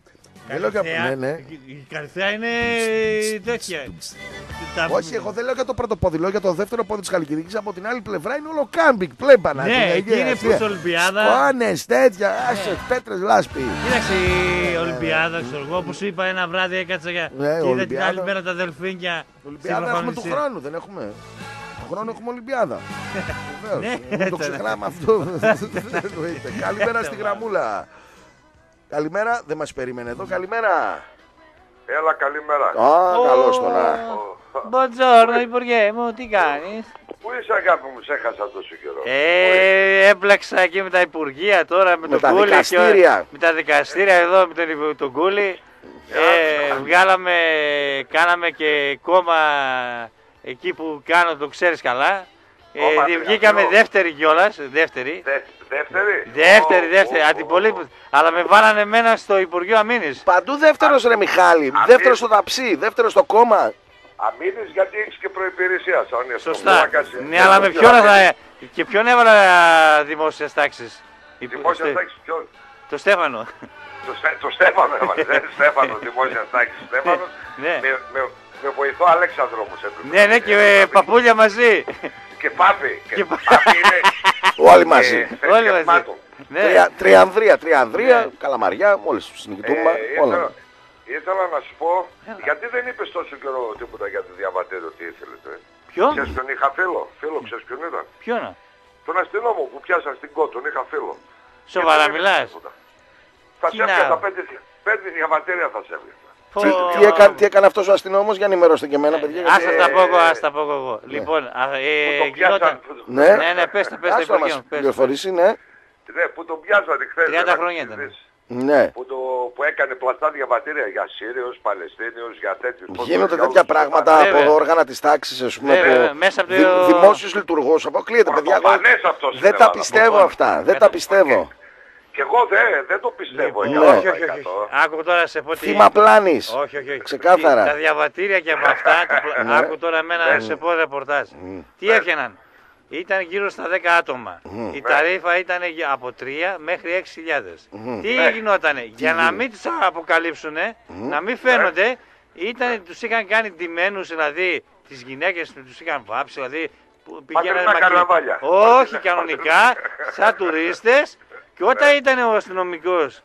Η Καλυθέα είναι τέτοια. Όχι, εγώ δεν λέω για το πρώτο πόδι, λέω για το δεύτερο πόδι της Χαλκιδικής. Από την άλλη πλευρά είναι όλο κάμπινγκ, πλέμπανα. Ναι, εκεί είναι προς Ολυμπιάδα. Σκόνες, τέτοια, άσε, πέτρες, λάσπη. Κοίταξε η Ολυμπιάδα, ξέρω εγώ, που σου είπα ένα βράδυ έκατσα και είδα την άλλη μέρα τα δελφίνια. Ολυμπιάδα έχουμε του χρόνου, δεν έχουμε. Του χρόνου έχουμε Ολυμπιάδα. Βεβαίως, μην το ξεχνάμε αυτό. Καλημέρα στη γραμμούλα. Καλημέρα, δεν μας περίμενε εδώ, καλημέρα. Έλα, καλημέρα. Καλώς τώρα. Μποντζόρνο, Υπουργέ μου, τι κάνεις? Πού είσαι αγάπη μου, σε έχασα τόσο καιρό. Έμπλαξα εκεί με τα Υπουργεία τώρα, με τον τα Κούλη. Δικαστήρια. Με τα δικαστήρια εδώ, με τον Κούλη. Κάναμε και κόμμα εκεί που κάνω, το ξέρεις καλά. Βγήκαμε δεύτερη κιόλας, δεύτερη. Δεύτερη, αντιπολίτευση. Αλλά με βάλανε εμένα στο Υπουργείο Αμήνης. Παντού δεύτερος ρε Μιχάλη, δεύτερος στο ταψί, δεύτερος στο κόμμα. Αμήνης γιατί έχεις και προϋπηρεσία. Σωστά. Ναι, αλλά με ποιον έβαλα δημόσιες τάξεις? Δημόσιες τάξεις ποιον? Το Στέφανο. Το Στέφανο έβαλε, δεν Στέφανο, δημόσιες τάξεις. Στέφανος, με βοηθό Αλέξανδρο μου σε έπρεπε. Ναι, και παππούλια μαζί. Και Πάπη. Όλοι μαζί. Όλοι μαζί. Τριανδρία, Καλαμαριά, μόλις συνεχιτούμε. Ήθελα να σου πω, γιατί δεν είπες τόσο καιρό τίποτα για τη διαβατήριο, τι ήθελες? Ποιον? Ξέρεις ποιον είχα φίλο? Ξέρεις ποιον ήταν? Ποιον? Τον αστυνόμο που πιάσα στην ΚΟ, τον είχα φίλο. Σοβαρά μιλάς? Θα σε έπιανα 5 διαβατήρια θα σε έπιανα. Τι έκανε αυτός ο αστυνόμος, για ενημερώστε και εμένα, παιδιά. Ας τα πω εγώ. Λοιπόν, γινόταν... Ναι, πες τα πληροφορήσει, ναι. Ναι, που τον πιάσανε χθες. 30 χρόνια ήταν. Ναι. Που έκανε πλαστά διαβατήρια για Σύριος, Παλαιστίνιος, για τέτοιους. Γίνονται τέτοια πράγματα από όργανα της τάξης, ας πούμε, από δημόσιους λειτουργούς. Αποκλείεται, παιδιά. Δεν τα πιστεύω αυτά. Δεν τα πιστεύω. Και εγώ δεν το πιστεύω. Όχι. Άκου τώρα σε πω τι... Θύμα πλάνης. Όχι. Ξεκάθαρα. Τα διαβατήρια και από αυτά, άκου τώρα εμένα σε πω ρεπορτάζ. Τι έφτιαναν? ήταν γύρω στα 10 άτομα. Η ταρήφα ήταν από 3 μέχρι 6.000. Τι γινότανε, για να μην τους αποκαλύψουν, να μην φαίνονται, τους είχαν κάνει ντυμένους, δηλαδή τις γυναίκες τους είχαν βάψει, δηλαδή πηγαίνανε καρναβάλια. Όχι κανονικά, σαν τουρίστες, και όταν ήταν ο αστυνομικός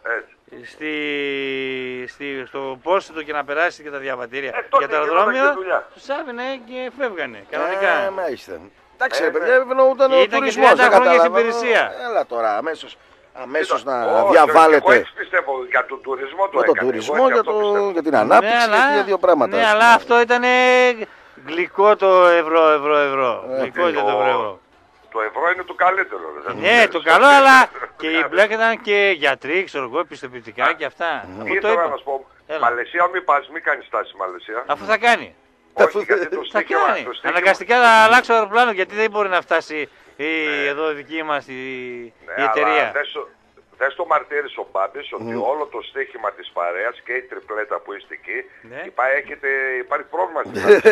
στο πόστο και να περάσει και τα διαβατήρια για το αεροδρόμιο, τους άφηνε και φεύγανε κανονικά. Μάλιστα. Εντάξει, ρε παιδιά, ευνοούνταν ο τουρισμός. Ήταν 30 χρόνια στην υπηρεσία. Έλα τώρα, αμέσως να διαβάλλετε. Εγώ πιστεύω για τον τουρισμό το έκανε. Για τον τουρισμό, για την ανάπτυξη και για δύο πράγματα. Ναι, αλλά αυτό ήταν γλυκό το ευρώ. Γλυκό ήταν το ευρώ. Το ευρώ είναι το καλύτερο. Ναι, το καλό, αλλά και οι μπλέκονταν και γιατροί, ξέρω εγώ, πιστοποιητικά και αυτά. Ήθελα να σου πω, Μαλαισία μην πας, μην κάνεις στάση Μαλαισία. Αφού θα κάνει. Όχι, γιατί θα κάνει. Αναγκαστικά θα αλλάξω αεροπλάνο, γιατί δεν μπορεί να φτάσει εδώ δική μας η εταιρεία. Δες το μαρτύρης ο Μπάμπης ότι όλο το στοίχημα της παρέας και η τριπλέτα που είστε εκεί υπάρχει πρόβλημα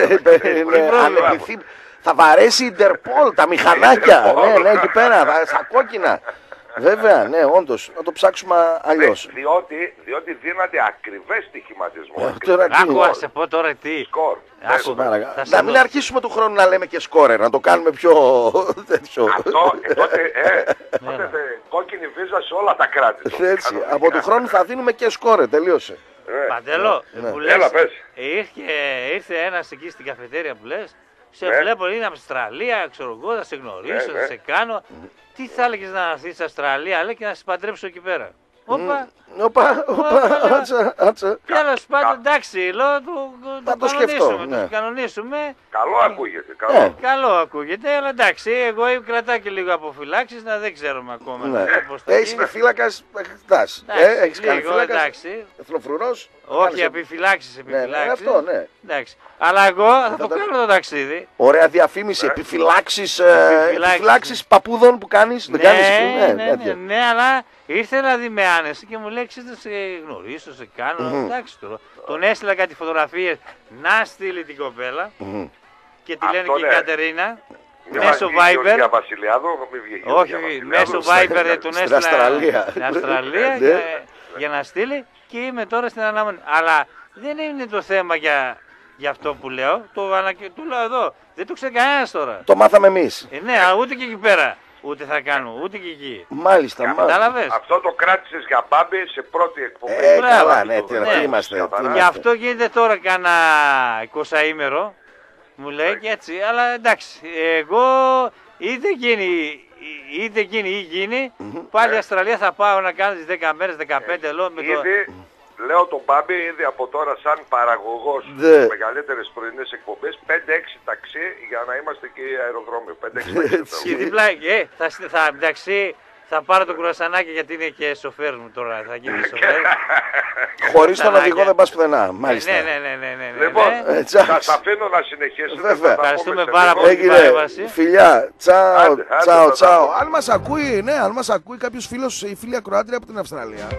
στην θα βαρέσει η Ιντερπολ, τα μηχανάκια, ναι, εκεί πέρα, στα κόκκινα. Βέβαια, ναι, όντως, να το ψάξουμε αλλιώς. Διότι δίνατε ακριβές στοιχηματισμούς. Άκου, σε πω τώρα τι. Σκορ. Να μην αρχίσουμε του χρόνου να λέμε και σκόρερ, να το κάνουμε πιο τέτοιο. Τότε κόκκινη βίζα σε όλα τα κράτη. Έτσι, από του χρόνου θα δίνουμε και σκόρερ, τελείωσε. Παντέλο, που λες, ήρθε ένας εκεί στην καφετέρια που λες, σε βλέπω, είναι από την Αυστραλία, ξέρω εγώ, θα σε γνωρίσω, θα σε κάνω. Τι θα έλεγες να έρθεις στην Αυστραλία, λέει, και να σε παντρέψω εκεί πέρα. Όπα, άτσα. Τέλος πάντων, εντάξει, λέω, το σκεφτώ. Το κανονίσουμε. Καλό ακούγεται. Καλό ακούγεται, αλλά εντάξει, εγώ κρατάω και λίγο αποφυλάξεις, να δεν ξέρουμε ακόμα. Έχεις και φύλακας, έχεις κάνει φύλακας, εθνοφρουρός. Όχι, επιφυλάξεις. Αυτό, ναι. Εντάξει. Αλλά εγώ θα το κάνω το ταξίδι. Ωραία διαφήμιση, επιφυλάξεις παππούδων που κάνεις. Ναι, αλλά ήρθε δηλαδή με άνεση και μου λέει, ξέρετε, σε γνωρίσω, σε κάνω. Εντάξει τώρα. Τον έστειλα κάτι φωτογραφίες να στείλει την κοπέλα και τη λένε και η Κατερίνα. Μέσω Viber. Όχι, μέσω Viber τον έστειλα στην Αυστραλία για να στείλει και είμαι τώρα στην ανάμονη. Αλλά δεν είναι το θέμα για αυτό που λέω. Το λέω εδώ. Δεν το ξέρει κανένας τώρα. Το μάθαμε εμείς. Ναι, ούτε και εκεί πέρα. Ούτε θα κάνω, ούτε και εκεί. Μάλιστα, κατάλαβες. Αυτό το κράτησες για Μπάμπη σε πρώτη εκπομπή. Καλά, ναι, τι είμαστε. Γι' αυτό γίνεται τώρα κάνα 20ήμερο. Μου λέει και έτσι, αλλά εντάξει, εγώ είτε γίνει ή γίνει, πάλι η Αυστραλία θα πάω να κάνω τις 10 μέρες, 15 λέω με το... Λέω τον Μπάμπη ήδη από τώρα σαν παραγωγός στις μεγαλύτερες πρωινές εκπομπές 5-6 ταξί για να είμαστε και αεροδρόμιο. 5-6 ταξί. Και δίπλα, εντάξει, θα πάρω το κουρασανάκι γιατί είναι και σοφέρ μου τώρα, θα γίνει σοφέρ. Χωρίς τον οδηγό δεν πας πουθενά, μάλιστα. Ναι. Λοιπόν, σας αφήνω να συνεχίσετε. Ευχαριστούμε πάρα πολύ την παρέμβαση. Φιλιά, τσάω. Αν μας ακούει κάποιος φίλος ή φίλη ακροάτρια από την Αυστραλία,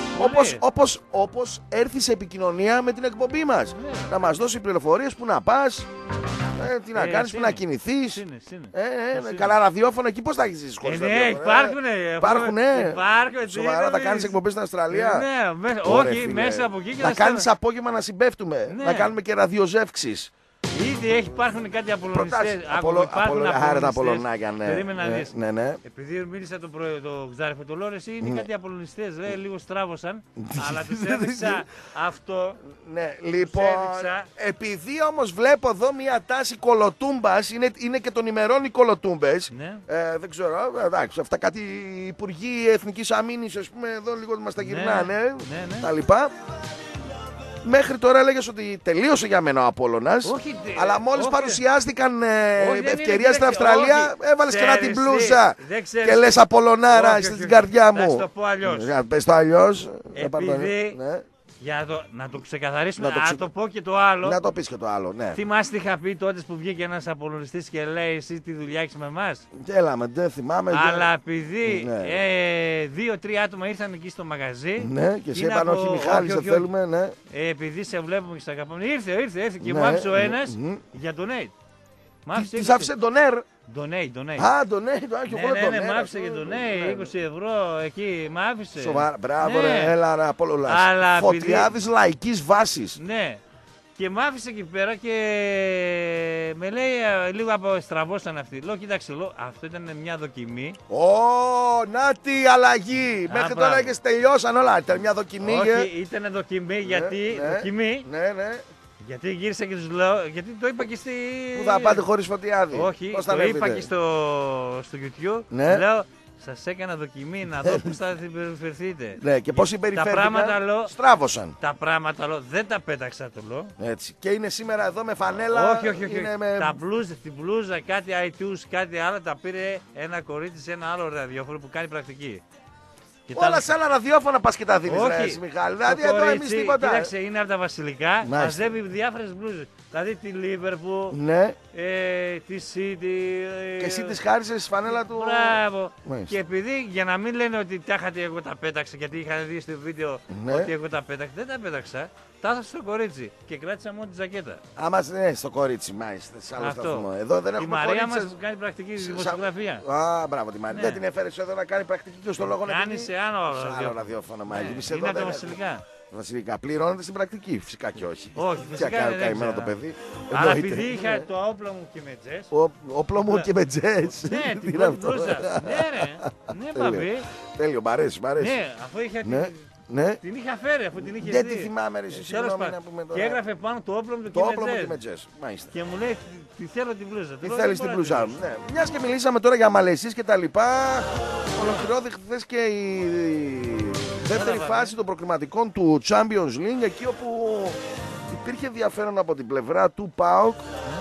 όπως έρθει σε επικοινωνία με την εκπομπή μας, να μας δώσει πληροφορίες που να πας, τι να κάνεις, που να κινηθείς. Καλά ραδιόφωνο εκεί πώς θα έχεις ζήσεις χωρίς ραδιόφωνο. Υπάρχουνε. Σοβαρά θα κάνεις εκπομπές στην Αυστραλία. Όχι, μέσα από εκεί και να κάνεις απόγευμα να συμπέφτουμε, να κάνουμε και ραδιοζεύξεις. Ήδη υπάρχουν κάτι απολωνιστές. Άρα τα Απολωνάκια, ναι. Περίμενα να δεις. Ναι. Επειδή μίλησα το Ξάρεφο το Λόρες, είναι κάτι απολωνιστές. Λίγο στράβωσαν, αλλά τους έδειξα αυτό. Ναι, λοιπόν, επειδή όμως βλέπω εδώ μια τάση κολοτούμπας, είναι και των ημερών οι κολοτούμπες. Δεν ξέρω, εντάξει, αυτά κάτι υπουργοί εθνικής αμήνης, ας πούμε, εδώ λίγο μας τα γυρνάνε, τα λοιπά. Μέχρι τώρα έλεγες ότι τελείωσε για μένα ο Απόλλωνας, αλλά μόλις παρουσιάστηκαν ευκαιρία στην Αυστραλία, έβαλες και την μπλούζα και λες Απόλλωνάρα στην καρδιά μου. Θα το πω αλλιώς. Πες το αλλιώς. Επειδή, να το ξεκαθαρίσουμε, να το πω και το άλλο. Να το πεις και το άλλο, ναι. Θυμάστε τι είχα πει τότε που βγήκε ένας απολωνιστής και λέει εσύ τι δουλειά έχεις με εμάς. Έλαμε, δεν θυμάμαι. Αλλά επειδή 2-3 άτομα ήρθαν εκεί στο μαγαζί. Ναι, και σε είπαν όχι Μιχάλη, σε θέλουμε, ναι. Επειδή σε βλέπουμε και σε αγαπάμε. Ήρθε και μου άφησε ο ένας για τον Nate. Της άφησε Ντονέρ. Ντονέι. Α, Ντονέι, ναι, μ' άφησε και Ντονέι, 20 ευρώ εκεί, μ' άφησε. Σοβαρά, μπράβο ρε, έλα ρε, Απόλλωνα. Φωτιάδης λαϊκής βάσης. Ναι. Και μ' άφησε εκεί πέρα και με λέει λίγο από στραβώσαν αυτοί. Λέω, κοίταξε, αυτό ήταν μια δοκιμή. Να τι αλλαγή! Μέχρι τώρα έχεις τελειώσαν όλα. Ήταν μια δοκιμή. Όχι, ήταν δοκιμή γιατί. Δοκιμή. Ναι. Γιατί γύρισα και τους λέω. Γιατί το είπα και στη. Πού θα πάτε χωρίς Φωτιάδη? Όχι, το είπα και στο YouTube. Ναι. Λέω, σας έκανα δοκιμή να δω πώς θα συμπεριφερθείτε. Ναι, και πώς συμπεριφέρθηκαν? Στράβωσαν. Τα πράγματα δεν τα πέταξα, το λέω. Έτσι. Και είναι σήμερα εδώ με φανέλα. Όχι. Την μπλούζα, κάτι iTunes, κάτι άλλο τα πήρε ένα κορίτσι σε ένα άλλο ραδιόφωνο που κάνει πρακτική. Όλα σε άλλα ραδιόφωνα πας και τα δίνεις, ρε Μιχάλη. Δηλαδή εδώ εμείς τίποτα. Κοίταξε, είναι από τα βασιλικά, μαζεύει διάφορες μπλούζες. Δηλαδή τη Liverpool, ναι. Τη City. Και εσύ της χάρισες φανέλα του. Μπράβο. Και επειδή για να μην λένε ότι τάχατε εγώ τα πέταξα, γιατί είχαν δει στο βίντεο ότι εγώ τα πέταξα, δεν τα πέταξα. Τα έδωσα στο κορίτσι και κράτησα μόνο τη ζακέτα. Άμα ναι, στο κορίτσι, μάλιστα. Σε άλλο σταθμό. Εδώ δεν έχουμε κορίτσες. Η Μαρία μας κάνει πρακτική δημοσιογραφία. Α, μπράβο τη Μαρία. Δεν την έφερες εδώ να κάνει πρακτική και στο λόγο να κάνει σε άλλο ραδιόφωνο. Είναι από τα βασιλικά. Βασιλικά, πληρώνεται στην πρακτική, φυσικά και όχι. Όχι, φυσικά και καημένο το παιδί. Αλλά επειδή είχα το όπλο μου και με τζες. Όπλο μου και με τζες. Ναι, την πρώτη μπλούζα. Ναι, παπί. Τέλειο, μ' αρέσει. Ναι, αφού είχα την είχα φέρει, αφού την είχε δει. Δεν τη θυμάμαι ρε, συγγνώμη να πούμε τώρα. Και έγραφε πάνω το όπλο μου και με τζες. Και μου λέει, τι θέλω την μπλούζα. Τι θέλεις την μπλούζα μου. Μιας και μιλήσαμε τώρα για Μαλαισίες και τα λοιπά, ολοκληρώθηκε χθες και η δεύτερη φάση των προκριματικών του Champions League, εκεί όπου υπήρχε ενδιαφέρον από την πλευρά του ΠΑΟΚ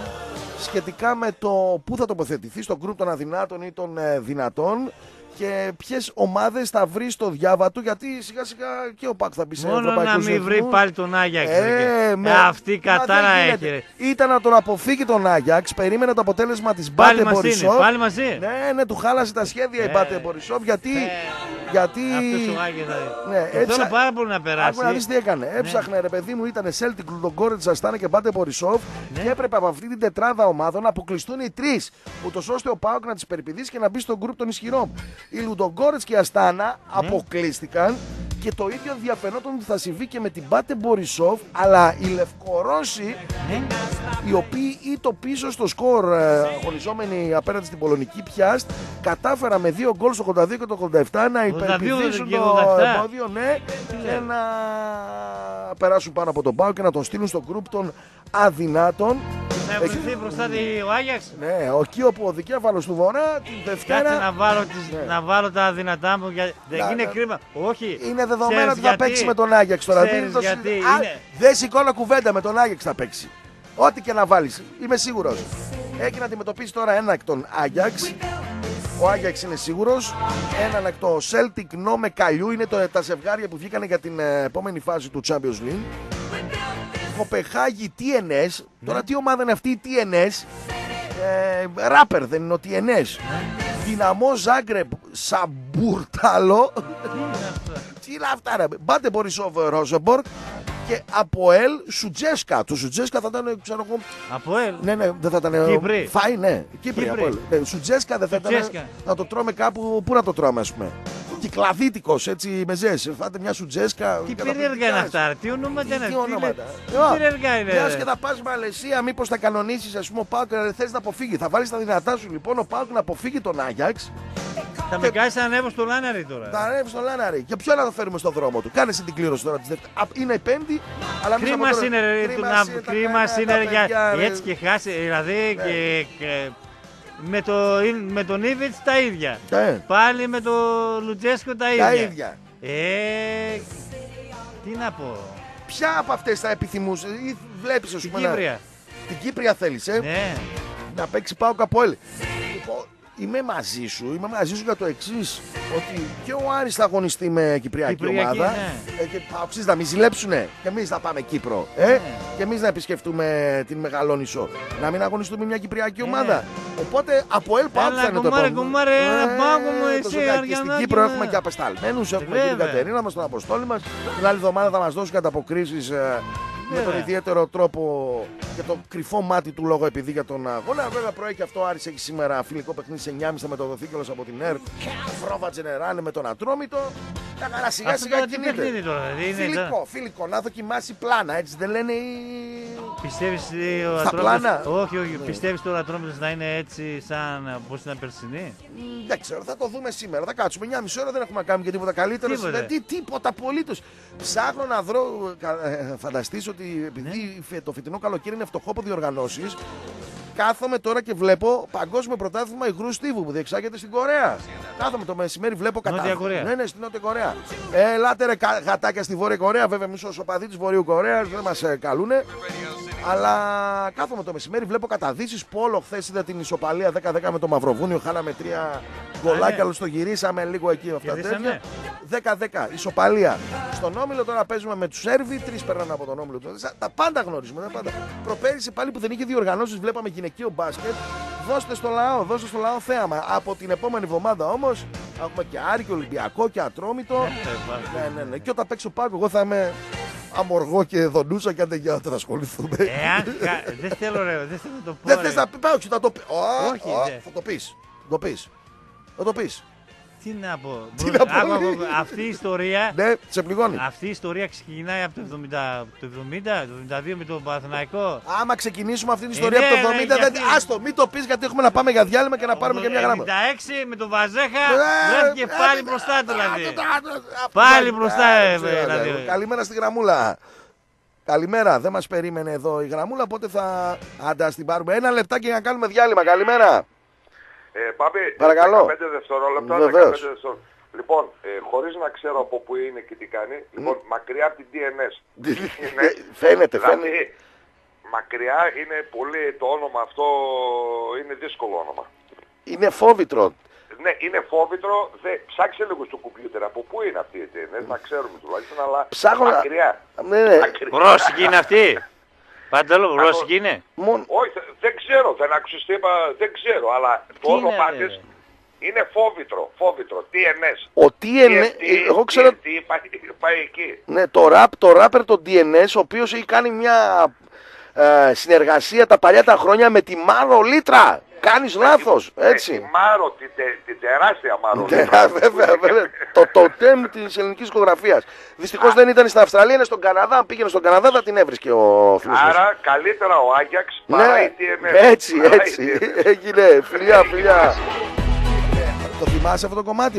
σχετικά με το πού θα τοποθετηθεί στο γκρουπ των αδυνάτων ή των δυνατών και ποιες ομάδες θα βρει στο διάβα του, γιατί σιγά σιγά και ο ΠΑΟΚ θα μπει σε ευρωπαϊκούς ρυθμούς. Μόνο να μην βρει πάλι τον Άγιαξ. Αυτή η κατάρα έχει. Ήταν να τον αποφύγει τον Άγιαξ, περίμενε το αποτέλεσμα της Μπάτε Μπορισόβ. Πάλι μαζί. Ναι, του χάλασε τα σχέδια η Μπάτε Μπορισόβ, γιατί αυτός ο Άγιαξ θέλω πάρα πολύ να περάσει. Άκου να δεις τι έκανε. Έψαχνε ρε παιδί μου, ήταν Celtic, Λουντογκόρετς, Αστάνα και Μπάτε Μπορισόβ και έπρεπε από αυτή την τετράδα ομάδων να αποκλειστούν οι τρεις, ούτως ώστε ο ΠΑΟΚ να τις περιπηδήσει και να μπει στο γκρουπ των ισχυρών. Οι Λουντογκόρετς και η Αστάνα αποκλείστηκαν και το ίδιο διαφαινόταν ότι θα συμβεί και με την Μπάτε Μπορισόβ, αλλά οι Λευκορώσοι, οι οποίοι ήτο πίσω στο σκορ αγωνιζόμενοι απέναντι στην Πολωνική Πιάστ, κατάφεραν με 2 γκολ στο 82 και το 87 να υπερπηδήσουν το εμπόδιο, ναι, και να περάσουν πάνω από τον ΠΑΟΚ και να τον στείλουν στο γκρουπ των αδυνάτων. Θα βρεθεί μπροστά ο Άγιαξ. Ναι, εκεί όπου ο δικέφαλος του Βορρά την Δευτέρα. Κάτσε να βάλω τα δυνατά μου. Δεν είναι κρίμα. Όχι. Είναι δεδομένο ότι θα παίξει με τον Άγιαξ τώρα. Δεν σηκώνω κουβέντα, με τον Άγιαξ θα παίξει. Ό,τι και να βάλεις, είμαι σίγουρος. Έχει να αντιμετωπίσει τώρα ένα εκ των Άγιαξ. Ο Άγιαξ είναι σίγουρος. Έναν εκ το Celtic Νόμε Καλιού. Είναι τα ζευγάρια που βγήκαν για την επόμενη φάση του Champions League. Κοπεχάγη TNS. Τώρα τι ομάδα είναι αυτή η TNS? Ράπερ δεν είναι ο TNS? Δυναμό Ζάγκρεπ Σαμπούρταλο. Τι είναι αυτά ρε? Μπάτε Μπορισόβ Ρόζεμπορκ. Και Αποέλ Σουτζέσκα. Το Σουτζέσκα θα ήταν, ξέρω εγώ. Αποέλ. Ναι, δεν θα ήταν. Κύπρη. Φάι, ναι. Κύπρη. Σουτζέσκα δεν θα ήταν. Να το τρώμε κάπου. Πού να το τρώμε, ας πούμε? Κυκλαδίτικος, έτσι μεζές. Φάτε μια Σουτζέσκα. Τι περίεργα είναι αυτά, τι ονόματα είναι? Τι ονόματα? Τι περίεργα είναι? Μιας και θα πας Μαλαισία, μήπως θα κανονίσεις, ας πούμε, ο ΠΑΟΚ θες να αποφύγει. Θα βάλεις τα δυνατά σου λοιπόν ο ΠΑΟΚ να αποφύγει τον Άγιαξ. Θα με κάνεις να ανέβω στο Λάναρη τώρα. Θα ανέβει στο Λάναρη. Και ποιο να το φέρουμε στον δρόμο του? Κάνε την κλήρωση τώρα. Είναι η Πέμπτη, αλλά μην κρίμα είναι έτσι και χάσει. Δηλαδή και με τον Ήβιτς τα ίδια. Πάλι με τον Λουτζέσκο τα ίδια. Τι να πω. Ποια από αυτές θα επιθυμούσε? Ή βλέπεις, την Κύπρια. Την Κύπρια θέλεις, Ναι. Να παίξει ΠΑΟΚ Αποέλ. Είμαι μαζί σου για το εξής, ότι και ο Άρης θα αγωνιστεί με Κυπριακή ομάδα, ναι. Και θα αξίζει να μην ζηλέψουνε και εμείς θα πάμε Κύπρο, ναι. Και εμείς να επισκεφτούμε την Μεγαλόνισσο, να μην αγωνιστούμε μια Κυπριακή ομάδα. Οπότε από ΠΑΟΚ θα είναι το επόμενο. Στην Κύπρο έχουμε και απεσταλμένους, έχουμε και την Κατερίνα μας, τον Αποστόλη μας, την άλλη εβδομάδα θα μας δώσουν καταποκρίσεις με τον ιδιαίτερο τρόπο και το κρυφό μάτι του λόγο επειδή για τον αγώνα. Βέβαια προέχει αυτό, ο Άρης έχει σήμερα φιλικό παιχνίδι σε 9.30 με το Δοθήκολος από την ΕΡΤ. Φρόβα Τζενεράνε με τον Ατρόμητο. Τα χαρά σιγά σιγά κινείται. Φιλικό, να δοκιμάσει πλάνα, έτσι δεν λένε οι... Πιστεύεις ο Ατρόμητος? Όχι, πιστεύεις ότι ο Ατρόμητος να είναι έτσι σαν πώς ήταν περσινή? Δεν ξέρω, θα το δούμε σήμερα. Θα κάτσουμε 9,5 ώρα, δεν έχουμε να κάνουμε και τίποτα καλύτερο. Τίποτα απολύτως. Ψάχνω να βρω. Φανταστείς ότι επειδή το φετινό καλοκαίρι είναι φτωχό από διοργανώσεις, κάθομαι τώρα και βλέπω παγκόσμιο πρωτάθλημα υγρού στίβου που διεξάγεται στην Κορέα. Κάθομαι το μεσημέρι, βλέπω Νότια Κορέα. Ναι, στην Νότια Κορέα. Ελάτε ρε γατάκια στη Βόρεια Κορέα. Βέβαια, εμείς ως οπαδοί της Βορείου Κορέας δεν μας καλούνε. Αλλά κάθομαι το μεσημέρι, βλέπω καταδύσεις. Πόλο, χθες είδα την ισοπαλία 10-10 με το Μαυροβούνιο. Χάναμε 3 γκολάκια, αλλά το γυρίσαμε λίγο εκεί. Αυτά τέτοια. 10-10, ισοπαλία. Στον όμιλο τώρα παίζουμε με τους Σέρβοι. 3 περνάνε από τον όμιλο. Τα πάντα γνωρίζουμε. Τα πάντα. Προπέρυσι πάλι που δεν είχε διοργανώσεις, βλέπαμε γυναικείο μπάσκετ. Δώστε στο λαό θέαμα. Από την επόμενη εβδομάδα όμως έχουμε και Άρη και Ολυμπιακό και Ατρόμητο. Ναι. Και όταν παίξω Πάκο, εγώ θα είμαι αμοργό και δονούσα και αντεγιάτα να ασχοληθούμε. Δεν θέλω να το πω. Δεν θες να πει, όχι, θα το πει. Όχι, θα το πεις. Τι να πω. Αυτή η ιστορία. Ναι, σε πληγώνει. Αυτή η ιστορία ξεκινάει από το 72 με τον Παναθηναϊκό. Άμα ξεκινήσουμε αυτή την ιστορία από το 70, άστο, μην το πεις γιατί έχουμε να πάμε για διάλειμμα και να πάρουμε και μια γράμμα. Το 96 με τον Βαζέχα βρέθηκε πάλι μπροστά δηλαδή. Πάλι μπροστά δηλαδή. Καλημέρα στη γραμμούλα. Καλημέρα, δεν μας περίμενε εδώ η γραμμούλα, οπότε θα την πάρουμε. Ένα λεπτάκι για να κάνουμε διάλειμμα. Καλημέρα. Πάμε 15 δευτερόλεπτα. Λοιπόν, χωρίς να ξέρω από πού είναι και τι κάνει, λοιπόν, μακριά από την DNS. Φαίνεται. Μακριά είναι πολύ, το όνομα αυτό είναι δύσκολο όνομα. Είναι φόβητρο. Ναι, είναι φόβητρο. Ψάξε λίγο στο κομπιούτερ από πού είναι αυτή η DNS, να ξέρουμε τουλάχιστον, αλλά μακριά. Ρώσικη είναι αυτή. Παντελώ, ρώσικη είναι. Όχι, δεν ξέρω, δεν άκουσες τι είπα, δεν ξέρω, αλλά το όνομά της είναι φόβητρο, TNS. Ο TNS, εγώ ξέρω... πάει εκεί. Ναι, το ράπερ το DNS, ο οποίος έχει κάνει μια συνεργασία τα παλιά τα χρόνια με τη Μάρο Λίτρα. Κάνεις λάθος, έτσι. Τη Μάρο, την τεράστια Μάρο Λίτρα. Βέβαια, το τέμ της ελληνικής οικογραφίας. Δυστυχώς δεν ήταν στην Αυστραλία, είναι στον Καναδά. Αν πήγαινε στον Καναδά θα την έβρισκε ο φίλος. Άρα καλύτερα ο Άγιαξ παρά η TNS. Έτσι. Έγινε, φιλιά. Το θυμάσαι αυτό το κομμάτι,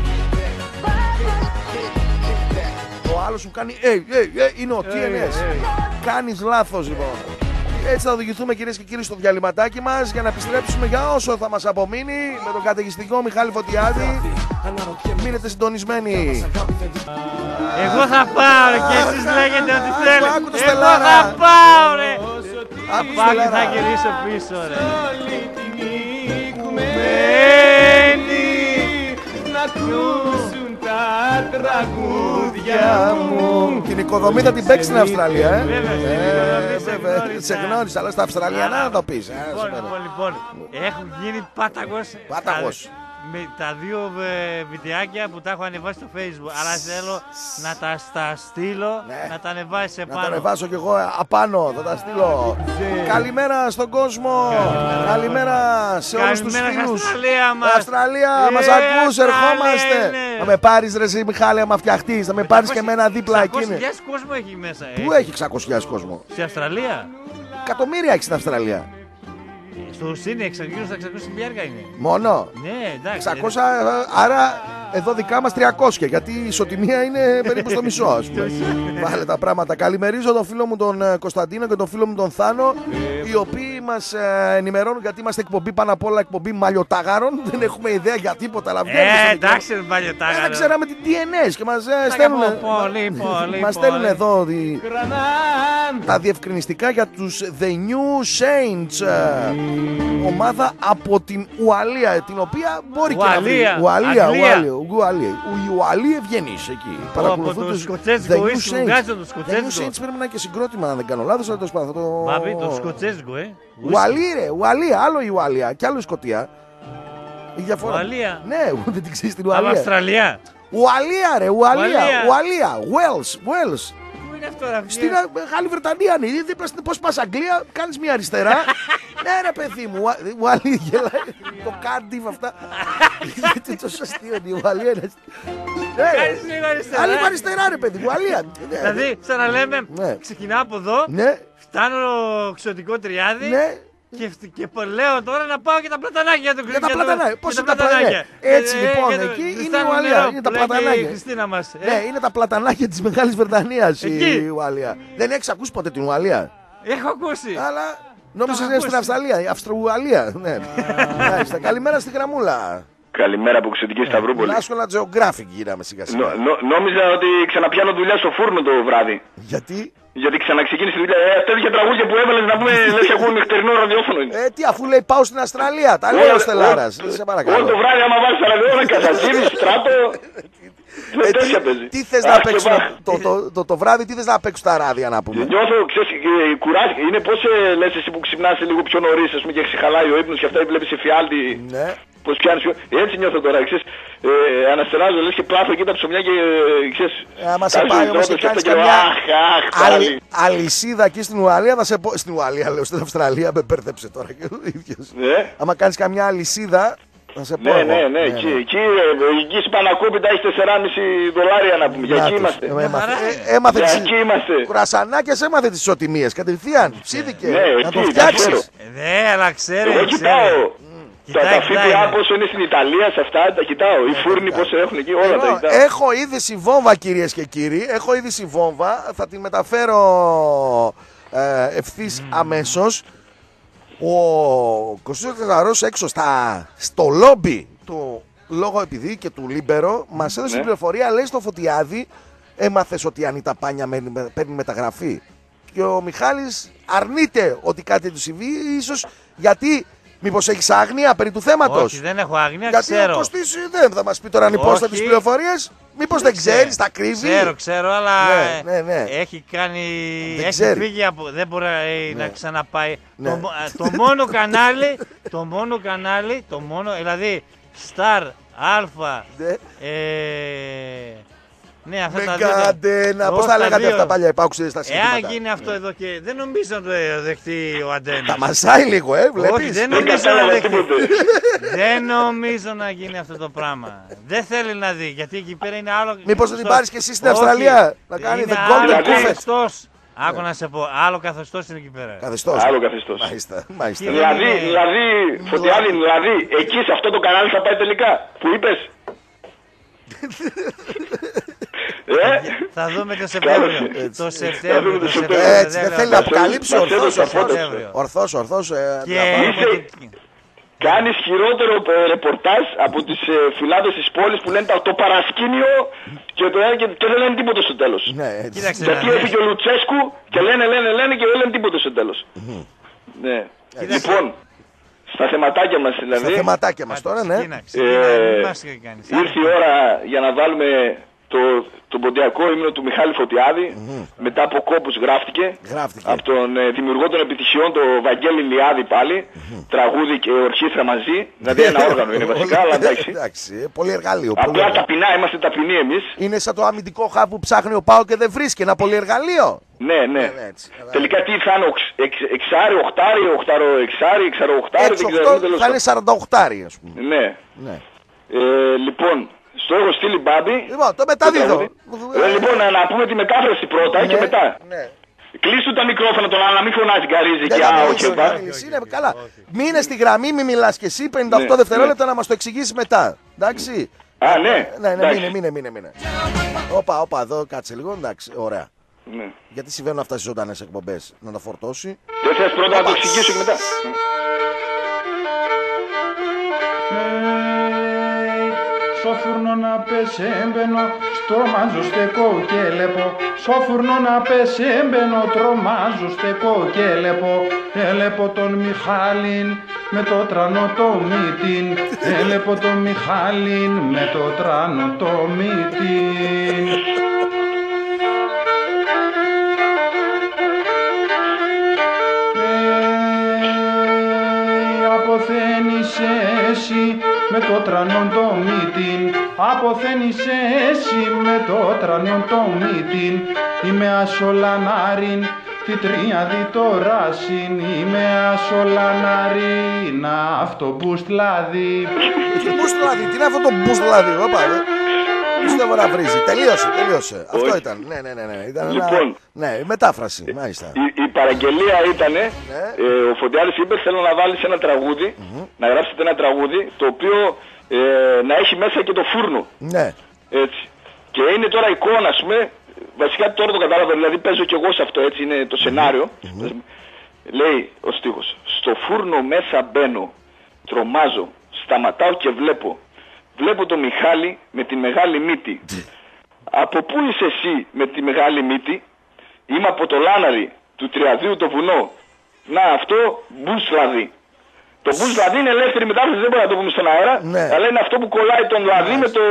Ο άλλος σου κάνει, είναι ο TNS. Κάνεις λάθος λοιπόν. Έτσι θα οδηγηθούμε κυρίες και κύριοι στο διαλυματάκι μας για να επιστρέψουμε για όσο θα μας απομείνει με τον καταιγιστικό Μιχάλη Φωτιάδη. Μείνετε συντονισμένοι. Εγώ θα πάω ρε, και εσείς λέγετε ότι θέλετε. Εγώ θα πάω ρε. Πάλι θα γυρίσω πίσω ρε. Να ακούσουν τα τραγούδια μου. Την οικοδομή θα την παίξει στην Αυστραλία, Βέβαια, σε γνώρισα, αλλά στα Αυστραλιανά να το πεις. Λοιπόν, έχουν γίνει πάταγος. Με τα 2 βιντεάκια που τα έχω ανεβάσει στο Facebook, αλλά θέλω να τα στείλω, να τα ανεβάσει επάνω. Να τα ανεβάσω κι εγώ απάνω, θα τα στείλω. Καλημέρα στον κόσμο, καλημέρα σε όλους τους φίλους. Αυστραλία μας ακούς, ερχόμαστε. Θα με πάρεις ρε εσύ Μιχάλη, άμα φτιαχτείς, θα με πάρεις και εμένα δίπλα εκείνη. 600.000 κόσμο έχει μέσα. Πού έχει 600.000 κόσμο? Στη Αυστραλία. Εκατομμύρια έχει στην Αυστραλία. Στο είναι 600 χιλιάρικα είναι. Μόνο? Ναι, εντάξει. 600, άρα εδώ δικά μας 300, γιατί η ισοτιμία είναι περίπου στο μισό, ας πούμε. Βάλε τα πράγματα. Καλημερίζω τον φίλο μου τον Κωνσταντίνο και τον φίλο μου τον Θάνο, οι οποίοι μας ενημερώνουν γιατί είμαστε εκπομπή πάνω απ' όλα εκπομπή μαλλιοτάγαρων. Δεν έχουμε ιδέα για τίποτα, αλλά βγαίνουμε. Εντάξει, μαλλιοτάγαρο. Δεν ξέραμε την DNS και μας στέλνουν εδώ τα διευκρινιστικά για τους The New Saints. Ομάδα από την Ουαλία, την οποία μπορεί και να βρει. Ουαλία. Η Ουαλία ευγενής εκεί. Παρακολουθούν τους σκοτσέζικο ή τους Saints πρέπει να είναι και συγκρότημα, αν δεν κάνω λάθος, αλλά το σπάθω. Μπαμπή, το σκοτσέζικο, Ουαλία, άλλο η Ουαλία και άλλο η Σκωτία. Ουαλία. Ναι, δεν την ξέρεις την Ουαλία. Από Αυστραλία. Ουαλία ρε, Ουαλία. Wales. είναι αυτό, ρε. Στην Μεγάλη Βρετανία είναι. Πώς πας Αγγλία, κάνεις μια αριστερά. Ναι, ρε παιδί μου, Ουαλία γελάει. Το Κάρντιφ αυτά. Είναι τόσο αστείο, η Ουαλία είναι. Κάνεις λίγο αριστερά. Λίγο αριστερά, ρε παιδί μου, Ουαλία. Δηλαδή, σαν να λέμε, ξεκινάω από εδώ, φτάνω ξωτικό Τριάδι. Και λέω τώρα να πάω και τα πλατανάκια του Για τα πλατανάκια. Πώς είναι τα πλατανάκια. Έτσι λοιπόν, εκεί είναι η Ουαλία. Είναι τα πλατανάκια. Ναι, είναι τα πλατανάκια της Μεγάλης Βρετανίας η Ουαλία. Δεν έχεις ακούσει ποτέ την Ουαλία? Έχω ακούσει. Αλλά νόμιζα είναι στην Αυστραλία, η Αυστρο-Ουαλία. Καλημέρα στη γραμμούλα. Καλημέρα από Ξωτική Σταυρούπολη. National Geographic γύραμε σιγά σιγά. Νόμιζα ότι ξαναπιάνω δουλειά στο φούρνο το βράδυ. Γιατί? Γιατί ξαναξεκίνησε η δουλειά. Τέτοια τραγούδια που έβαλες να πούμε, λες ακούω νυχτερινό ραδιόφωνο είναι. Τι αφού λέει πάω στην Αυστραλία, τα λέει ο Στελάρας. Σε παρακαλώ. Όλο το βράδυ άμα βάλεις τα ραδιόφωνα, Καζατζίδη, Στράτο. Τι θες να παίξουν το βράδυ, τι θες να παίξουν τα ράδια να πούμε? Νιώθω, ξέρεις, κουράζει. Είναι πώς λες εσύ που ξυπνάς λίγο πιο νωρίς, ας πούμε, και ξεχαλάει ο ύπνος και αυτά, βλέπεις εφιάλτη. Πώς πιάνεις, έτσι νιώθω τώρα, ξέρεις, αναστεράζω, λες και πλάθω εκεί τα ψωμιά και ξέρεις. Άμα σε πάει όμως και κάνεις καμιά αλυσίδα εκεί στην Ουαλία, θα σε πω, στην Ουαλία λέω, στην Αυστραλία, με μπέρδεψε τώρα και ο ίδιος. Άμα κάνεις καμιά αλυσίδα, θα σε πω. Ναι, εκεί σπανακόπιτα έχει $4,5 να πούμε, για εκεί είμαστε. Έμαθε τις κουρασανάκες, έμαθε τις ισοτιμίες, κατευθείαν, ψήθηκε, να το φτιάξεις. Ναι, αλλά ξέρει. Εγώ κοιτάω. Τα ΦΠΑ πόσο είναι στην Ιταλία, σε αυτά τα κοιτάω. Οι φούρνοι πόσο έχουν εκεί, όλα τα κοιτάω. Έχω είδηση βόμβα, κυρίες και κύριοι. Έχω είδηση βόμβα. Θα την μεταφέρω ευθύς αμέσως. Ο Κωστής Θεσσαρός έξω στο λόμπι του Λόγο Επειδή και του Λίμπερο μας έδωσε πληροφορία. Λέει στο Φωτιάδη, έμαθες ότι η Ανίτα Πάνια παίρνει μεταγραφή? Και ο Μιχάλης αρνείται ότι κάτι του συμβεί, ίσως γιατί. Μήπως έχεις άγνοια περί του θέματος? Όχι, δεν έχω άγνοια, γιατί ξέρω. Γιατί ο Κωστής δεν θα μας πει τώρα ανυπόστα τις πληροφορίες. Μήπως δεν ξέρεις, τα κρύβει? Ξέρω, αλλά έχει κάνει. Έχει φύγει από. Δεν μπορεί να ξαναπάει. Το μόνο κανάλι, δηλαδή Star, Αλφα. Ναι, αυτά τα δύο. Πώς τα λέγατε αυτά παλιά, υπάκουσες στα συστήματα? Εάν γίνει αυτό εδώ και δεν νομίζω να το δεχτεί ο Αντένας. Τα μασάει λίγο, βλέπεις. Όχι, δεν νομίζω να δεχτεί. Δεν νομίζω να γίνει αυτό το πράγμα. Δεν θέλει να δει, γιατί εκεί πέρα είναι άλλο. Μήπως δεν την πάρεις και εσύ στην Αυστραλία να κάνει the golden καθεστώς. Άκου να σε πω, άλλο καθεστώς είναι εκεί πέρα. Καθεστώς. Άλλο καθεστώς. Μάλιστα. Δηλαδή, Φωτιάδη, εκεί σε αυτό το κανάλι θα πάει τελικά, που είπες. Θα δούμε το Σεπτέμβριο. Έτσι, δεν θέλει να αποκαλύψει ορθώς. Κάνεις χειρότερο ρεπορτάζ από τις φυλάδες της πόλης που λένε το παρασκήνιο και δεν λένε τίποτα στο τέλος. Γιατί έφυγε ο Λουτσέσκου και λένε και δεν λένε τίποτα στο τέλος. Λοιπόν, στα θεματάκια μας δηλαδή. Στα θεματάκια μας τώρα, ναι. Ήρθε η ώρα για να βάλουμε το ποντιακό ύμνο του Μιχάλη Φωτιάδη. Μετά από κόπους γράφτηκε. Από τον δημιουργό των επιτυχιών, τον Βαγγέλη Λιάδη πάλι. Τραγούδι και ορχήστρα μαζί. Δηλαδή ένα όργανο είναι βασικά, αλλά εντάξει. Πολύ εργαλείο. Απλά ταπεινά, είμαστε ταπεινοί εμείς. Είναι σαν το αμυντικό χαβ που ψάχνει ο Πάο και δεν βρίσκει. Ένα πολύ εργαλείο. Ναι. Τελικά τι θα είναι, εξάρι, οχτάρι, οχτάρο, εξάρι, εξάρο, οχτάρι. Θα είναι 48, ας πούμε. Ναι. Λοιπόν. Στο έχω στείλει Μπάμπη. Λοιπόν, το μεταδίδω. Λοιπόν, να πούμε τη μετάφραση πρώτα και μετά. Κλείσου τα μικρόφωνα τώρα, να μην φωνάζει γκαρίζει και είναι καλά. Μείνε στη γραμμή, μην μιλάς και εσύ 58 δευτερόλεπτα να μας το εξηγήσεις μετά. Εντάξει. Ναι, μείνε. Όπα, εδώ κάτσε λίγο, εντάξει, ωραία. Γιατί συμβαίνουν αυτά στις ζωντανές εκπομπές, να τα φορτώσει. Δεν θες πρώτα να το εξηγήσω και μετά. Στο φουρνό να πεσέμπαινω, στρωμάζω στεκό και λεπω. Στο φουρνό να πεσέμπαινω, τρομάζω στεκό και λεπω. Έλεπω τον Μιχάλην με το τρανό το μύτιν. Έλεπω τον Μιχάλην με το τρανό το μύτιν. Αποθένεις εσύ με το τρανό το μύτιν. αποθένεις εσύ με το τρανιόν το μύτιν, είμαι ασολανάριν, τη τριάδη τώρα συν, είμαι ασολανάριν, αυτό μπουστλάδι. Τι μπουστλάδι, τι είναι αυτό το μπουστλάδι, όπα, πιστεύω να βρίζει. Τελείωσε. Αυτό ήταν. Ναι. Ήταν λοιπόν, ναι, μετάφραση, μάλιστα. Η παραγγελία ήταν, ο Φωτιάδης είπε, θέλω να βάλεις ένα τραγούδι, να γράψετε ένα τραγούδι, το οποίο να έχει μέσα και το φούρνο. Ναι. Έτσι. Και είναι τώρα εικόνα, ας πούμε, βασικά τώρα το κατάλαβα, δηλαδή παίζω κι εγώ σε αυτό, έτσι είναι το σενάριο. Λέει ο στίχος, στο φούρνο μέσα μπαίνω, τρομάζω, σταματάω και βλέπω. Βλέπω το Μιχάλη με τη μεγάλη μύτη. Από πού είσαι εσύ με τη μεγάλη μύτη? Είμαι από το Λάναρι, του Τριαδίου το βουνό. Να αυτό, μπουσλαδί. Το μπουσλαδί είναι ελεύθερη μετάφραση, δεν μπορούμε να το πούμε στον αέρα. Ναι. Αλλά είναι αυτό που κολλάει τον λαδί με το...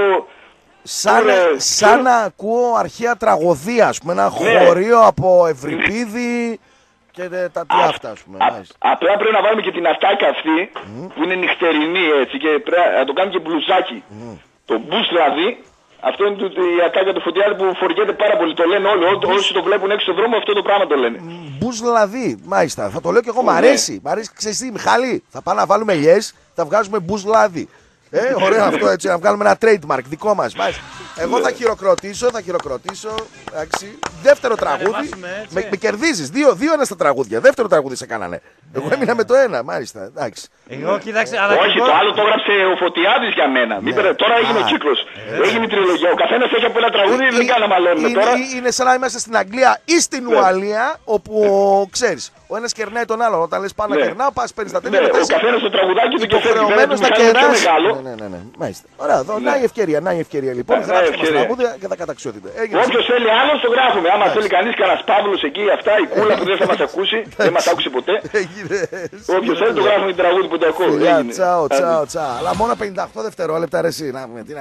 Σαν να ακούω αρχαία τραγωδία, ας πούμε, ένα χωρίο από Ευρυπίδη και τα τι αυτά, ας πούμε. Απλά πρέπει να βάλουμε και την ατάκα αυτή, που είναι νυχτερινή, έτσι, και πρέπει να το κάνουμε και μπλουζάκι. Το μπουσλαδί, αυτό είναι η ατάκα του Φωτιάδη που φοριέται πάρα πολύ. Το λένε όλοι, όσοι το βλέπουν έξω στον δρόμο, αυτό το πράγμα το λένε. Μπουσλαδί, μάλιστα. Θα το λέω και εγώ, μ' αρέσει. Μ' αρέσει, ξέρεις τι, Μιχάλη, θα πάμε να βάλουμε yes, θα βγάζουμε μπουσλαδί. Ωραίο αυτό, έτσι, να βγάλουμε ένα trademark δικό μας. Εγώ θα χειροκροτήσω. Εντάξει. Δεύτερο τραγούδι. Με κερδίζεις. Δύο είναι στα τραγούδια. Δεύτερο τραγούδι σε κάνανε. Εγώ έμεινα με το ένα, μάλιστα. Εντάξει. Όχι, το άλλο το έγραψε ο Φωτιάδης για μένα. Τώρα έγινε ο κύκλος. Έγινε η τριλογία. Ο καθένας έχει από ένα τραγούδι, δεν κάναμε άλλο. Είναι σαν να είμαστε στην Αγγλία ή στην Ουαλία, όπου ξέρεις. Ο ένας κερνάει τον άλλον. Όταν λες πάνω να κερνάω, πας παίρνεις τα τέλεια. Ο καθένας το τραγουδάκι του και υποχρεωμένος να κεράσει. Ναι. Μάλιστα. Ωραία, να η ευκαιρία λοιπόν. Θα γράψουμε τα τραγούδια και τα καταξιότητα. Όποιος θέλει άλλο το γράφουμε. Άμα θέλει κανείς κανένας Παύλος εκεί, αυτά, η κούλα που δεν θα μας ακούσει, δεν μας άκουσε ποτέ. Όποιος θέλει το γράφουμε την τραγούδι που το ακούω. Τσάω. Αλλά μόνο 58 δευτερόλεπτα ρε εσύ.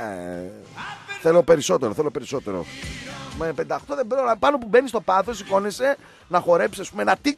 Θέλω περισσότερο. Με 58 δεν πρέπει να πάνω που μπαίνει στο πάθος, σηκώνεσαι να χορέψεις, ας πούμε, ένα τικ.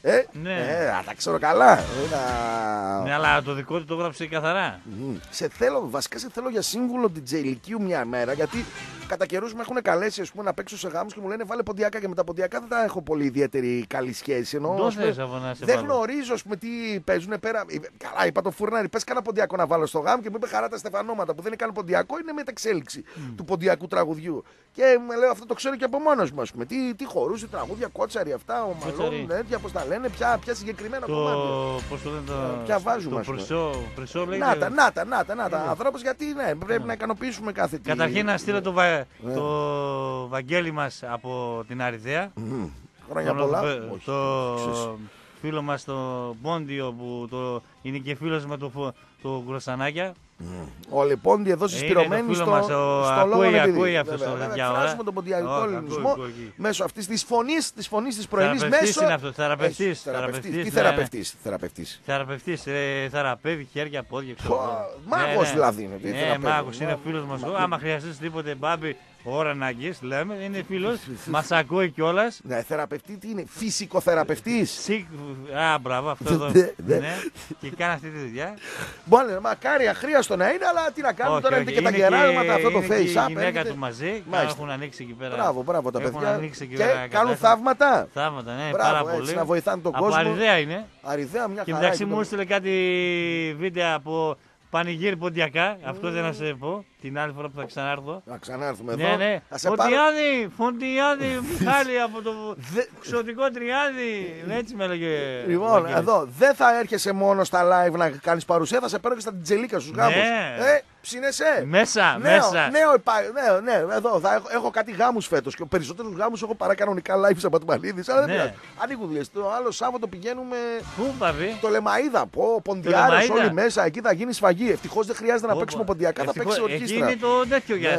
Τα ξέρω καλά. Ναι, αλλά το δικό του το έγραψε καθαρά. Βασικά σε θέλω για σύμβουλο DJ Λυκείου μια μέρα, γιατί κατά καιρούς με έχουν καλέσει, ας πούμε, να παίξω σε γάμους και μου λένε βάλε ποντιακά, και με τα ποντιακά δεν τα έχω πολύ ιδιαίτερη καλή σχέση. Δεν γνωρίζω, ας πούμε, τι παίζουν πέρα. Καλά, είπα το Φουρνάρι, πες κανένα ποντιακό να βάλω στο γάμο, και μου είπε χαρά τα στεφανώματα που δεν είναι καν ποντιακό, είναι μεταξέλιξη του ποντιακού τραγουδιού. Και μου λέω αυτό το ξέρω και από μόνος μου, ας πούμε. Τι χορούσε, τραγούδια, κότσαρι αυτά, ο Μαλόν, τέτοια, πώς τα λένε, ποια συγκεκριμένα κομμάτια. Πώς το λένε, ποια βάζουμε, Πρεσό λέγεται. Να, ανθρώπους, γιατί ναι, πρέπει να ικανοποιήσουμε κάθε τι. Καταρχήν να στείλω το Βαγγέλη μας από την Αριδαία. Χρόνια πολλά. Το φίλο μας το Πόντιο που είναι και φίλος με το Γκροσανάκια. Ο Λεπόντι εδώ συσπηρωμένοι στο λόγο ακούει αυτό το τέτοια ώρα. Εκφράζουμε τον ποντιακό ελληνισμό μέσω αυτής της φωνής της πρωινής. Θεραπευτής είναι αυτό, θεραπευτής. Τι θεραπευτής? Θεραπευτής, θεραπεύει χέρια, πόδια, ξέρω. Μάγος δηλαδή. Ναι, μάγος, είναι φίλος μας. Άμα χρειαστείς τίποτε μπάμπι, ώρα ανάγκης, λέμε, είναι φίλος, μας ακούει κιόλας. Ναι, θεραπευτή τι είναι, φυσικοθεραπευτής. Μπράβο, αυτό εδώ. Και κάνει αυτή τη δουλειά. Μπορεί, μακάρι αχρίαστο να είναι, αλλά τι να κάνουμε τώρα, είναι και τα γεράσματα, αυτό το face-up. Η γυναίκα του μαζί, έχουν ανοίξει εκεί πέρα. Μπράβο τα παιδιά. Και κάνουν θαύματα. Θαύματα, ναι, πάρα πολύ. Να βοηθάνε τον κόσμο. Από Αριδαία είναι. Αριδαία, μια χαρά. Και εντάξει μου έστειλε κάτι βίντεο από πανηγύρι ποντιακά, αυτό δεν να σε πω. Την άλλη φορά που θα ξανάρθω. Να ξανάρθουμε εδώ. Ναι. Φωτιάδη, Μιχάλη από το ξωτικό Τριάδι. Έτσι με έλεγε. Λοιπόν, εδώ δεν θα έρχεσαι μόνο στα live να κάνεις παρουσία, θα σε παίρνω και στα τζελίκα στους γάμους. Ψήνεσαι. Μέσα. Ναι, εδώ έχω κάτι γάμους φέτος και περισσότερους γάμους έχω παρά κανονικά live από την Μαλίδης. Αλλά δεν πειράζει. Ανοίγουν δουλειές. Το άλλο Σάββατο πηγαίνουμε. Πού παβεί? Το Λεμαΐδα. Ποντιάρες όλοι μέσα. Εκεί θα γίνει σφαγή. Ευτυχώς δεν χρειάζεται να παίξουμε ποντιακά. Θα παίξει ορχήστρα. Είναι το τέτοιο για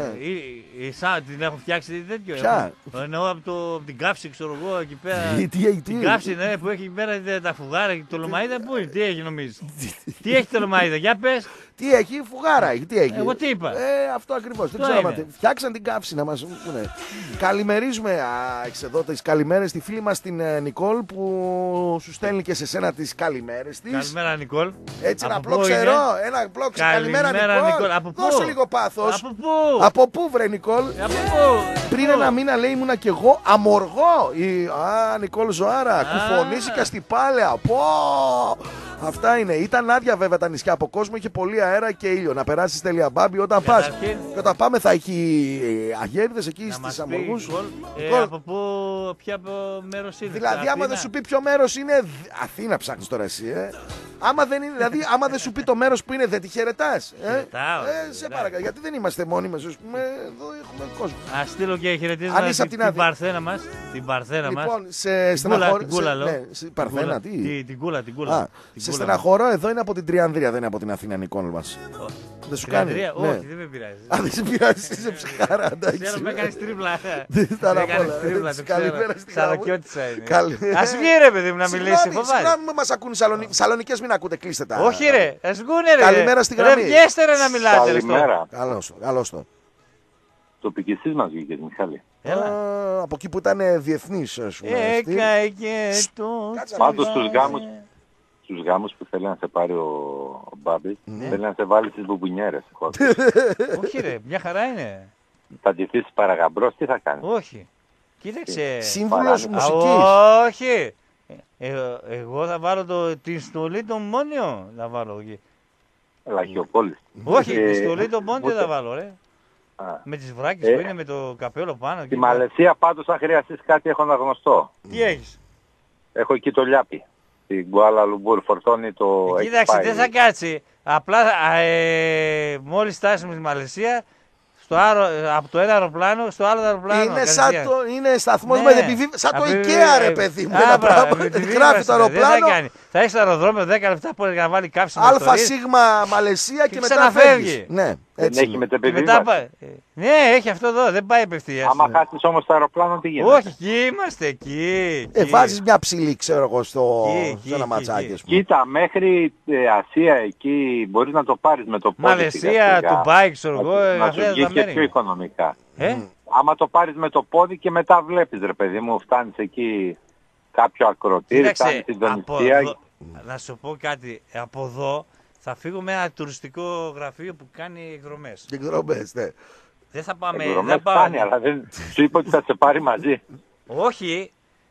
τα. Την έχω φτιάξει τέτοιο. Ποια? Εννοώ από την κάψη, ξέρω εγώ εκεί πέρα. Την κάψη, που έχει εκεί πέρα τα φουγάρα. Το Λεμαΐδα πού είναι, τι έχει νομίζεις? Τι έχει το Λεμαΐδα, για πες. Τι έχει, φουγάρα έχει, τι έχει. Εγώ τι είπα. Αυτό ακριβώς. Δεν ξέρω αν φτιάξαν την καύση να μας πούνε. Καλημερίζουμε, έχεις εδώ τις καλημέρες στη φίλη μας την Νικόλ που σου στέλνει και σε σένα τις καλημέρες της. Καλημέρα Νικόλ. Έτσι ένα απλό ξερό, ένα απλό ξερό. Καλημέρα Νικόλ. Δώσε λίγο πάθος. Από πού? Από πού βρε Νικόλ? Πριν ένα μήνα λέει ήμουνα κι εγώ αμοργό. Νικόλ Ζωάρα, κουφονίστηκα στη Πάλαια. Αυτά είναι. Ήταν άδεια βέβαια τα νησιά από κόσμο, είχε πολύ αέρα και ήλιο. Να περάσεις τέλεια μπάμπη όταν πας. Και όταν πάμε θα έχει αγέριδες εκεί στις Αμοργούς. Από πού, ποια μέρος είναι? Δηλαδή, άμα δεν σου πει ποιο μέρος είναι. Αθήνα ψάχνεις τώρα εσύ, Άμα δεν είναι, δηλαδή, άμα δεν σου πει το μέρος που είναι, δεν τη χαιρετάς. Σε παρακαλώ, γιατί δεν είμαστε μόνοι μας, ας πούμε, εδώ έχουμε κόσμο. Ας στείλω και χαιρετίσματα την Παρθένα μας. Την Παρθένα μας. Λοιπόν, σε στεναχωρώ. Παρθένα, τι? Την Κούλα. Σε στεναχωρώ, εδώ είναι από την Τριανδρία, δεν είναι από την Αθήνα, Νικόλ μας. Δεν σου κάνει? Όχι, δεν με πειράζει. Δεν σε πειράζει, είσαι ψυχάρα. Ξέρω, με έκανες τρίβλα. Καλημέρα στην Σαρακιώτησα είναι. Ας βγει ρε παιδί μου να μιλήσει. Συγγνώμη, μας ακούνε Σαλονικές, μην ακούτε, κλείστε τα. Όχι ρε, ας βγουνε ρε. Καλημέρα στη γραμμή. Ρε βγέστε ρε να μιλάτε. Καλημέρα. Καλώς το. Τοπικιστής μας βγήκε, Μιχάλη. Από εκεί που ήταν διεθνής, ας πούμε. Πάντως στους γάμους που θέλει να σε πάρει ο Μπάμπης, θέλει να σε βάλει στις μπουμπουνιέρες. Όχι ρε, μια χαρά είναι. Θα ντυθείς παραγαμπρός, τι θα κάνεις? Όχι. Κοίταξε. Σύμβουλος μουσικής. Όχι. Εγώ θα βάλω την στολή των Μόνιο. Θα βάλω εκεί. Λαχιοπόλης. Όχι, τη στολή των Μόνιο θα βάλω ρε. Με τις βράκες που είναι με το καπέλο πάνω. Στη Μαλαισία πάντως αν χρειαστείς κάτι έχω ένα γνωστό. Τι έχεις? Έχω εκεί το Λιάπι. Στην Κουάλα Λουμπούρ φορτώνει το... Κοίταξε, δεν θα κάτσει. Απλά μόλις φτάσουμε στη Μαλαισία, από το ένα αεροπλάνο στο άλλο αεροπλάνο. Είναι σταθμός με επιβίβαση. Σαν το IKEA ρε παιδί μου. Ένα πράγμα. Γράφει το αεροπλάνο. Θα έχει αεροδρόμιο 10 λεπτά που να βάλει κάψιμο. Αλφα Σίγμα Μαλαισία και μετά φεύγει. Ναι. Δεν έχει μετεπιβίβαση. Ναι, έχει αυτό εδώ, δεν πάει απευθείας. Άμα χάσεις όμως το αεροπλάνο τι γίνεται? Όχι, εκεί είμαστε, εκεί. Βάζεις μια ψηλή, ξέρω εγώ, στο ένα ματσάκι. Κοίτα, μέχρι Ασία εκεί μπορείς να το πάρεις με το πόδι. Μαλαισία, Ντουμπάι, ξέρω εγώ. Να σου βγει και πιο οικονομικά. Άμα το πάρεις με το πόδι και μετά βλέπεις ρε παιδί μου, φτάνεις εκεί κάποιο ακροτήρι, φτάνεις στην Ινδονησία. Να σου πω κάτι, από εδώ θα φύγω με ένα τουριστικό γραφείο που κάνει εκδρομές. Εκδρομές, ναι. Δεν θα πάμε. Εκδρομές κάνει, αλλά δεν σου είπε ότι θα σε πάρει μαζί. Όχι.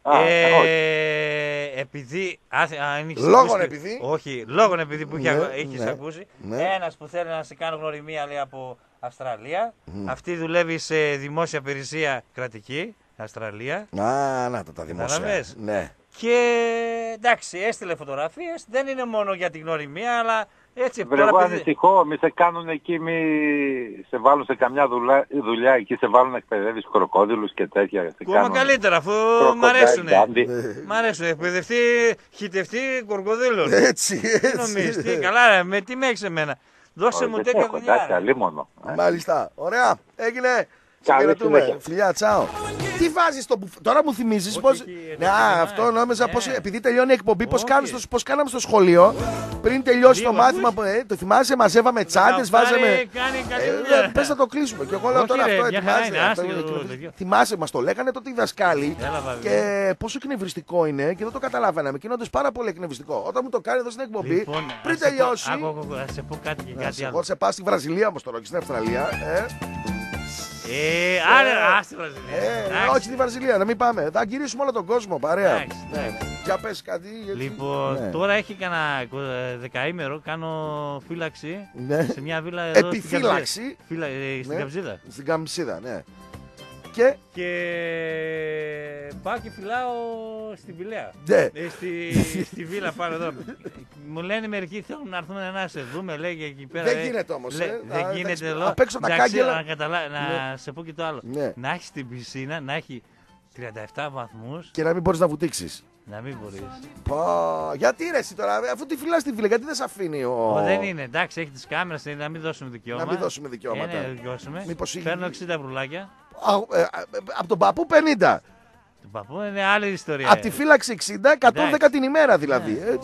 Επειδή. Λόγων επειδή. Όχι, λόγων επειδή που έχεις ακούσει. Ένας που θέλει να σε κάνω γνωριμία λέει από Αυστραλία. Αυτή δουλεύει σε δημόσια υπηρεσία κρατική. Αυστραλία. Να τα δημόσια. Ναι. Και εντάξει, έστειλε φωτογραφίες. Δεν είναι μόνο για την γνωριμία, αλλά έτσι. Βρε, εγώ ανησυχώ, μη σε κάνουν εκεί, μη σε βάλουν σε καμιά δουλειά εκεί, σε βάλουν να εκπαιδεύεις κροκόδιλους και τέτοια. Ακόμα καλύτερα, αφού μ' αρέσουνε. Μ' αρέσουνε, εκπαιδευτεί, χιτευτεί κροκοδίλων. Έτσι. Τι νομίζεις, τι καλά, με τι με έχεις εμένα. Δώσε μου τέτοια δουλειά. Μάλιστα, ωραία, έγινε. Φιλιά, τσάω. Τι βάζεις τώρα μου θυμίζεις πως. Αυτό νόμιζα πως επειδή τελειώνει η εκπομπή πως κάναμε στο σχολείο. Πριν τελειώσει το μάθημα. Το θυμάσαι, μαζεύαμε τσάντες, βάζαμε. Πες να το κλείσουμε. Και εγώ λέω τώρα αυτό ετοιμάζεται. Θυμάσαι, μας το λέγανε τότε οι δασκάλοι. Και πόσο εκνευριστικό είναι και δεν το καταλάβαιναμε. Και είναι όντως πάρα πολύ εκνευριστικό. Όταν μου το κάνει εδώ στην εκπομπή, πριν τελειώσει. Θα σε πω κάτι και κάτι άλλο. Εγώ σε πάω στη Βραζιλία όμως τώρα και στην Αυστραλία. Στη Βραζιλία. Όχι στη Βραζιλία, να μην πάμε. Θα γυρίσουμε όλο τον κόσμο, παρέα. Για πες κάτι. Λοιπόν, τώρα έχει κανένα δεκαήμερο, κάνω φύλαξη σε μια βίλα εδώ. Επιφύλαξη. Στην Καμψίδα. Στην Καμψίδα, ναι. Και πάω και φυλάω στην Πηλαία. Στη βίλα πάνω εδώ. Μου λένε μερικοί θέλουν να έρθουμε να σε δούμε, λέγε εκεί πέρα. Δεν γίνεται όμως. Δεν γίνεται εδώ. Απ' έξω τα κάγκελα. Να σε πω και το άλλο. Να έχει την πισίνα, να έχει 37 βαθμούς. Και να μην μπορείς να βουτήξεις. Να μην μπορείς. Γιατί ρε εσύ τώρα, αφού τη φυλάς τη βίλα, γιατί δεν σε αφήνει δεν είναι, εντάξει, έχει τις κάμερες, να μην δώσουμε δικαιώματα. Να μην δώσουμε δικαιώματα. Μήπως παίρνω 60 βρουλάκια. Από τον παππού 50. Του παππού είναι άλλη ιστορία. Από τη φύλαξη 60, 110 την ημέρα δηλαδή.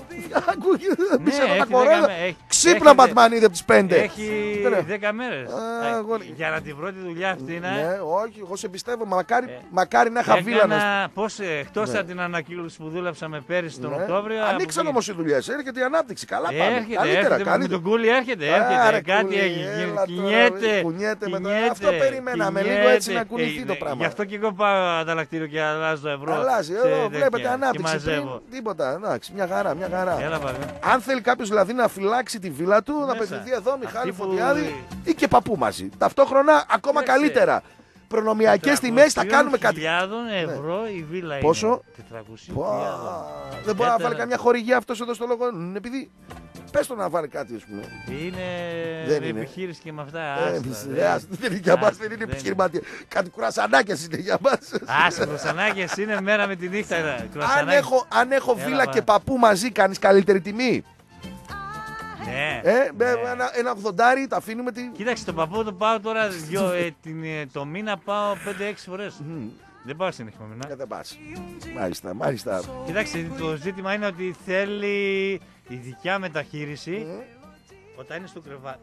Ξύπνα Μπατμανίδη από τις 5. Έχει 10 μέρες. Για να την πρώτη δουλειά αυτή είναι. Ναι, όχι, εγώ σε πιστεύω. Μακάρι να είχα βίλα. Πώς εκτός από την ανακύκλωση που δούλεψαμε πέρυσι τον Οκτώβριο. Ανοίξαν όμως οι δουλειές. Έρχεται η ανάπτυξη. Καλά πάμε. Με τον Κούλι έρχεται. Κάτι έγινε. Κουνιέται μετά. Αυτό περιμέναμε. Λίγο έτσι να κουνηθεί το πράγμα. Γι' αυτό και εγώ πάω ανταλλακτήριο και αλλάζω το ευρώ. Αλλάζει. Εδώ βλέπετε ανάπτυξη. Τίποτα. Εντάξει, μια χαρά. Αν θέλει κάποιο δηλαδή να φυλάξει τη βίλα του, να απευθυνθεί εδώ Μιχάλη Φωτιάδη ή και παππού μαζί. Ταυτόχρονα ακόμα καλύτερα. Προνομιακές τιμές θα κάνουμε κάτι. 400.000 ευρώ η βίλα είναι. Πόσο? 400.000. Δεν μπορεί να βάλει καμιά χορηγία αυτός εδώ στο λόγο. Επειδή πες το να βάλει κάτι, ας πούμε. Είναι επιχείρηση και με αυτά. Δεν είναι για μας, δεν είναι επιχειρηματία. Κάτι κουρασανάκες είναι για μας. Άσε, κουρασανάκες είναι μέρα με τη νύχτα. Αν έχω βίλα και παππού μαζί, κάνεις καλύτερη τιμή. Ναι. Ένα 80 τα αφήνουμε. Κοίταξε, τον παππού το πάω τώρα το μήνα πάω 5-6 φορές. Δεν πάω συνεχόμενα. Δεν πας. Μάλιστα. Κοίταξε, το ζήτημα είναι ότι θέλει ειδικιά μεταχείριση. Όταν είναι στο κρεβάτι.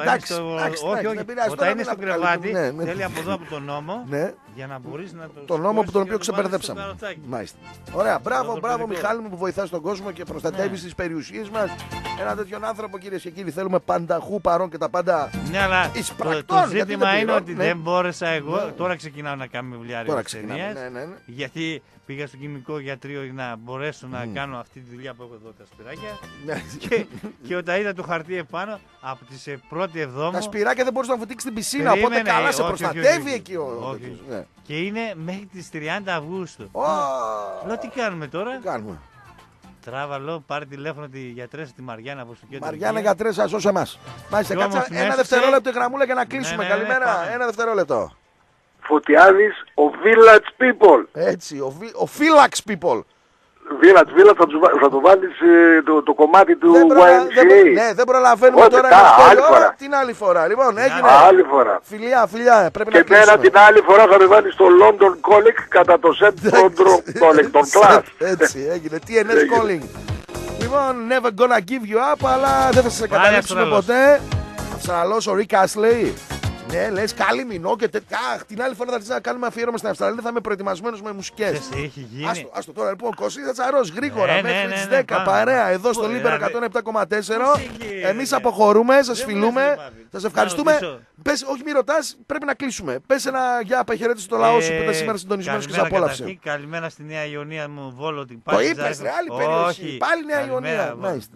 Όταν είναι στο κρεβάτι, θέλει από εδώ από τον νόμο για να μπορείς να το. Τον νόμο από τον οποίο ξεπερδέψαμε. Μάλιστα. Ωραία. Μπράβο, Μιχάλη μου που βοηθάς τον κόσμο και προστατεύεις τις περιουσίες μας. Ένα τέτοιον άνθρωπο, κυρίες και κύριοι, θέλουμε πανταχού παρόν και τα πάντα. Ναι, αλλά το ζήτημα είναι ότι δεν μπόρεσα εγώ. Τώρα ξεκινάω να κάνω βιβλιάριο ταινίες. Γιατί πήγα στο κοινικό γιατρείο για να μπορέσω να κάνω αυτή τη δουλειά που έχω εδώ τα σπυράκια. Και όταν είδα το χαρτί επάνω από τις 1η Εβδόμου. Τα σπυράκια δεν μπορείς να βουτήξεις στην πισίνα, οπότε καλά σε προστατεύει εκεί ο. Και είναι μέχρι τις 30 Αυγούστου. Λέω τι κάνουμε τώρα. Τι κάνουμε. Τράβαλο, πάρε τηλέφωνο τη γιατρέσα τη Μαριάννα από στο κέντρο. Μαριάννα γιατρέσα, σώσε εμάς. Μάλιστα, κάτσα ένα δευτερόλεπτο η γραμμούλα για να κλείσουμε. Καλημέρα, ένα δευτερόλεπτο. Φωτιάδης, ο Village People. Έτσι, ο Village People. Village, θα το βάλεις το κομμάτι του YMCA. Ναι, δεν προλαβαίνουμε τώρα την άλλη φορά. Λοιπόν, έγινε. Άλλη φορά. Φιλιά, πρέπει να κλείσουμε. Και πέρα την άλλη φορά θα με βάλεις στο London Calling κατά το set Calling, τον Class. Έτσι, έγινε. TNS Calling. Λοιπόν, never gonna give you up, αλλά δεν θα σας εγκαταλείψουμε ποτέ. Αυστραλός ο Rick Astley. Ναι, λες, καλή μηνό και την άλλη φορά θα αρχίσει να κάνουμε αφιέρωμα στην Αυστραλία. Θα είμαι προετοιμασμένος με μουσικές. Έχει γίνει. Άστο τώρα, λοιπόν, Κωστίδα Τσαρός, γρήγορα, μέχρι τις 10, παρέα, εδώ στο Λίμπερο 107,4. Εμείς αποχωρούμε, σας φιλούμε, σας ευχαριστούμε. Πες, όχι μη ρωτάς, πρέπει να κλείσουμε. Πες ένα για απεχαιρέτηση στο λαό σου που ήταν σήμερα συντονισμένος και σε απόλαυσε. Καλημέρα στη Νέα Ιωνία μου, Βόλο την πάλι. Το είπες, ρε, άλλη περιοχή. Πάλι Νέα Ιωνία.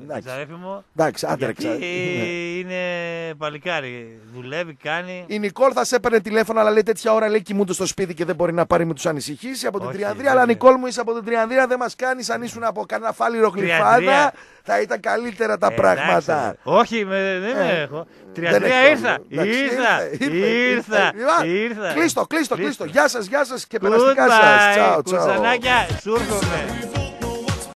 Εντάξει, άντρεξα. Είναι παλικάρι, δουλεύει, κάνει. Η Νικόλ θα σε έπαιρνε τηλέφωνο, αλλά λέει τέτοια ώρα λέει κοιμούνται στο σπίτι και δεν μπορεί να πάρει, με τους ανησυχήσει από την Τριανδρία. Αλλά Νικόλ μου είσαι από την Τριανδρία, δεν μας κάνεις. Αν ήσουν από κανένα φάλιρο γλυφάδα, θα ήταν καλύτερα τα πράγματα. Όχι, δεν έχω. 33 ήρθα. Κλείστο. Γεια σας και περαστικά σας. Κουτσανάκια, σου έρχομαι.